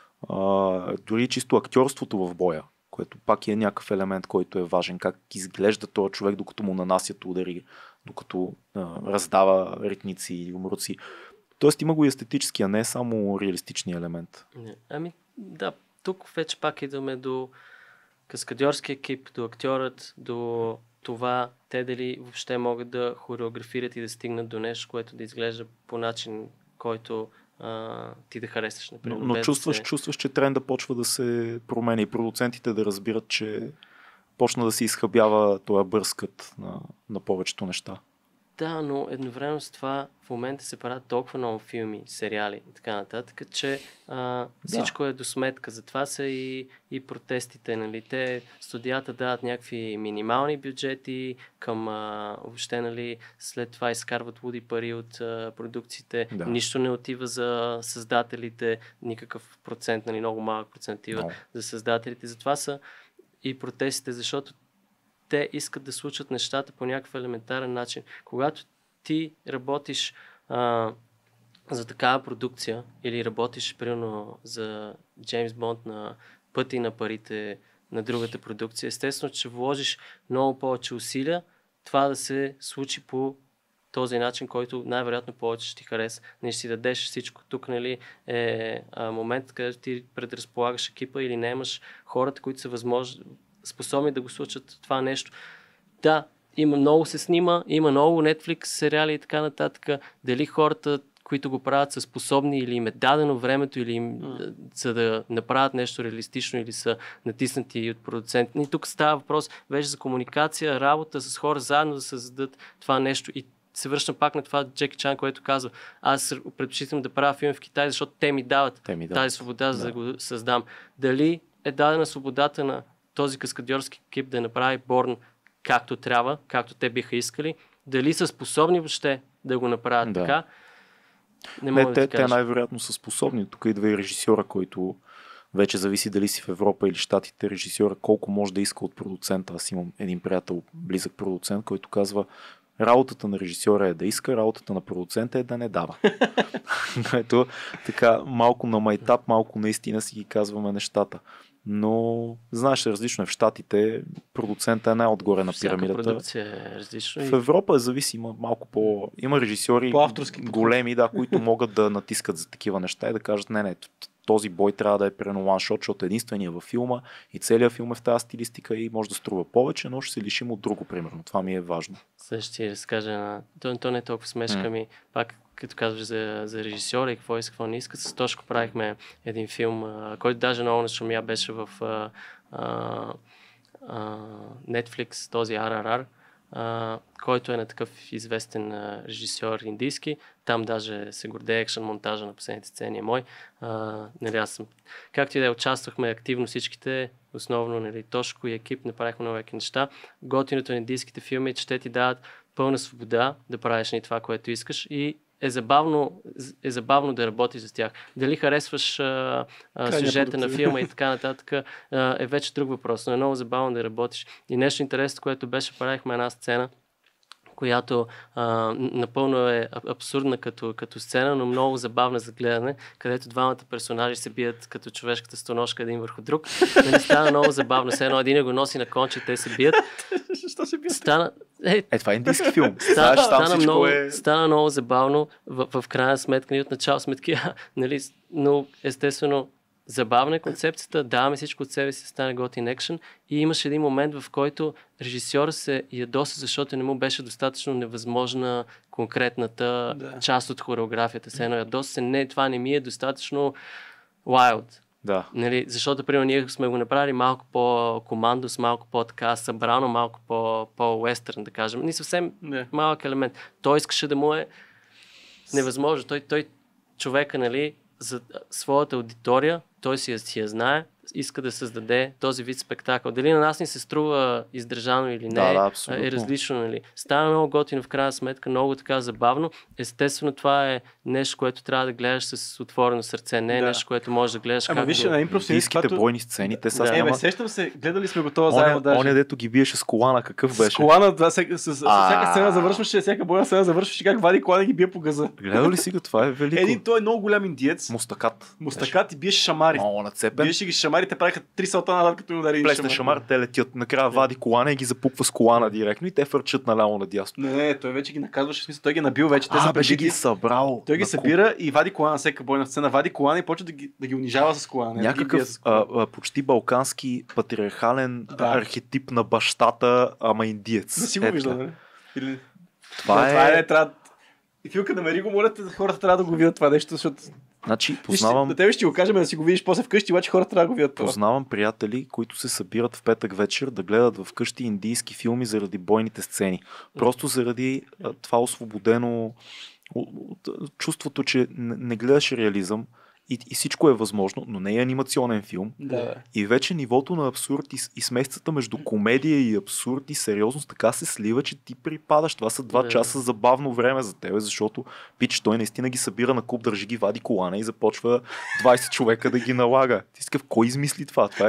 а, дори чисто актьорството в боя, което пак е някакъв елемент, който е важен, как изглежда този човек, докато му нанасят удари, докато а, раздава ритници и умруци. Тоест има го и естетически, а не само реалистичния елемент.
Не. Ами да, тук вече пак идваме до каскадьорски екип, до актьорът, до това те дали въобще могат да хореографират и да стигнат до нещо, което да изглежда по начин, който а, ти да харесаш,
Но,
например.
но
без да
чувстваш,
се-
чувстваш, че тренда почва да се променя и продуцентите да разбират, че почна да се изхабява този бърскът на, на повечето неща.
Да, но едновременно с това в момента се правят толкова много филми, сериали и така нататък, че а, всичко е до сметка. Затова са и, и протестите. Нали? Те, студията дават някакви минимални бюджети към а, въобще, нали, след това изкарват луди пари от а, продукциите.
Да.
Нищо не отива за създателите, никакъв процент, нали, много малък процент отива
Но.
за създателите. Затова са и протестите, защото те искат да случат нещата по някакъв елементарен начин. Когато ти работиш а, за такава продукция или работиш, примерно, за Джеймс Бонд на пъти на парите на другата продукция, естествено, че вложиш много повече усилия това да се случи по този начин, който най-вероятно повече ще ти хареса. Не ще си дадеш всичко. Тук, нали, е а, момент, където ти предразполагаш екипа или не имаш хората, които са възможни, способни да го случат това нещо. Да, има много се снима, има много Netflix сериали и така нататък. Дали хората, които го правят, са способни или им е дадено времето, или им,
Mm.
за да направят нещо реалистично, или са натиснати от продуцент. И тук става въпрос вече за комуникация, работа с хора, заедно да създадат това нещо. И се връщам пак на това Джеки Чан, което казва: аз предпочитам да правя филм в Китай, защото те ми дават
Те ми
тази
дават.
свобода, за да
Да.
го създам. Дали е дадена свободата на този каскадьорски екип да направи Борн както трябва, както те биха искали, дали са способни въобще да го направят
Да.
така, не мога
Не,
да
те,
ти
те
кажа.
най-вероятно са способни. Тук идва и режисьора, който вече зависи дали си в Европа или Щатите. Режисьора колко може да иска от продуцента. Аз имам един приятел, близък продуцент, който казва: Работата на режисьора е да иска, работата на продуцента е да не дава. Ето, така, малко на майтап, малко наистина си ги казваме нещата. Но, знаеш, различно е в Щатите, продуцента е най-отгоре на
Всяка
пирамидата.
продукция е различно.
В Европа е зависимо малко по... Има режисьори
По-авторски подход.
големи, да, които могат да натискат за такива неща и да кажат, не, не, този бой трябва да е прено one-shot, защото единствения във филма и целият филм е в тази стилистика и може да струва повече, но ще се лишим от друго, примерно. Това ми е важно.
Също ще разкажа на... То, то не е толкова смешка
М.
ми. Пак, като казваш за, за режисьора и какво иска, какво не иска, с Тошко правихме един филм, а, който даже много нашумя, беше в а, а, а, Netflix, този Ар Ар Ар, а, който е на такъв известен а, режисьор индийски. Там даже се гордее, екшън монтажа на последните сцени е мой. А, нали, аз съм... Както и да е, участвахме активно всичките, основно нали, Тошко и екип, направихме много яки неща. Готиното на индийските филми е, че те ти дават пълна свобода да правиш ни това, което искаш и е забавно, е забавно да работиш с тях. Дали харесваш а, а, сюжета на филма и така нататък а, е вече друг въпрос, но е много забавно да работиш. И нещо интересно, което беше, правихме една сцена, която а, напълно е абсурдна като, като сцена, но много забавна за гледане, където двамата персонажи се бият като човешката стоножка един върху друг. Нали, стана много забавно. Все едно един го носи на конче, те се бият.
Защо се бият?
Стана... Е,
Е, това е индийски филм.
Стана,
Знаеш, там
стана,
всичко
много,
е...
стана много забавно в, в крайна сметка, ние от начало сметки, нали, но естествено забавна е концепцията, даваме всичко от себе си да стане готин екшен и имаше един момент, в който режисьор се ядоса, защото не му беше достатъчно невъзможна конкретната
Да.
част от хореографията. Се едно ядоса се, не, това не ми е достатъчно wild.
Да.
Нали, защото, примерно, ние сме го направили малко по-командос, малко по-така събрано, малко по- по-уестърн, да кажем. Не съвсем
Не.
малък елемент. Той искаше да му е невъзможно. Той, той човека, нали, за своята аудитория, той си я, си я знае, иска да създаде този вид спектакъл. Дали на нас ни се струва издържано или не,
Да, да,
е
абсолютно.
различно. Нали. Става много готино в крайна сметка, много така забавно. Естествено, това е нещо, което трябва да гледаш с отворено сърце. Не е
Да.
нещо, което можеш да гледаш
Ама
както...
виж, на импрофесионалист,
Индийските
когато...
бойни сцени, те са
Да.
Е, бе,
няма...
сещам се, гледали сме го това заедно
Оня,
даже.
оня, дето ги биеше с колана, какъв
С
беше?
колана, да, всяка, с, с, с
А.
всяка сцена завършваше, всяка бойна сцена завършваше, как вади колана и ги бие по газа.
Гледа ли си го? Това е велико.
Един, той е много голям индиец.
Мустакат.
Мустакат и биеше шамари.
Много нацепен.
Биеше ги шамари, те правиха три салта назад, като им удари един
Плесне шамар, те летят. Накрая вади колана и ги запуква с колана директно и те фърчат наляво надясно.
Не, не, той вече ги наказваше, в смисъл, той ги е набил вече, те
А,
са
беше
пребити.
ги събрал.
Той ги
на
събира и вади колана на всяка бойна сцена, вади колана и почва да ги, да ги унижава с колана. не да ги бие
Някакъв
с
а,
колана.
а, почти балкански патриархален
Да.
архетип на бащата, ама индиец.
Не си го
Е,
виждал,
така.
нали? Или...
Това
Да, това
е...
е, трябва... И Филка, намери го, моля те, хората трябва да го видят това нещо, защото...
Значи,
Виж,
познавам,
на тебе ще го кажем да си го видиш после вкъщи, обаче хората трябва да го видят това.
познавам приятели, които се събират в петък вечер да гледат вкъщи индийски филми заради бойните сцени. Просто заради а, това освободено о- о- чувството, че не, не гледаш реализъм и, и всичко е възможно, но не е анимационен филм.
Да.
И вече нивото на абсурд и, с- и смесицата между комедия и абсурд и сериозност така се слива, че ти припадаш. Това са два
Да.
часа забавно време за тебе, защото пич, той наистина ги събира на куп, държи ги, вади колана и започва двайсет човека да ги налага. Ти си такъв, кой измисли това? Това е...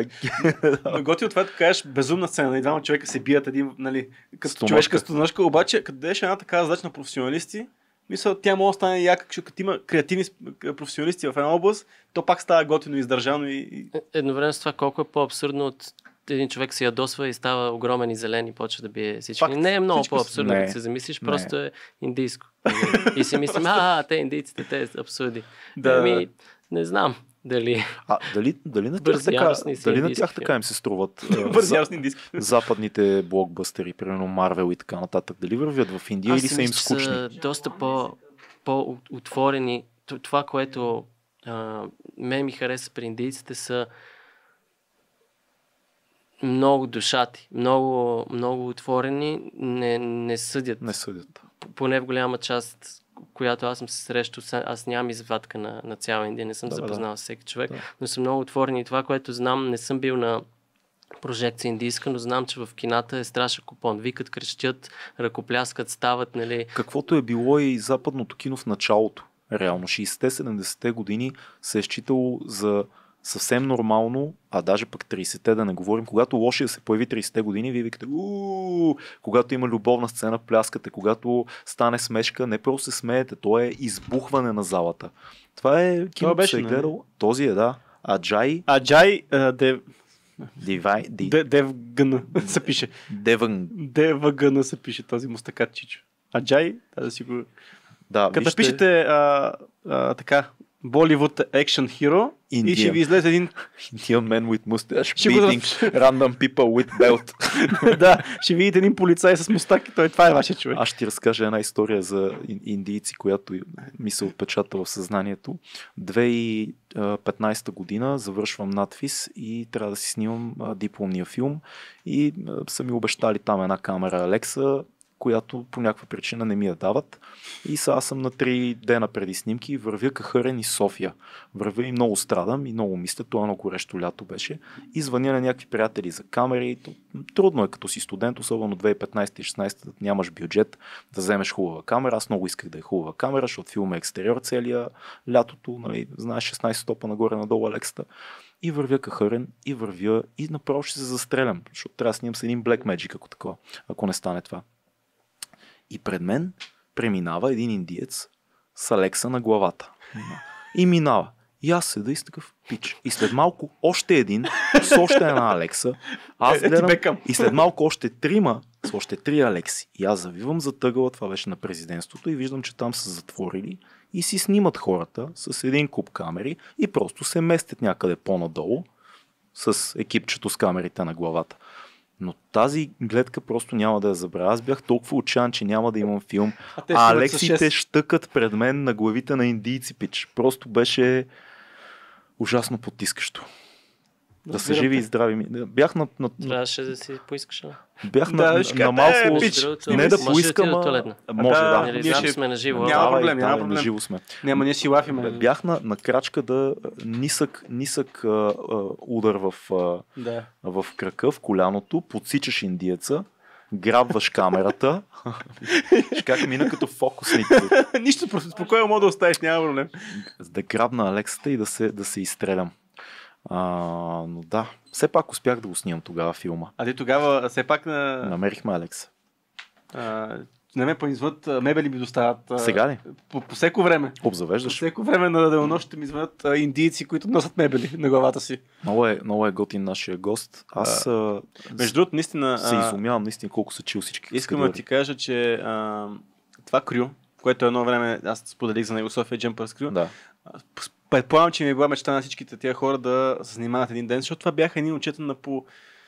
Но готино това, като кажеш безумна сцена, и двама човека се бият един, нали, като
Стомашка.
човешка стоножка, обаче като дадеш една такава задача на професионалисти, мисля, тя може да стане яка, защото като има креативни сп- професионалисти в една област, то пак става готино, издържано и... и...
Едновременно с това колко е по-абсурдно от един човек се ядосва и става огромен и зелен и почва да бие всички.
Факт.
Не е много
Всичко
по-абсурдно,
не.
като се замислиш,
Не.
просто е индийско. И си мислим, а, те индийците, те са абсурди.
Да.
Ами, не знам дали.
А, дали, дали на тях
Бързи,
така,
яростни си
дали на
индийски
тях така им се струват а,
Бързи
за-
яростни индийски.
западните блокбъстери, примерно Марвел и така нататък, дали вървят в Индия
Аз
или
си
са им
мисля, че
скучни?
Са доста по, по-отворени. Т- Това, което а, мен ми хареса при индийците, са много душати, много, много отворени, не, не съдят.
Не съдят.
П- Поне в голяма част, която аз съм се срещал, са- аз нямам извадка на, на цяла Индия, не съм
Да, бе,
запознал с всеки човек,
Да.
но съм много отворени. И това, което знам, не съм бил на прожекция индийска, но знам, че в кината е страшен купон. Викат, крещят, ръкопляскат, стават, нали.
Каквото е било и западното кино в началото. Реално, шейсетте-седемдесетте години се е считало за съвсем нормално, а даже пък трийсетте да не говорим, когато лоши да се появи трийсетте години, вие викате, уу, когато има любовна сцена, пляскате, когато стане смешка, не просто се смеете, то е избухване на залата. Това е киното,
беше,
се е
нали?
гледал, този е, да. А Джай,
Аджай а, Дев...
Дивай, Ди,
Де- Девгън се пише.
Девън.
Девгън се пише този мустакат чичо. Аджай, да си го...
Да,
Като
вижте,
пишете а, а, така, Bollywood Action Hero и
Indian.
ще ви излезе един...
Indian man with mustache
Ще го
beating random people with belt.
да, ще видите един полицай с мустак и той, това е вашия човек.
Аз ще ти разкажа една история за ин- индийци, която ми се отпечата в съзнанието. две хиляди и петнайсета година завършвам надфис и трябва да си снимам а, дипломния филм и а, са ми обещали там една камера Alexa, която по някаква причина не ми я дават. И сега аз съм на три дена преди снимки, вървя кахърен из София. Вървя и много страдам и много мисля, това едно горещо лято беше. И звъня на някакви приятели за камери. Трудно е като си студент, особено две хиляди и петнайсета и шестнайсета, нямаш бюджет да вземеш хубава камера. Аз много исках да е хубава камера, защото филм е екстериор целия лятото, нали, знаеш, шестнайсет стопа нагоре-надолу Алексата. И вървя кахърен, и вървя, и направо ще се застрелям, защото трябва да снимам с един Black Magic, ако такова, ако не стане това. И пред мен преминава един индиец с Алекса на главата. И минава. И аз седа и с такъв пич. И след малко още един с още една Алекса. Аз гледам. И след малко още трима с още три Алекси. И аз завивам за тъгъла, това беше на президентството и виждам, че там са затворили и си снимат хората с един куп камери и просто се местят някъде по-надолу с екипчето с камерите на главата. Но тази гледка просто няма да я забравя. Аз бях толкова отчаян, че няма да имам филм. А, а Алексите щъкат пред мен на главите на индийци, пич. Просто беше ужасно потискащо. Да са живи и здрави. Бях на... на...
Трябваше да си поискаш.
Бях
Да,
на,
ще
на, на
кажете,
малко...
пич,
не да
може
поискам,
да
а...
туалетна.
Може,
да,
да.
Нали,
ние
знам,
ще-
сме на живо.
Няма
Давай,
проблем, няма
давай,
проблем.
на живо сме.
Няма, ние си лафиме.
Бях на, на крачка да нисък, нисък а, а, удар в, а,
Да.
в крака, в коляното, подсичаш индиеца, грабваш камерата. Как мина като фокусник.
Нищо, просто спокойно мога да оставиш, няма проблем.
Да грабна Алексата и да се, да се изстрелям. А, но да, все пак успях да го снимам тогава филма.
А ти тогава все пак на...
Намерихме Алекса.
А, не ме производят, а, мебели ми доставят. а,
Сега ли?
По, по всеко време. По
Обзавеждаш.
всеко време на денонощите ми звънят а, индийци, които носят мебели на главата си.
Много е, много е готин нашия гост. Аз а,
Между другото, наистина...
се
а,
изумявам наистина колко са чил всички.
Искам да ти кажа, че а, това крю, което едно време аз споделих за него, София Jumpers Crew,
Да.
предполагам, че ми е била мечта на всичките тия хора да се занимават един ден, защото това бяха едни момчета на по,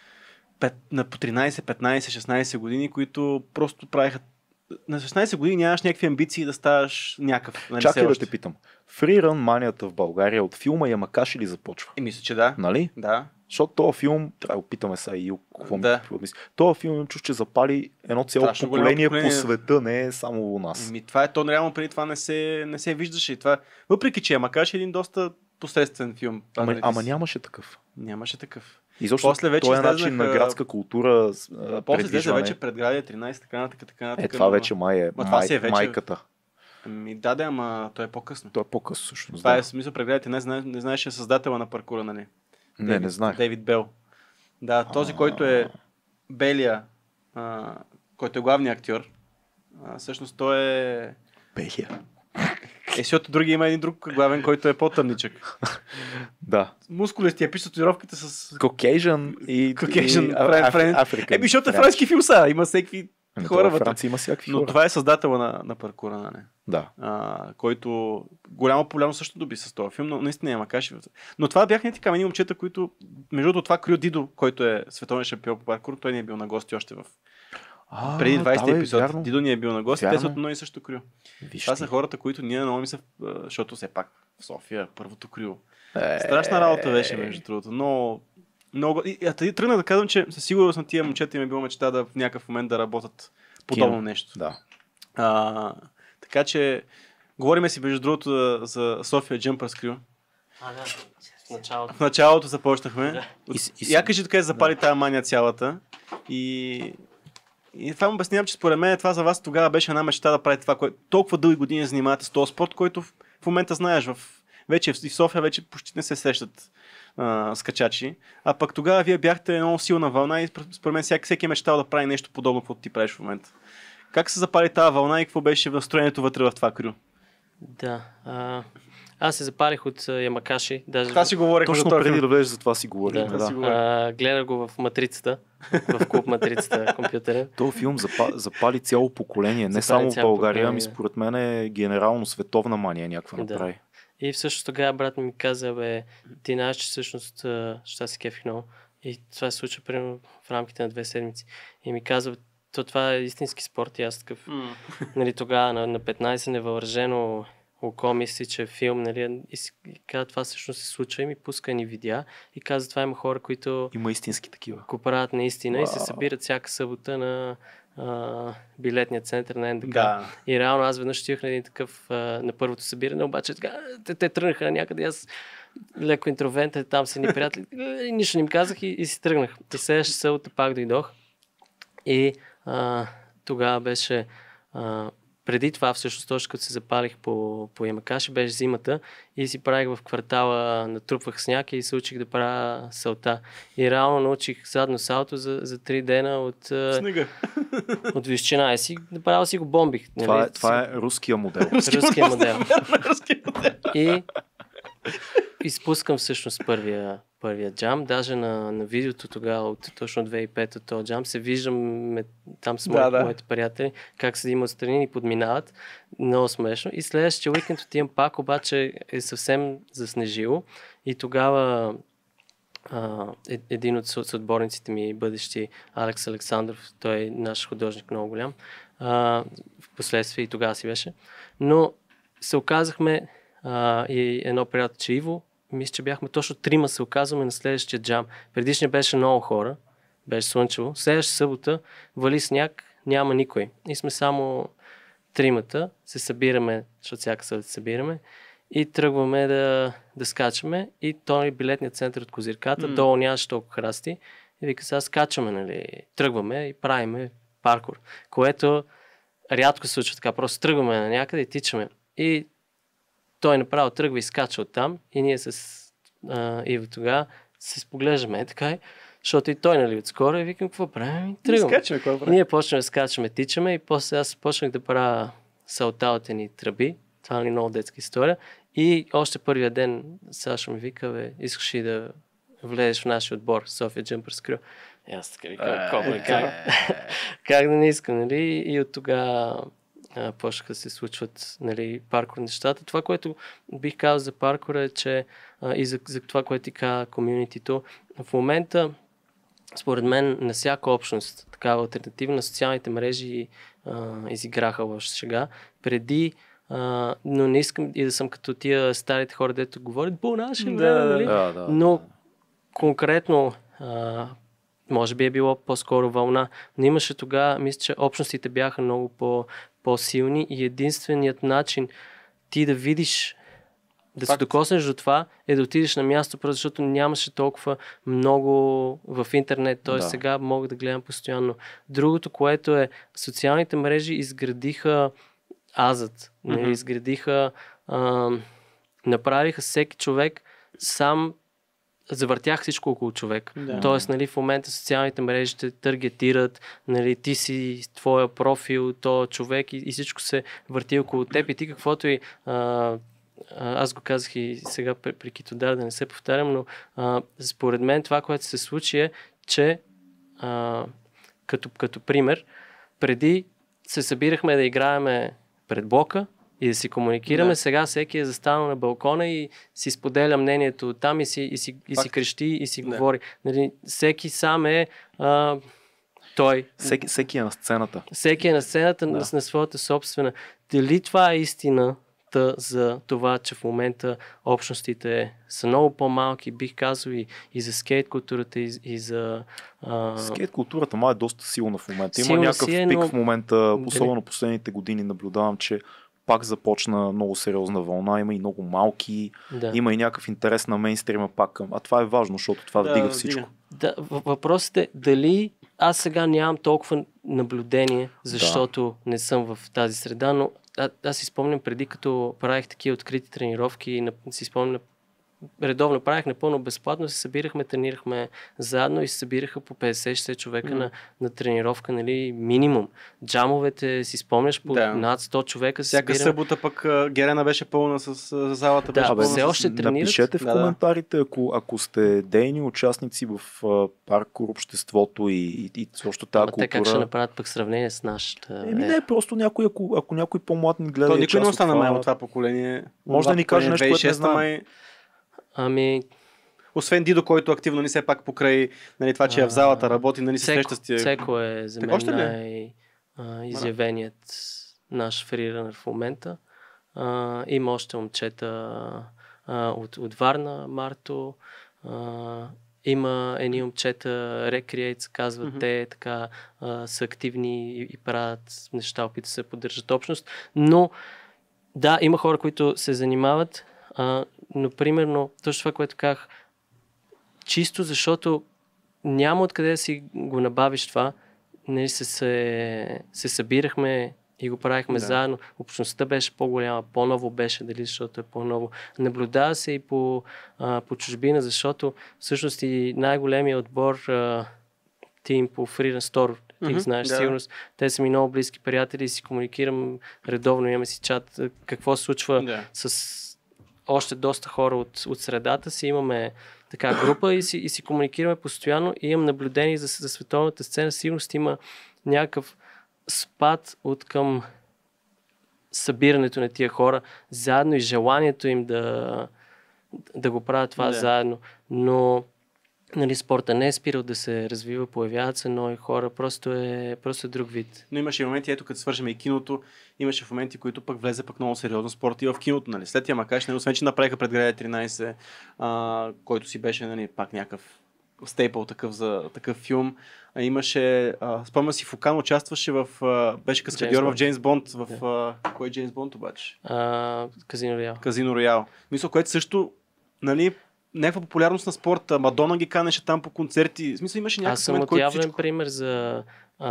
пет, на по тринайсет, петнайсет, шестнайсет години, които просто правиха... На шестнайсет години нямаш някакви амбиции да ставаш някакъв. Нали,
Чакай
все
да
още.
те питам. Фриран манията в България от филма Ямакаши ли започва?
И мисля, че да.
Нали?
Да.
Защото този филм, трябва да опитаме сега и Юк, какво ми-
Да.
какво мисли. Този филм чуш, че запали едно цяло
Страшно голямо
поколение по
поколение.
света, не е само у нас.
Ми, това е то, реално преди това не се, не се виждаше. И това, въпреки че Ямакаш е един доста посредствен филм.
Ама,
Нали,
ама
с-
нямаше такъв.
Нямаше такъв.
И защо
После вече
този начин
излезнаха-
на градска култура, с, а,
После излезе
предвижване.
вече предградие тринайсет, така нататък, така нататък.
Е, това
но-
вече май е,
Ма това
май,
си е вече-
майката.
Ми, да, да, ама той е по-късно.
Той е по-късно всъщност.
Това
Да.
е смисъл предградие, не, знае, не знаеше създателя на паркура, нали?
Не,
Дейвид-
не знаех.
Дейвид Бел. Да, този, който е белия, а, който е главният актьор, а, всъщност той е...
Белия.
Е, защото други има един друг главен, който е по-тъмничък.
Да.
Мускулести, е пише татуировките с...
Caucasian и,
Caucasian,
и
френ- френ-
Африка.
Еми, защото е френски филм са, има всеки хора
във
вътре.
Франция има всякакви
Но
хора.
това е създателя на, на паркура, нали?
Да.
А, който голяма популярност също доби с този филм, но наистина няма каши. Но това бяха не така едни момчета, които, между другото, това Крю Дидо, който е световен шампион по паркур, той ни е бил на гости още в
А,
преди двайсети
да, бе,
епизод.
вярно.
Дидо ни е бил на гости, те
Вярно.
са от едно и също Крю.
Виж
Това
ти.
са хората, които ние много ми се, а, защото все пак в София, първото Крю.
Е,
Страшна работа беше, между другото, но много... И, а, тъй тръгна да казвам, че със сигурност на тия момчета им е било мечта да в някакъв момент да работят подобно
Кино.
нещо.
Да.
А, така че, говориме си между другото за, за София Jumpers Crew.
А, да. В началото.
В началото започнахме.
Да.
От...
И, и,
Я кажи така, запали да. Тая мания цялата. И... и това му обяснявам, че според мен това за вас тогава беше една мечта да правите това, което толкова дълги години занимавате с този спорт, който в, в момента знаеш в вече и в София вече почти не се срещат а, скачачи. А пък тогава вие бяхте много силна вълна и според мен всеки, всеки е мечтал да прави нещо подобно, каквото ти правиш в момента. Как се запали тази вълна и какво беше настроението вътре в това крю?
Да. А, аз се запалих от uh, Ямакаши. Даже...
Това си говорихме.
Точно преди да влезеш за това си говорим.
Да.
Да.
Да.
А, гледах го в Матрицата, в клуб Матрицата компютъра.
Този филм запали, запали цяло поколение, не
Запали
само в
цяло
България, ами
поколение.
според мен е генерално световна мания някаква
Да.
направи.
И всъщност тогава брат ми каза, бе, ти знаеш, че всъщност а, ще се кефих много. И това се случва примерно в рамките на две седмици. И ми каза, то това е истински спорт и аз такъв,
Mm.
нали, тогава на, на петнайсет невъоръжено око мисли, че е филм, нали, и, си, и каза, това всъщност се случва и ми пуска ни видеа и каза, това има хора, които
Има истински такива.
го правят наистина
Вау.
и се събират всяка събота на а, билетния център на НДК.
Да.
И реално аз веднъж отидох на един такъв а, на първото събиране, обаче така, те, те тръгнаха на някъде, аз леко интровентен, там са ни приятели, и нищо не им казах и, и си тръгнах. И следващата събота пак дойдох и а, тогава беше а, преди това всъщност точно като се запалих по, по Ямакаши, беше зимата и си правих в квартала, натрупвах сняг и се учих да правя салта. И реално научих задно салто за, за три дена от, а,
Снега.
от височина и си, направо си го бомбих. Нали?
Това е, това е руския модел.
Руския модел.
Руски модел.
И изпускам всъщност първия, първия джам. Даже на, на видеото тогава, от точно две хиляди и пета този джам, се виждам там с
Да,
моите,
да.
моите приятели, как седим отстрани и подминават. Много смешно. И следващия уикенд отивам пак, обаче е съвсем заснежило. И тогава а, е, един от съотборниците ми, бъдещи Алекс Александров, той е наш художник много голям, а, в последствие и тогава си беше. Но се оказахме а, и едно приятелче Иво, мисля, че бяхме точно трима се оказваме на следващия джам. Предишния беше много хора, беше слънчево. Следващата събота вали сняг, няма никой. И сме само тримата, се събираме, защото всяка събота се събираме и тръгваме да, да скачаме и то е билетният център от Козирката,
Mm.
долу нямаше толкова храсти и вика сега скачаме, нали, тръгваме и правиме паркур, което рядко се случва така, просто тръгваме на някъде и тичаме и той направо тръгва и скача оттам и ние с а, Иво тогава се споглеждаме, е така и, защото и той, нали, отскоро и викам, какво правим? И тръгваме.
Скачаме, какво
И
правим?
ние почнем да скачаме, тичаме и после аз почнах да правя салта от едни тръби. Това е много детска история. И още първия ден Сашо ми вика, бе, искаш ли да влезеш в нашия отбор, София Jumpers Crew? И аз така викам, колко е, как? Как да не искам, нали? И от тогава а, почнаха да се случват, нали, паркур нещата. Това, което бих казал за паркура е, че а, и за, за това, което ти каза комюнитито, в момента според мен на всяка общност, такава алтернатива на социалните мрежи а, изиграха лоша шега. Преди, а, но не искам и да съм като тия старите хора, дето говорят по наше време,
Да,
нали?
Да, да.
Но конкретно, а, може би е било по-скоро вълна, но имаше тогава, мисля, че общностите бяха много по- по-силни и единственият начин ти да видиш, да се
Факт.
докоснеш до това, е да отидеш на място, просто защото нямаше толкова много в интернет, т.е.
Да.
сега мога да гледам постоянно. Другото, което е, социалните мрежи изградиха азът, mm-hmm.
Мгм.
изградиха, а, направиха всеки човек сам, завъртях всичко около човек.
Да.
Тоест, нали, в момента социалните мрежи те таргетират, нали, ти си твоя профил, то човек и, и всичко се върти около теб и ти каквото и а, а, аз го казах и сега при, при Китодар, да не се повтарям, но а, според мен това, което се случи е, че а, като, като пример, преди се събирахме да играеме пред блока и да си комуникираме,
Да.
сега всеки е застанал на балкона и си споделя мнението там и си, и си, и си
Факт.
крещи и си
Да.
говори. Нали, всеки сам е а, той.
Всеки, всеки е на сцената.
Всеки е на сцената
Да.
на, на своята собствена. Дали това е истината за това, че в момента общностите са много по-малки, бих казал и, и за скейт културата, и, и за... А,
Скейт културата ма е доста силна в момента. Има
Силна
някакъв
си е,
пик
но-
в момента, особено последните години наблюдавам, че пак започна много сериозна вълна, има и много малки,
да.
има и някакъв интерес на мейнстрима пак към. А това е важно, защото това
Да,
вдига
вдига.
всичко.
Да, въ- въпросът е дали аз сега нямам толкова наблюдение, защото не съм в тази среда, но а, аз си спомням преди, като правих такива открити тренировки, на, си спомням редовно правих напълно безплатно, се събирахме, тренирахме заедно и се събираха по петдесет-шейсет човека mm. на, на тренировка, нали, минимум. Джамовете, си спомняш, по да. над сто човека се
Всяка
събираме.
събота пък Герена беше пълна с, с залата.
Да,
беше пълна
все
с...
още тренират.
Напишете в
да,
коментарите, ако, ако сте дейни участници в паркур обществото и, и, и също тази култура.
Те как ще направят пък сравнение с нашата?
Еми не, просто някой, ако, ако някой по-млад ни гледа.
То никой не остана
това...
май от това поколение.
Може да ни каже нещо, което не знам.
Май...
Ами...
Освен Дидо, който активно ни все пак покрай, нали, това, че е в залата, работи, нали, се среща с тия...
Цеко е за мен най-изявеният наш фриранър в момента. А, има още момчета а, от, от Варна, Марто. А, има едни момчета, Recreate се казват, mm-hmm. те така а, са активни и, и правят неща, опитат се да поддържат общност. Но да, има хора, които се занимават, а, но примерно, точно това, което казах, чисто защото няма откъде да си го набавиш това. Нали, се, се, се събирахме и го правихме да. заедно. Общността беше по-голяма, по-ново беше, дали защото е по-ново. Наблюдава се и по, а, по чужбина, защото всъщност и най-големият отбор а, тим по Freedom Store, ти mm-hmm, знаеш да. сигурност, те са ми много близки приятели и си комуникирам редовно, имаме си чат, какво се случва да. с още доста хора от, от средата си, имаме така група и си, и си комуникираме постоянно и имам наблюдение за, за световната сцена. Сигурно има някакъв спад от към събирането на тия хора заедно и желанието им да, да го правят това да. заедно. Но нали, спорта не е спирал да се развива, появяват се нови хора, просто е, просто е друг вид.
Но имаше и моменти, ето като свържем и киното, имаше в моменти, които пък влезе пък много сериозно спорт и в киното. Нали. След тия макаш, нали, освен че направиха пред Града тринайсет, а, който си беше нали, пак някакъв стейпъл такъв за такъв филм. А, имаше, а, спомня си, Фукан участваше в, а, беше каскадьор в Джеймс Бонд. В, yeah. а, кой е Джеймс Бонд обаче?
Uh, Казино Роял.
Казино Роял. Мисля, което също, нали, някаква популярност на спорта. Мадона ги канеше там по концерти. В смисъл имаше някакъв
Аз съм
момент,
отявлен
всичко...
пример за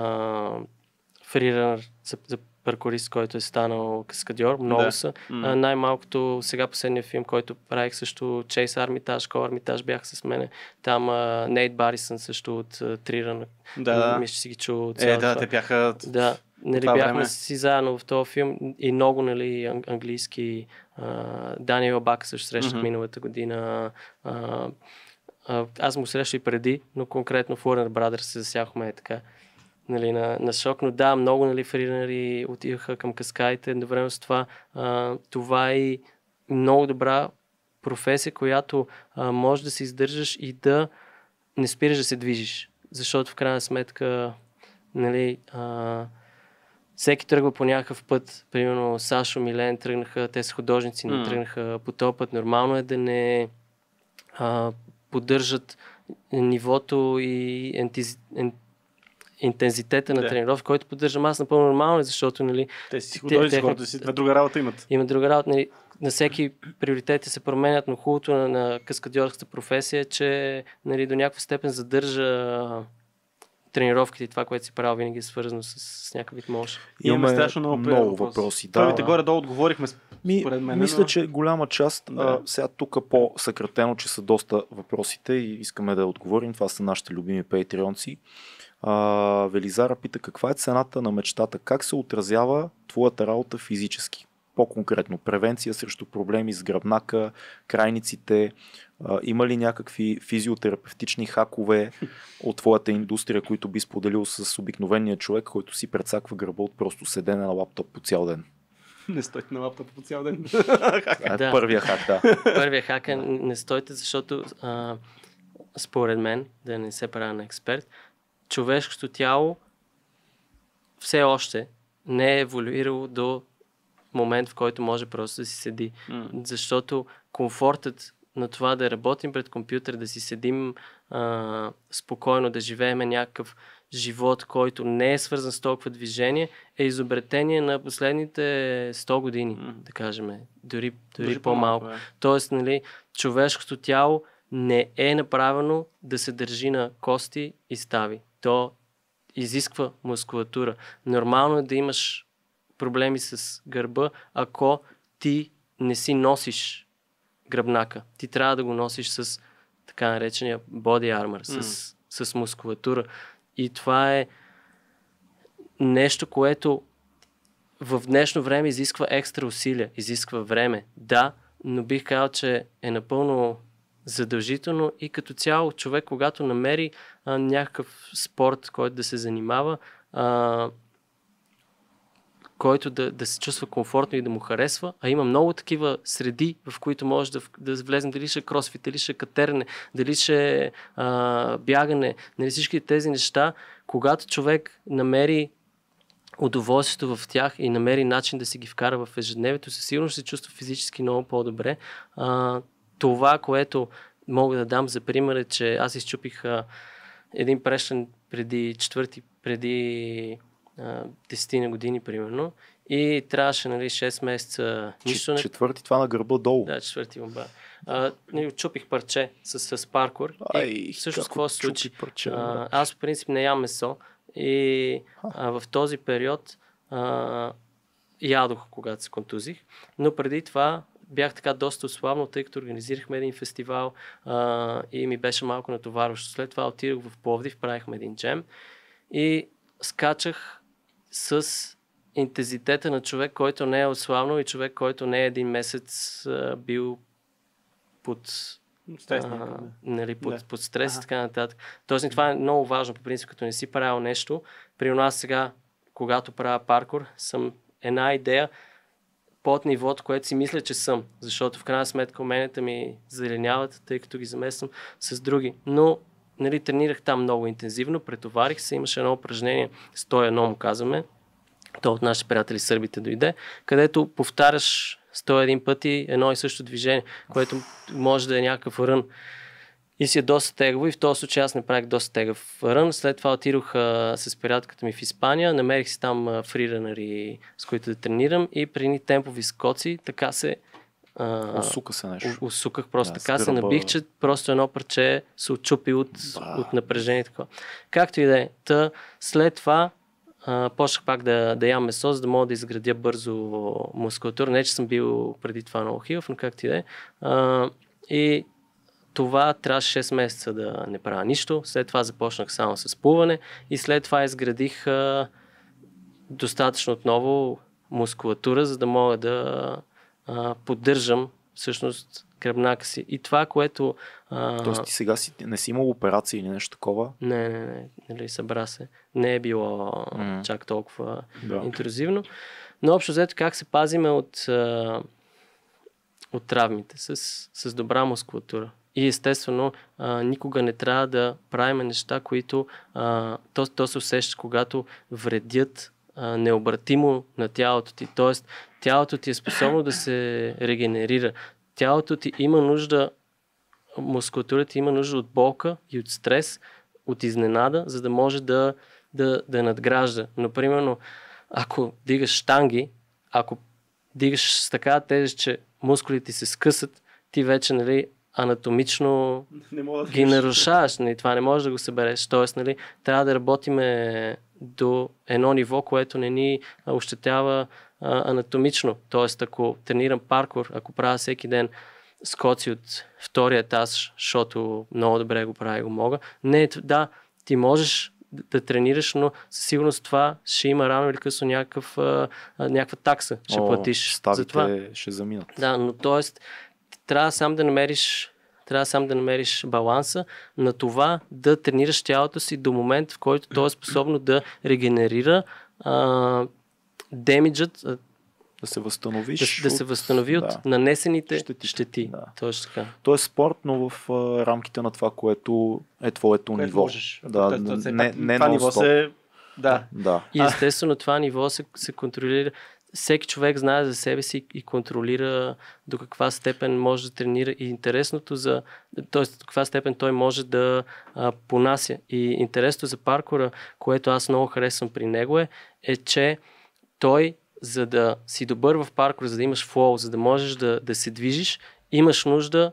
фриранър, за, за паркурист, който е станал каскадьор. Много да. са. Mm. А, най-малкото сега последния филм, който правих също Чейс Армитаж, Кол Армитаж бях с мене. Там а, Нейт Барисън също от Триран.
Да.
Мисля, че си ги чул.
Е, да, те бяха...
Да. Нали, бяхме време. си заедно в този филм и много нали, английски. Uh, Даниел Бак също срещах mm-hmm. миналата година. Uh, uh, аз му срещах и преди, но конкретно в Warner Brothers се засяхме така нали, на, на шок. Но да, много нали, фринари отиваха към каскадите. Едновременно с това uh, това е и много добра професия, която uh, може да се издържаш и да не спираш да се движиш. Защото в крайна сметка нали, uh, всеки тръгва по някакъв път. Примерно Сашо, Милен тръгнаха, те са художници, не mm. тръгнаха по този път. Нормално е да не а, поддържат нивото и ентизи, ен, интензитета на yeah. тренировки, който поддържам аз напълно нормално, защото нали...
Те си художници, хората си на друга работа имат.
Има друга работа. Нали, на всеки приоритети се променят, но хубавото на, на каскадьорската професия е, че нали, до някаква степен задържа тренировките и това, което си правил, винаги е свързано с, с някакъв вид мощ.
Имаме страшно много, много въпроси. Да.
Първите горе-долу отговорихме
Ми,
според мен.
Мисля,
но...
че голяма част, да. а, сега тук по-съкратено, че са доста въпросите и искаме да отговорим. Това са нашите любими патреонци. Велизара пита каква е цената на мечтата, как се отразява твоята работа физически? По-конкретно, превенция срещу проблеми с гръбнака, крайниците, а, има ли някакви физиотерапевтични хакове от твоята индустрия, които би споделил с обикновения човек, който си прецаква гърба от просто седене на лаптоп по цял ден?
Не стойте на лаптоп по цял ден.
Това е да. Първия хак, да.
Първия хак е не стойте, защото а, според мен, да не се правя на експерт, човешкото тяло все още не е еволюирало до момент, в който може просто да си седи. Mm. Защото комфортът на това да работим пред компютър, да си седим а, спокойно, да живеем някакъв живот, който не е свързан с толкова движение, е изобретение на последните сто години, mm. да кажем. Дори, дори, дори по-малко. по-малко е. Тоест, нали, човешкото тяло не е направено да се държи на кости и стави. То изисква мускулатура. Нормално е да имаш проблеми с гърба, ако ти не си носиш гръбнака. Ти трябва да го носиш с така наречения body armor, mm. с, с мускулатура. И това е нещо, което в днешно време изисква екстра усилия, изисква време. Да, но бих казал, че е напълно задължително и като цяло човек, когато намери а, някакъв спорт, който да се занимава, а, който да, да се чувства комфортно и да му харесва, а има много такива среди, в които може да, да влезем, дали ще е кросфит, дали ще е катерене, дали ще е а, бягане, нали всички тези неща, когато човек намери удоволствието в тях и намери начин да си ги вкара в ежедневието, със сигурност ще се чувства физически много по-добре. А, това, което мога да дам за пример е, че аз изчупих а, един прешлен преди четвърти, преди десет години, примерно, и трябваше, нали, шест месеца нищо не...
Четвърти, това на гърба долу.
Да, четвърти лъба. Чупих парче с, с паркур.
Ай,
и също какво се случи?
Парче,
а, аз в принцип не ям месо и а, в този период а, ядох, когато се контузих, но преди това бях така доста ослабно, тъй като организирахме един фестивал а, и ми беше малко натоварващо. След това отидох в Пловдив, правихме един джем и скачах с интензитета на човек, който не е отслабнал и човек, който не е един месец а, бил под
стрес,
а, нали, под,
да.
под стрес
Ага.
и така нататък. Тоест това е много важно, по принцип, като не си правил нещо. При нас сега, когато правя паркур, съм една идея под нивото, което си мисля, че съм. Защото в крайна сметка уменията ми зеленяват, тъй като ги замесвам с други. Но нали, тренирах там много интензивно, претоварих се, имаше едно упражнение, сто и едно му казваме, то от нашите приятели сърбите дойде, където повтаряш сто и един пъти едно и също движение, което може да е някакъв рън. И си е доста тегаво и в този случай аз направих доста тегав рън. След това отидох а, с приятелката ми в Испания, намерих си там фрирънъри, с които да тренирам и при ни темпови скоци, така се Uh,
Усука се нещо.
Усуках просто
Да,
така, се
скърба...
набих, че просто едно парче се отчупи от,
Ба.
от напрежение. Такова. Както и да е. Та, след това uh, почнах пак да, да ям месо, за да мога да изградя бързо мускулатура. Не, че съм бил преди това много хилав, но както и да е. Uh, и това трябваше шест месеца да не правя нищо. След това започнах само с плуване и след това изградих uh, достатъчно отново мускулатура, за да мога да Uh, поддържам всъщност гръбнака си. И това, което... Uh,
Тоест ти сега си, не си имал операция или нещо такова?
Не, не, не. Нали, събра се. Не е било mm. чак толкова
да.
интрузивно. Но общо взето как се пазиме от, uh, от травмите? С, с добра мускулатура. И естествено, uh, никога не трябва да правим неща, които uh, то, то се усеща, когато вредят необратимо на тялото ти. Тоест, тялото ти е способно да се регенерира. Тялото ти има нужда, мускулатурата има нужда от болка и от стрес, от изненада, за да може да, да, да надгражда. Но, примерно, ако дигаш щанги, ако дигаш с така тежест, че мускулите се скъсат, ти вече, нали, анатомично
не мога да
ги нарушаваш. Нали, това не можеш да го събереш. Тоест, нали, трябва да работиме до едно ниво, което не ни ощетява а, анатомично. Тоест, ако тренирам паркур, ако правя всеки ден скоци от втория етаж, защото много добре го правя и го мога, не, да, ти можеш да тренираш, но със сигурност това ще има рано или късно някакъв, а, някаква такса, ще
О,
платиш.
ставите
за това.
ще заминат.
Да, но т.е. трябва сам да намериш трябва сам да намериш баланса на това да тренираш тялото си до момент, в който то е способно да регенерира а, демиджът,
Да се възстановиш.
да, да се възстанови от
да.
нанесените
щети.
щети.
Да.
Точно така.
То е спорт, но в а, рамките на това, което е твоето
Което
ниво.
можеш.
Да,
Тоест, тоест,
не, не
това
нон-стоп.
ниво се... Да.
Да.
И естествено това ниво се, се контролира. Всеки човек знае за себе си и контролира до каква степен може да тренира и интересното за, т.е. до каква степен той може да а, понася. И интересното за паркура, което аз много харесвам при него е, е, че той, за да си добър в паркур, за да имаш флоу, за да можеш да, да се движиш, имаш нужда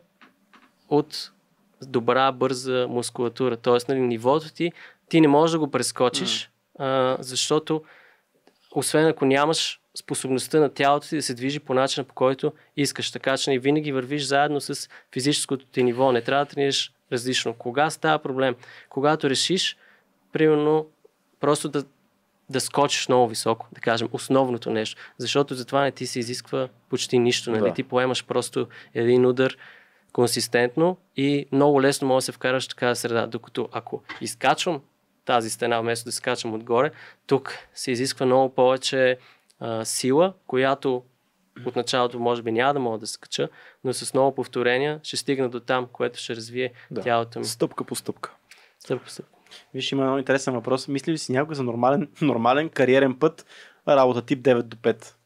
от добра, бърза мускулатура. Тоест, нали, нивото ти, ти не можеш да го прескочиш, mm. а, защото освен ако нямаш способността на тялото ти да се движи по начина, по който искаш. Така че не винаги вървиш заедно с физическото ти ниво. Не трябва да тренираш различно. Кога става проблем? Когато решиш, примерно, просто да, да скочиш много високо, да кажем, основното нещо. Защото за това не ти се изисква почти нищо. Нали?
Да.
Ти поемаш просто един удар консистентно и много лесно може да се вкараш в такава среда. Докато ако изкачвам тази стена, вместо да скачам отгоре, тук се изисква много повече а, сила, която от началото може би няма да мога да скача, но с много повторения ще стигна до там, което ще развие
Да.
тялото ми.
Стъпка по стъпка.
Стъпка по стъпка.
Виж, има много интересен въпрос. Мисли ли си някой за нормален, нормален кариерен път, работа тип девет до пет?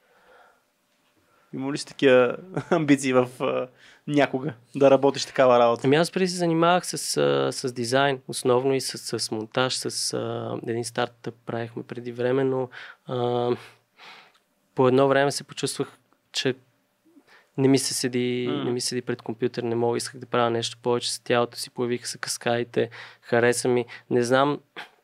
Има ли си такива амбиции в а, някога да работиш такава работа?
Ами аз преди се занимавах с, а, с дизайн, основно и с, с монтаж, с а, един стартъп правихме преди време, но а, по едно време се почувствах, че не ми се седи,
Mm.
не ми седи пред компютър, не мога, исках да правя нещо повече с тялото си, появиха се каскадите, хареса ми. Не знам,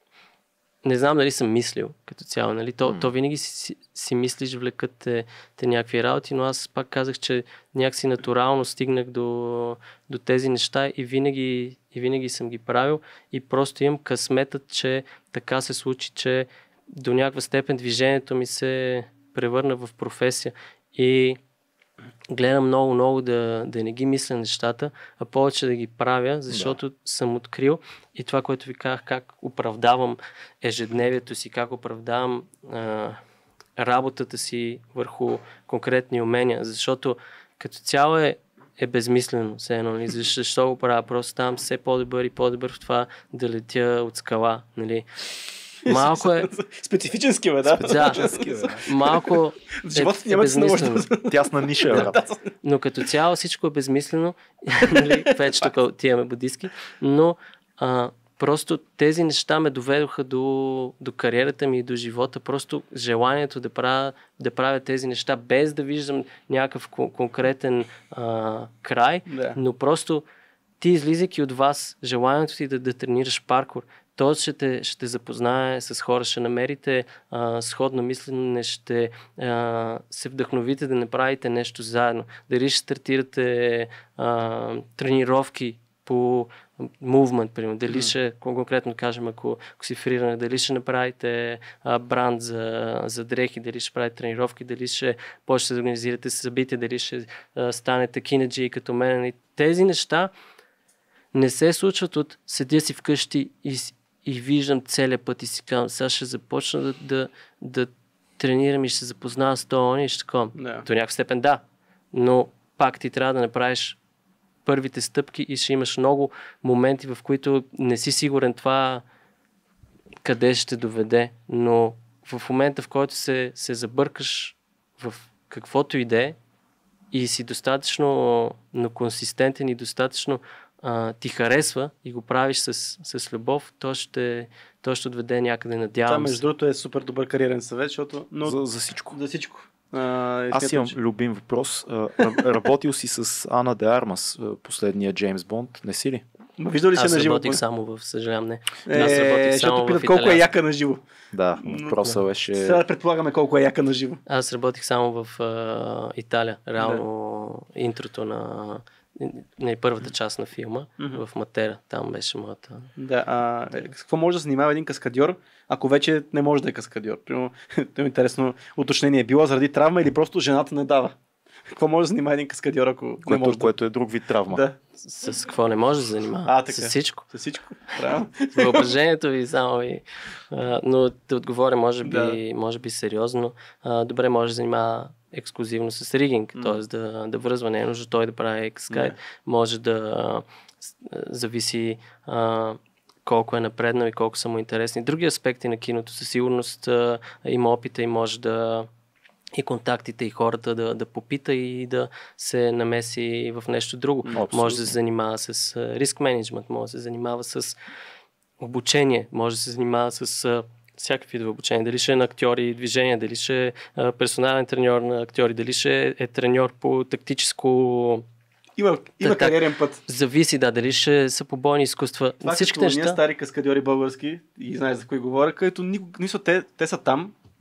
не знам дали съм мислил като цяло, нали? То,
Mm.
то винаги си, си, си мислиш, влекат те, те някакви работи, но аз пак казах, че някакси натурално стигнах до, до тези неща и винаги, и винаги съм ги правил и просто имам късметът, че така се случи, че до някаква степен движението ми се превърна в професия и гледам много-много да, да не ги мисля нещата, а повече да ги правя, защото да. съм открил и това, което ви казах, как оправдавам ежедневието си, как оправдавам а, работата си върху конкретни умения, защото като цяло е, е безмислено, все едно, нали? Защо, защо го правя? Просто ставам все по-добър и по-добър в това да летя от скала, нали? Малко е...
Специфически, бе, да.
Да, малко
В живота
е,
няма
е
да се наложи.
безмислено.
Тясна ниша, брат.
Но като цяло всичко е безмислено, нали, вече тук отиваме будистки, но а, просто тези неща ме доведоха до, до кариерата ми и до живота, просто желанието да правя, да правя тези неща, без да виждам някакъв кон- конкретен а, край,
Да.
но просто ти излизайки от вас, желанието ти да, да тренираш паркур, то ще те, ще те запознае с хора, ще намерите а, сходно мислене, ще а, се вдъхновите да направите нещо заедно. Дали ще стартирате а, тренировки по мувмент, примерно, дали
Mm.
ще, конкретно кажем, ако, ако си фриране, дали ще направите а, бранд за, за дрехи, дали ще правите тренировки, дали ще почнете да организирате събития, дали ще а, станете кинаджи като мен. И тези неща не се случват от седя си вкъщи и, и виждам целият път и си казвам, сега ще започна да, да, да тренирам и ще се запознавам с това и ще такова.
Да.
До някаква степен да, но пак ти трябва да направиш първите стъпки и ще имаш много моменти, в които не си сигурен това къде ще доведе, но в момента, в който се, се забъркаш в каквото и да е и си достатъчно но консистентен и достатъчно а, ти харесва и го правиш с, с любов, то ще, то ще отведе някъде,
Това,
надявам
между
се.
другото, е супер добър кариерен съвет, защото... Но...
За, за всичко.
За всичко. А,
Аз имам любим въпрос. А, ра- Работил си с Ана де Армас, а, последния Джеймс Бонд, не си ли?
Ма виждал ли си
Аз
на живо?
работих само в, съжалявам, не.
Е,
Аз работих
защото
само в
питат колко е
италиански.
яка на живо.
Да,
Но-
въпросът беше...
Сега предполагаме колко е яка на живо.
Аз работих само в а, Италия. Реално интрото на не, първата част на филма
Мгм.
в Матера. Там беше моята.
Да, а, е, с какво може да се занимава един каскадьор, ако вече не може да е каскадьор? Примерно, това е интересно уточнение. Е било заради травма или просто жената не дава? Какво може да се занимава един каскадьор, ако не
Което,
може
което е друг вид травма.
да?
С, с какво не може да се занимава?
А, така.
С всичко.
С всичко. Правилно.
С въображението ви само ви. А, но да отговоря, може би,
Да.
може би сериозно. А, добре, може да се занимава ексклюзивно с ригинг,
М.
т.е. да, да връзва, не е нужно той да прави каскад.
Да.
Може да а, с- а, зависи а, колко е напреднал и колко са му интересни. Други аспекти на киното със сигурност а, има опита и може да и контактите и хората да, да попита и да се намеси в нещо друго.
Абсолютно.
Може да се занимава с а, риск менеджмент, може да се занимава с обучение, може да се занимава с а, всякакви видове обучение. Дали ще е на актьори и движения, дали ще е а, персонален треньор на актьори, дали ще е треньор по тактическо...
Има, има
Та-
кариерен път.
Зависи, да, дали ще са побойни изкуства.
Това
Всички
като ние
неща...
стари каскадьори български, и знаеш за кои говоря, където никога, нищо, те, те са там,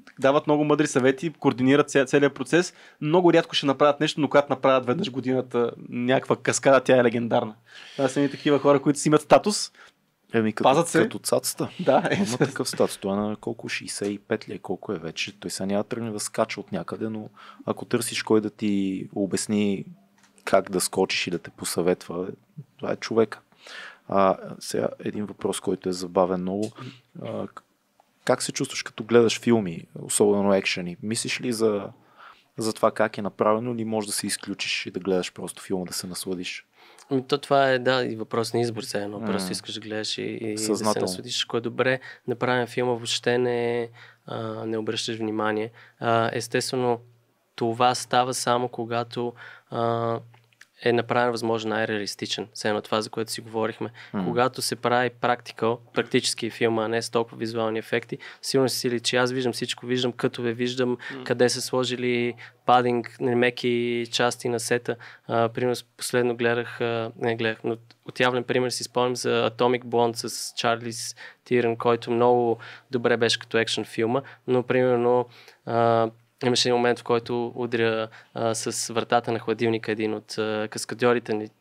дават много мъдри съвети, координират ця, целият процес. Много рядко ще направят нещо, но когато направят веднъж годината някаква каскада, тя е легендарна. Това са едни такива хора, които си имат статус.
Еми, като,
Пазат се.
като цацата.
Да, е.
Има такъв статус. Това е на колко шейсет и пет ли е, колко е вече. Той сега няма тръгне да скача от някъде, но ако търсиш кой да ти обясни как да скочиш и да те посъветва, това е човека. А, сега един въпрос, който е забавен много. А, как се чувстваш като гледаш филми, особено екшени? Мислиш ли за, за това как е направено или можеш да се изключиш и да гледаш просто филма, да се насладиш?
Ами, то това е, да, и въпрос на избор се едно.
М.
Просто искаш да гледаш и, и да се
Съзнателно.
насладиш. Ако е добре направен филма, въобще не, а, не обръщаш внимание. А, естествено, това става само когато а, е направен възможно най-реалистичен. Все едно това, за което си говорихме.
М.
Когато се прави практикал, практически филма, а не с толкова визуални ефекти, сигурно си личи. Аз виждам всичко, виждам кътове, виждам
М.
къде са сложили падинг, меки части на сета. А, примерно последно гледах, а, не гледах, но от явен пример си спомням за Atomic Blonde с Чарлиз Тирън, който много добре беше като екшен филма, но примерно а, имаше един момент, в който удря а, с вратата на хладилника един от а, каскадьорите ни.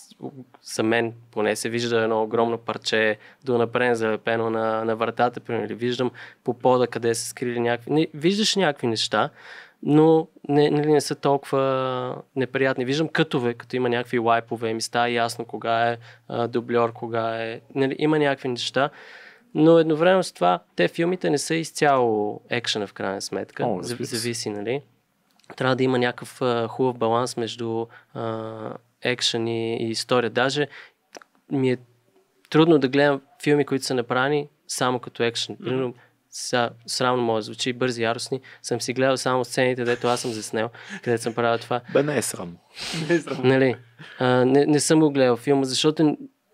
За мен поне се вижда едно огромно парче до напред залепено на, на вратата, примерно, или виждам по пода къде са скрили някакви. Не, виждаш някакви неща, но не, не, не са толкова неприятни. Виждам кътове, като има някакви лайпове и ми става ясно кога е а, дубльор, кога е... Нали, има някакви неща, но едновременно с това те филмите не са изцяло екшена в крайна сметка.
О,
Зав-
разбира се.
зависи, нали? Трябва да има някакъв а, хубав баланс между а, екшен и, и история. Даже ми е трудно да гледам филми, които са направени само като екшен. Примерно, сега срамно може да звучи, бързи, яростни. Съм си гледал само сцените, дето аз съм заснел, където съм правил това.
Бе, не е срамно.
Не е срамно.
Нали? А, не, не съм го гледал филма, защото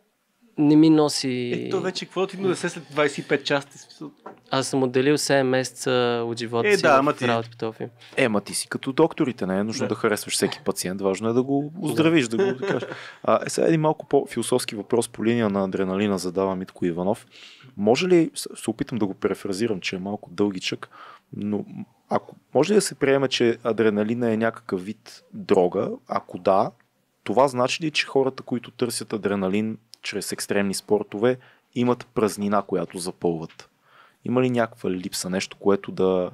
не ми носи...
Ето вече, какво ти има да се след двайсет и пет части? Смисъл.
Аз съм отделил седем месеца от живота
Е,
си
да,
в
ама ти-
работа по този филм.
Е, ма ти си като докторите, не е нужно
Да.
да, да харесваш всеки пациент, важно е да го оздравиш, да го да кажеш. А, е, сега един малко по-философски въпрос по линия на адреналина задава Митко Иванов. Може ли, се опитам да го префразирам, че е малко дългичък, но ако може ли да се приеме, че адреналина е някакъв вид дрога, ако да, това значи ли, че хората, които търсят адреналин чрез екстремни спортове, имат празнина, която запълват? Има ли някаква липса, нещо, което да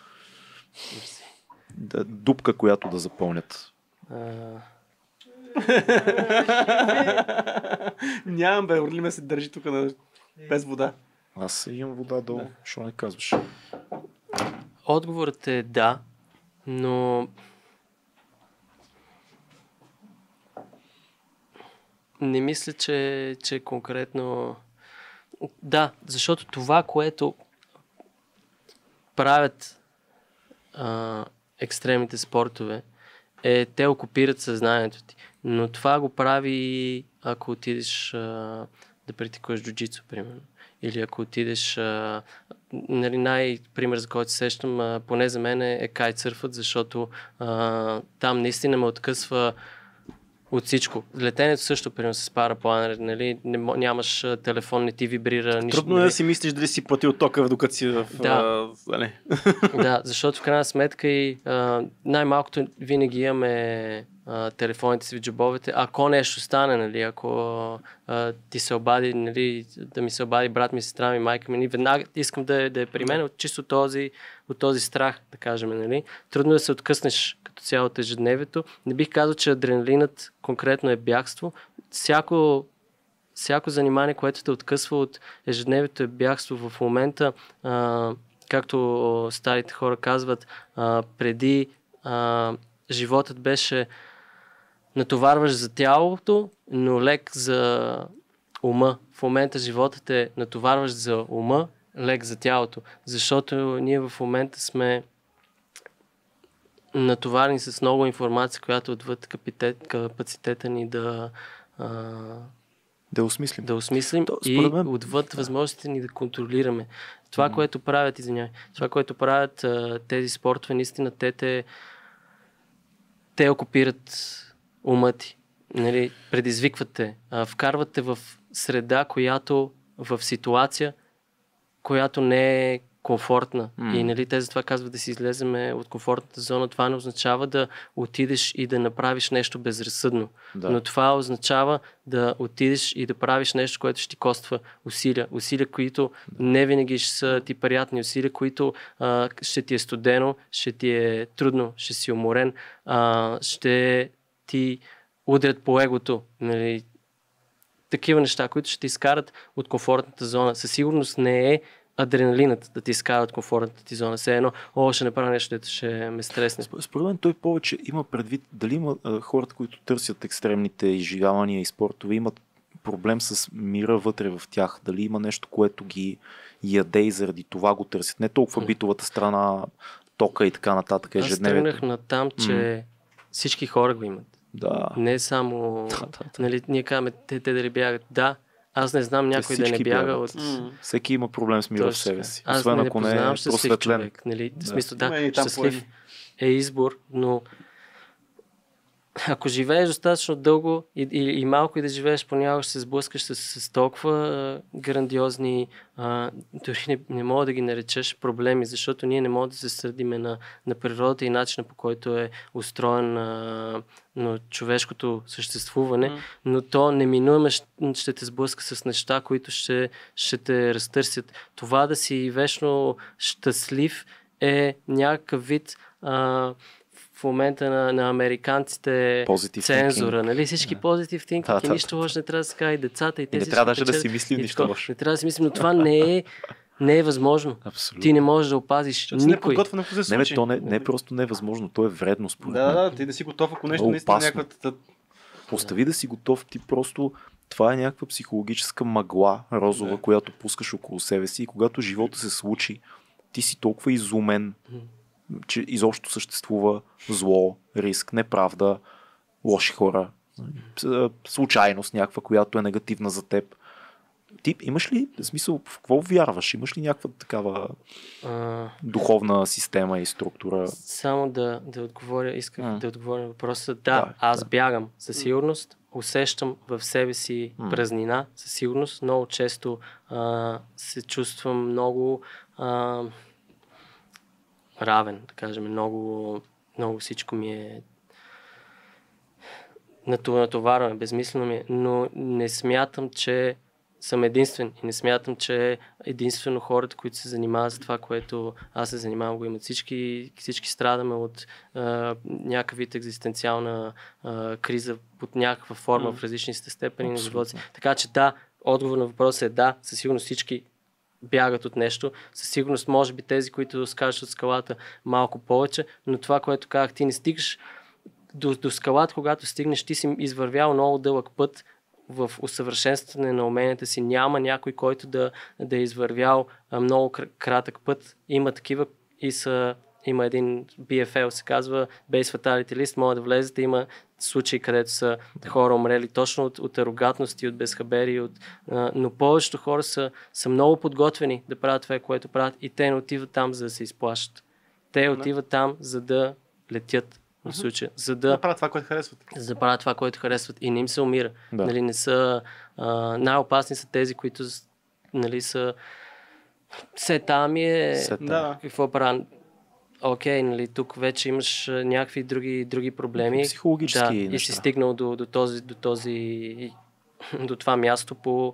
да, дупка, която да запълнят?
А,
Нямам, бе, Орлиме се държи тук на... без вода.
Аз имам вода долу,
Да.
що не казваш?
отговорът е да, но не мисля, че, че конкретно... Да, защото това, което правят а, екстремните спортове, е те окупират съзнанието ти. Но това го прави, ако отидеш а, да практикуваш джуджицу, примерно. Или ако отидеш... А, нали, най-пример, за който се сещам, а, поне за мен е, е кайтсърфът, защото а, там наистина ме откъсва от всичко. Летенето също, примерно, с парапланер, нали, не, мо- нямаш а, телефон, не ти вибрира, нищо.
Трудно е да си мислиш дали си платил тока, докато си в...
Да.
а, нали.
Да, защото в крайна сметка и а, най-малкото винаги имаме а, телефоните си в джобовете. Ако нещо стане, нали, ако а, ти се обади, нали, да ми се обади брат ми, сестра ми, майка ми, веднага искам да, е- да е при мен от чисто този, от този страх, да кажем. Нали. Трудно е да се откъснеш като цяло от ежедневието. Не бих казал, че адреналинът конкретно е бягство. Всяко всяко занимание, което те откъсва от ежедневието е бягство. В момента, а, както старите хора казват, а, преди а, животът беше натоварваш за тялото, но лек за ума. В момента животът е натоварваш за ума, лек за тялото. Защото ние в момента сме натоварени с много информация, която отвъд капитет, капацитета ни да а,
Да осмислим.
да осмислим
То,
и
според мен-
отвъд възможностите ни да контролираме. Това, което правят, извинявай, това, което правят а, тези спортове, наистина те те, те окупират ума ти. Нали, предизвикват те, а, вкарват те в среда, която в ситуация, която не е комфортна.
Mm.
И нали, те затова казват да си излеземе от комфортната зона. Това не означава да отидеш и да направиш нещо безразсъдно.
Да.
Но това означава да отидеш и да правиш нещо, което ще ти коства усилия. Усилия, които не винаги ще са ти приятни. Усилия, които а, ще ти е студено, ще ти е трудно, ще си уморен, а, ще ти удрят по егото. Нали? Такива неща, които ще ти изкарат от комфортната зона. Със сигурност не е адреналинът да ти изкара от комфортната ти зона. Все едно, о, ще направя нещо, дето ще ме стресне.
Според мен той повече има предвид дали има а, хората, които търсят екстремните изживявания и спортове, имат проблем с мира вътре в тях. Дали има нещо, което ги яде и заради това го търсят. Не толкова битовата страна, тока и така нататък.
Аз тръгнах на там, че mm. всички хора го имат.
Да.
Не само...
Да, да, да.
Нали, ние казваме, те, те дали бягат. Да, аз не знам някой да не бяга от...
Mm.
Всеки има проблем с мира в себе си.
Аз
Освен
не
ако не е
познавам щастлив
просветлен.
човек. Нали?
Да.
В смисъл,
Има
да,
и там
щастлив е избор, но ако живееш достатъчно дълго и, и, и малко и да живееш, понякога ще се сблъскаш с, с толкова а, грандиозни, а, дори не, не мога да ги наречеш проблеми, защото ние не можем да се сърдиме на, на природата и начина, по който е устроен а, на човешкото съществуване, mm. но то неминуемо ще, ще те сблъска с неща, които ще, ще те разтърсят. Това да си вечно щастлив е някакъв вид... А, в момента на, на американците
Positive
цензура,
thinking.
нали? Всички
Да.
позитив thinking
Да,
и
да,
нищо
да.
лошо не трябва да се казва и децата и
И
тези.
не трябва даже да си мислим нищо лошо.
Не трябва да си мислим, но това не е, не е възможно.
Абсолютно.
Ти не можеш да опазиш
Защото си не е
никой.
подготвен, ако се
Не, бе,
случи.
то не, не е просто невъзможно, то е вредно според
Да,
мен.
да, ти да си готов, ако нещо
Много
наистина
опасно.
някаква...
Остави да си готов, ти просто това е някаква психологическа мъгла розова,
Да.
която пускаш около себе си и когато живота се случи, ти си толкова изумен, че изобщо съществува зло, риск, неправда, лоши хора, с- случайност някаква, която е негативна за теб. Ти имаш ли, в смисъл, в какво вярваш? Имаш ли някаква такава
А,
духовна система и структура?
само да, да отговоря, исках
М.
да отговоря на въпроса. Да,
Да,
аз
да.
бягам със сигурност, усещам в себе си
М.
празнина, със сигурност. Много често а, се чувствам много а, равен, да кажем. Много, много всичко ми е нату- натоварване, безмислено ми е, но не смятам, че съм единствен и не смятам, че единствено хората, които се занимават с това, което аз се занимавам, го имат. Всички, всички страдаме от а, някакъв вид екзистенциална а, криза под някаква форма
Mm.
в различните степени на живота си.
Абсолютно.
Така че да, отговор на въпроса е да, със сигурност всички бягат от нещо. Със сигурност може би тези, които скачат от скалата малко повече, но това, което казах, ти не стигаш до, до скалата, когато стигнеш, ти си извървял много дълъг път в усъвършенстване на уменията си. Няма някой, който да, да е извървял а, много кр- кратък път. Има такива и са, има един би еф ел, се казва Base Fatality List, може да влезете. Има случаи, където са хора умрели точно от, от арогантност и от безхаберие, от, а, но повечето хора са, са много подготвени да правят това, което правят и те не отиват там, за да се изплащат. Те отиват там, за да летят в случая, за да
Да правят това, което харесват.
за да правят това, което харесват и не им се умира.
Да.
Нали, не са, а, най-опасни са тези, които нали, са все там е
Все там.
Да.
какво правя. Окей, нали, тук вече имаш а, някакви други, други проблеми.
Психологически
да, и
неща.
си стигнал до, до, този, до, този, до това място по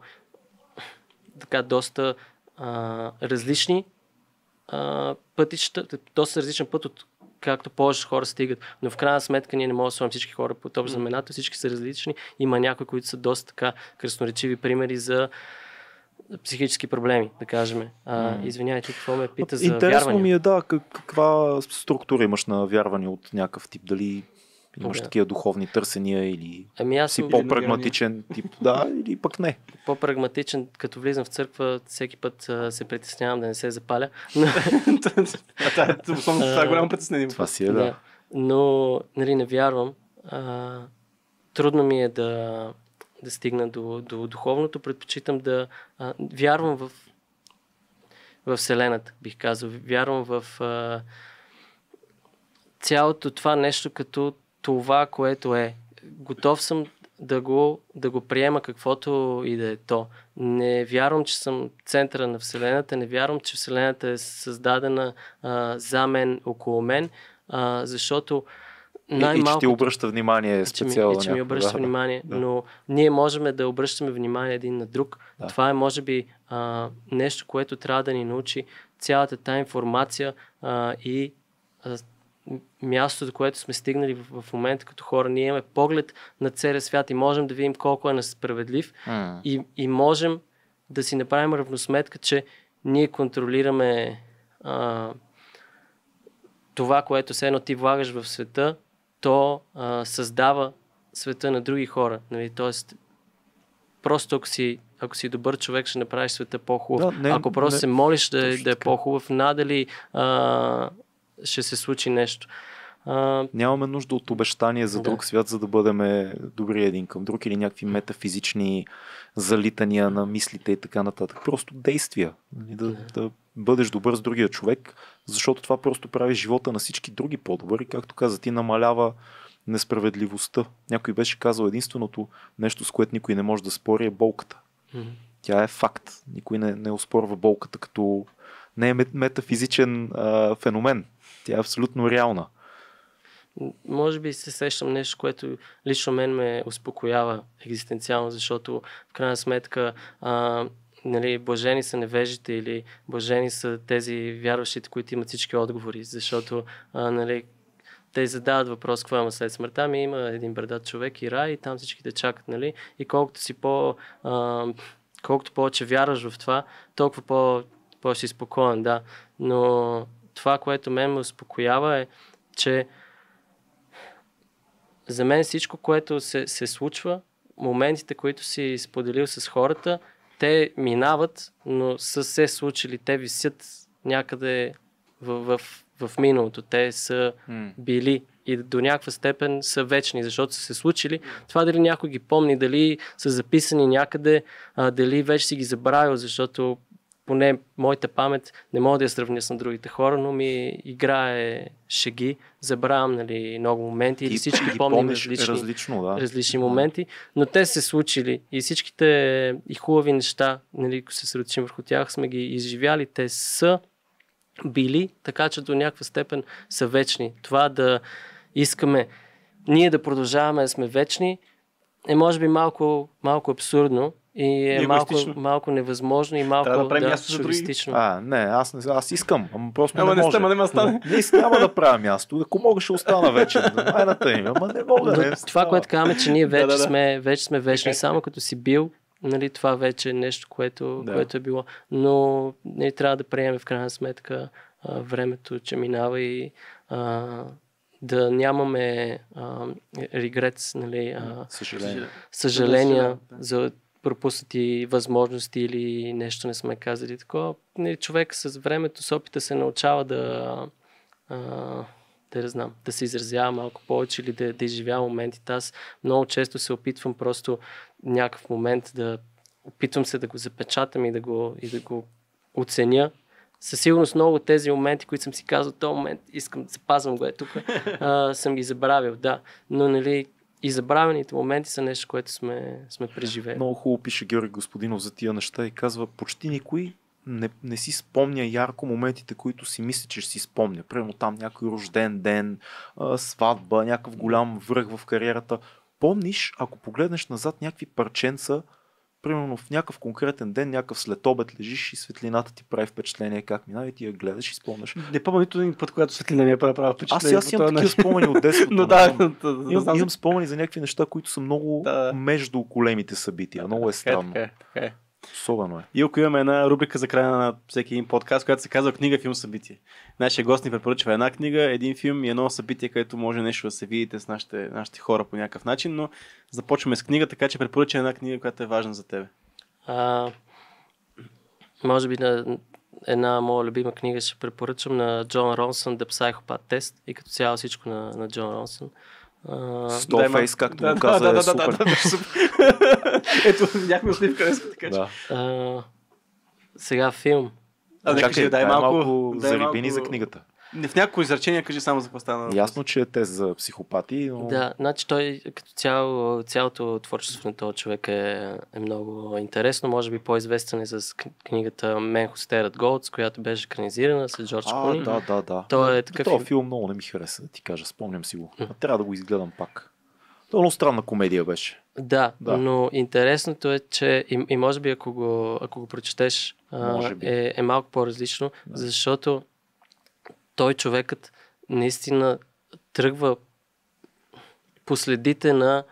така доста а, различни а, пътища, доста различен път от както повече хора стигат. Но в крайна сметка ние не можем да сложим всички хора под общ знаменател, всички са различни. Има някои, които са доста така красноречиви примери за психически проблеми, да кажем. А, извинявайте, какво ме пита за
Интересно
вярвания?
ми е, да, как- каква структура имаш на вярвания от някакъв тип? Дали имаш
Да.
такива духовни търсения или
Ами аз
си
съм
по-прагматичен тип? Да, или пък не.
по-прагматичен. Като влизам в църква, всеки път а, се притеснявам да не се запаля. Но,
А това е основно, това е голямо притеснение.
Това си е,
да.
да.
Но нали, не вярвам. А, трудно ми е да, да стигна до, до духовното. Предпочитам да а, вярвам в, в Вселената, бих казал. Вярвам в а, цялото това нещо като това, което е. Готов съм да го, да го приема каквото и да е то. Не вярвам, че съм центъра на Вселената, не вярвам, че Вселената е създадена а, за мен, около мен, а, защото
най-малко... И, и че ти обръща внимание специално.
И че ми, ми обръща да, внимание, да. Но ние можем да обръщаме внимание един на друг. Да. Това е може би а, нещо, което трябва да ни научи цялата тая информация а, и а, мястото, до което сме стигнали в, в момента като хора. Ние имаме поглед на целия свят и можем да видим колко е несправедлив mm. и, и можем да си направим равносметка, че ние контролираме а, това, което все едно ти влагаш в света, то а, създава света на други хора. Нали? Тоест, просто ако си, ако си добър човек, ще направиш света по-хубав. Да, не, ако просто не, се молиш да, да е по-хубав, надали а, ще се случи нещо. А...
Нямаме нужда от обещания за друг да. свят, за да бъдем добри един към друг или някакви метафизични залитания на мислите и така нататък. Просто действия. Да, да. да бъдеш добър с другия човек, защото това просто прави живота на всички други по-добър и, както каза, ти намалява несправедливостта. Някой беше казал, единственото нещо, с което никой не може да спори, е болката. Mm-hmm. Тя е факт. Никой не, не оспорва болката като не е метафизичен а, феномен. Тя е абсолютно реална.
Може би се сещам нещо, което лично мен ме успокоява екзистенциално, защото в крайна сметка а, нали, блажени са невежите или блажени са тези вярващите, които имат всички отговори, защото а, нали, те задават въпрос, какво има след смъртта, ми има един бредат човек и рай и там всичките чакат, нали, и колкото си по а, колкото повече вярваш в това, толкова по, по-си спокоен, да, но това, което мен ме успокоява е, че за мен всичко, което се, се случва, моментите, които си споделил с хората, те минават, но са се случили, те висят някъде в, в, в миналото. Те са mm. били и до някаква степен са вечни, защото са се случили. Това дали някой ги помни, дали са записани някъде, а, дали вече си ги забравил, защото поне моята памет не мога да я сравня с на другите хора, но ми играе шеги, забравям, нали, много моменти и всички помним различни,
различно, да.
различни моменти, но те се случили и всичките и хубави неща, нали, ако се сръчим върху тях, сме ги изживяли, те са били, така че до някаква степен са вечни. Това да искаме ние да продължаваме да сме вечни е може би малко, малко абсурдно, и е малко, малко невъзможно и малко
да,
да, шовинистично.
А, не, аз, не, аз искам, ама просто
ама
не,
не
може.
Ама не ме стане.
Не, не няма да правя място. Ако мога, ще остана вече. Майната им, ама не мога.
Но,
не,
това, което казваме, че ние вече,
да, да, да.
Сме, вече сме вечни, само като си бил, нали, това вече е нещо, което, да. което е било. Но не трябва да приемем в крайна сметка а, времето, че минава и а, да нямаме регрет, нали, а,
съжаления,
съжаления за пропуснати възможности или нещо не сме казали. Такова, нали, човек с времето, с опита се научава да, а, да, да, знам, да се изразява малко повече или да, да изживява моментите. Аз много често се опитвам просто някакъв момент да опитвам се да го запечатам и да го, и да го оценя. Със сигурност много от тези моменти, които съм си казал, този момент искам да запазвам го е тук, а, съм ги забравил, да. Но нали, и забравените моменти са нещо, което сме, сме преживели.
Много хубаво пише Георги Господинов за тия неща и казва, почти никой не, не си спомня ярко моментите, които си мисли, че ще си спомня. Примерно там някой рожден ден, сватба, някакъв голям връх в кариерата. Помниш, ако погледнеш назад някакви парченца, примерно в някакъв конкретен ден, някакъв следобед лежиш и светлината ти прави впечатление как минава и ти я гледаш и спомняш.
Не помня нито един път, когато светлина ми е правила впечатление.
Аз, аз имам такива спомени от детството.
Но да,
имам, имам спомени за някакви неща, които са много да. между големите събития. Много е странно.
Така е, така е.
Особено е.
И ако имаме една рубрика за края на всеки един подкаст, която се казва книга, филм, събитие. Нашия гост ни препоръчва една книга, един филм и едно събитие, където може нещо да се видите с нашите, нашите хора по някакъв начин, но започваме с книга, така че препоръча една книга, която е важна за тебе.
А, може би на една моя любима книга ще препоръчам на Джон Ронсън, The Psychopath Test и като цяло всичко на, на Джон Ронсън.
Stallface, както му каза,
да,
е
да,
супер.
Да, да, да, ето, някой усливка, не иска да
кажа. Сега филм.
А, чакай, дай малко, малко за рибини за книгата.
В някои изречения кажи само за какво стана въпрос.
Ясно, че е тест за психопати, но...
Да, значи той като цяло, цялото творчество на този човек е, е много интересно. Може би по-известен е с к- книгата Men Who Stare at Goats, която беше екранизирана с Джордж
А,
Клуни.
да, да, да.
Той е такъв...
Този филм много не ми хареса, да ти кажа, спомням си го. А трябва да го изгледам пак. Това много странна комедия беше.
Да,
Да.
но интересното е, че и, и може би ако го, ако го прочетеш,
Може
а,
би.
е, е малко по-различно,
Да.
защото той човекът наистина тръгва по следите на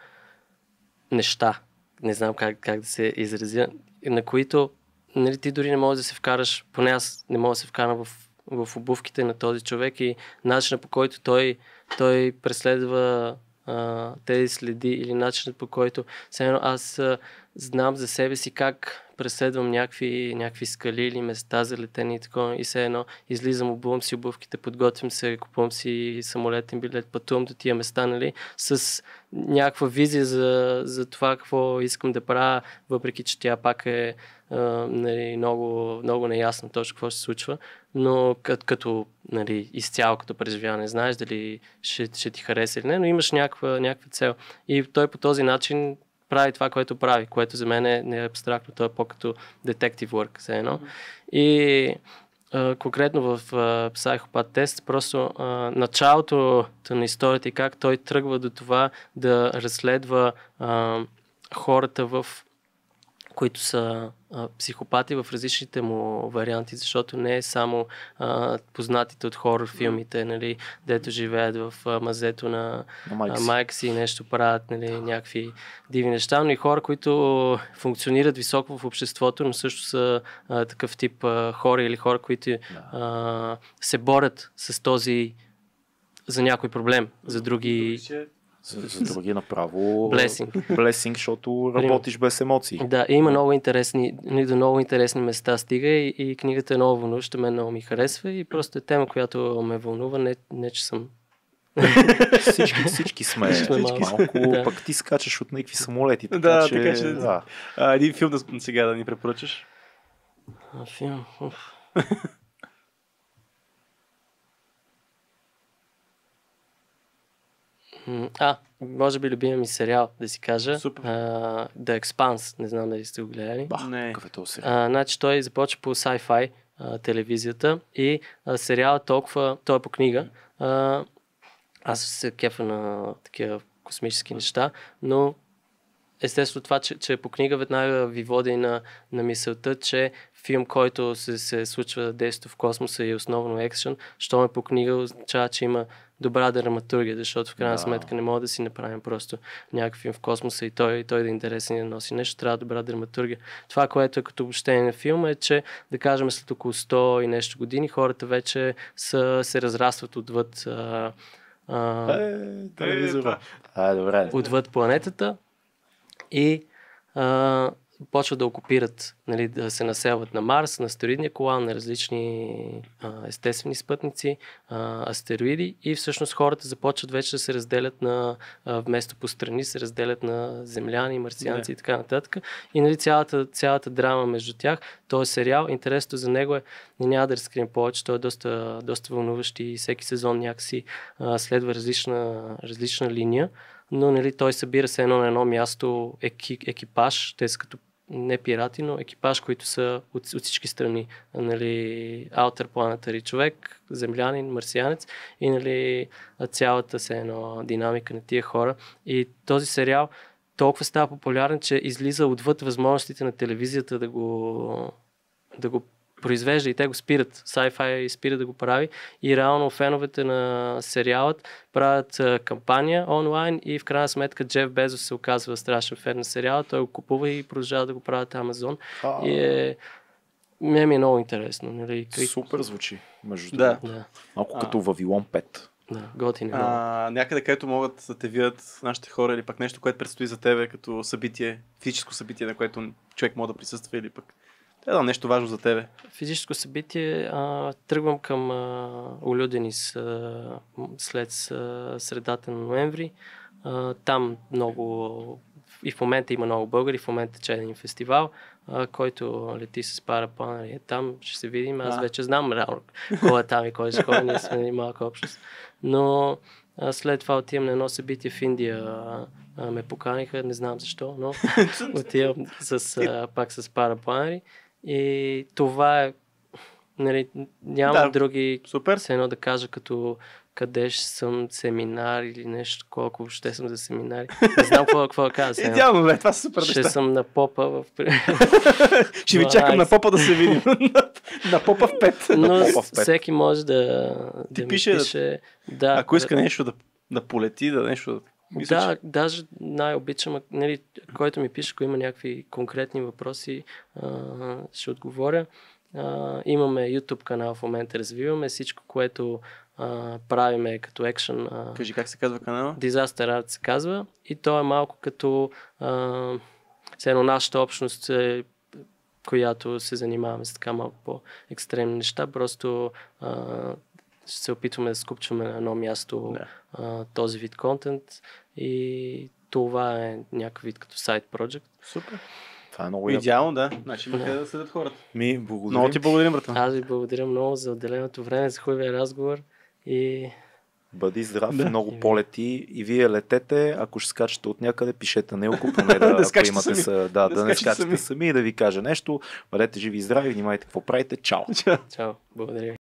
неща, не знам как, как да се изразя, на които нали, ти дори не можеш да се вкараш, поне аз не мога да се вкарам в, в обувките на този човек и начинът по който той, той преследва а, тези следи или начинът по който все едно аз а, знам за себе си как преследвам някакви, някакви скали или места за летене и такова и все едно излизам, обувам си обувките, подготвям се, купувам си самолетен билет, пътувам до тия места, нали, с някаква визия за, за това какво искам да правя, въпреки че тя пак е а, нали, много, много неясно точно какво се случва, но като, като нали, изцяло като преживяване, знаеш дали ще, ще ти хареса или не, но имаш някаква, някаква цел. И той по този начин прави това, което прави, което за мен е, не е абстрактно, то е по-като detective work, все едно. И а, конкретно в а, Psychopath Test, просто а, началото на историята и как той тръгва до това да разследва а, хората в които са а, психопати в различните му варианти, защото не е само а, познатите от хорор филмите, нали, дето живеят в а, мазето на
На майка
а,
си.
майка си и нещо правят, нали, някакви дивни неща, но и хора, които функционират високо в обществото, но също са а, такъв тип а, хора или хора, които а, се борят с този за някой проблем, за други...
За, за други направо...
Блесинг.
Блесинг, защото работиш без емоции.
Да, има много интересни, до много интересни места стига и, и книгата е много вълнуваща, мен много ми харесва и просто е тема, която ме вълнува, не, не че съм...
Всички, всички сме,
Всички сме
всички
малко.
малко,
Да.
пък ти скачаш от някакви самолети. Така,
Да,
че,
така че-
Да.
А, един филм да, сега да ни препоръчаш.
А, филм, уф. М, А, може би любимия ми сериал, да си кажа.
Супер.
А, The Expanse, не знам дали сте го гледали.
Ба,
Не.
какъв е този сериал?
А, значи той започва по Sci-Fi а, телевизията и а, сериалът толкова, той е по книга. А, аз се кефа на такива космически неща, но естествено това, че, че е по книга веднага ви води на, на мисълта, че филм, който се, се случва действо в космоса и е основно екшън, що е по книга, означава, че има добра драматургия, защото в крайна
Да.
сметка не мога да си направим просто някакъв филм в космоса и той, и той да е интересен и да носи нещо, трябва добра драматургия. Това, което е като обобщение на филма е, че да кажем след около сто и нещо години хората вече са, се разрастват отвъд а, а,
Е, телевизора. А, добре.
отвъд планетата и а, почват да окупират, нали, да се населват на Марс, на астероидния колан, на различни а, естествени спътници, а, астероиди и всъщност хората започват вече да се разделят на, а, вместо по страни, се разделят на земляни, марсианци
Не.
и така нататък. И нали, цялата, цялата драма между тях, този сериал, интересното за него е, не няма да разкрием повече, той е доста, доста вълнуващ и всеки сезон някакси а, следва различна, различна линия. Но нали, той събира се едно на едно място еки, екипаж, те са като не пирати, но екипаж, които са от, от всички страни. Нали, Outer Planetary човек, землянин, марсианец и нали, цялата се едно динамика на тия хора. И този сериал толкова става популярен, че излиза отвъд възможностите на телевизията да го, да го произвежда и те го спират. Sci-Fi спира да го прави и реално феновете на сериалът правят а, кампания онлайн и в крайна сметка Джеф Безос се оказва страшен фен на сериала, той го купува и продължава да го правят Амазон
А,
и е... Мне ми е много интересно. Нали? Как...
Супер звучи, между
Да.
другото.
Да,
Малко
А.
като Вавилон пет.
да, готин е много.
А, някъде, където могат да те видят нашите хора или пък нещо, което предстои за тебе като събитие, физическо събитие, на което човек може да присъства или пък да, нещо важно за тебе.
Физическо събитие, а, тръгвам към а, Улюденис а, след а, средата на ноември. А, там много и в момента има много българи, в момента тече един фестивал, а, който лети с парапланери. Е, там ще се видим, аз
А.
вече знам реално кой е там и кой ще ходи, ние сме и малка общност. Но а, след това отивам на едно събитие в Индия, а, а, ме поканиха, не знам защо, но отивам с, а, пак с парапланери и това е, нали, няма
Да,
други,
Супер.
все едно да кажа като къде ще съм, семинар или нещо, колко въобще съм за семинари. Не знам какво, какво да кажа. сега.
Идеално, бе, това са супер
Ще
неща.
съм на попа в...
Ще ви чакам на попа да се видим. на попа в пет.
Но
попа в пет.
всеки може да,
Ти
да
пише,
ми
да-
пише... Да,
Ако иска нещо да, да полети, да нещо да... Мисля,
да,
че...
даже най-обичам, а, нали, който ми пише, ако има някакви конкретни въпроси, а, ще отговоря. А, имаме YouTube канал в момента, развиваме всичко, което а, правиме като екшън. А,
Кажи как се казва канала?
Disaster Art се казва и то е малко като а, все едно нашата общност, е, която се занимаваме с така малко по-екстремни неща, просто а, ще се опитваме да скупчваме на едно място
Да.
а, този вид контент и това е някакъв вид като сайт project.
Супер.
Това е много яко.
Идеално, да. Значи има
Да.
къде да следят хората.
Ми, благодарим.
Много ти благодарим, брата.
Аз ви благодаря много за отделеното време, за хубавия разговор и
Бъди здрав,
Да.
много полети и вие летете, ако ще скачате от някъде, пишете Нелко, поне да,
Да
ако
скачате
имате
сами.
са, да,
Да
да, не
скачате
скачате
сами.
сами и да ви кажа нещо. Бъдете живи и здрави, внимайте какво правите. Чао!
Чао.
чао, благодаря ви.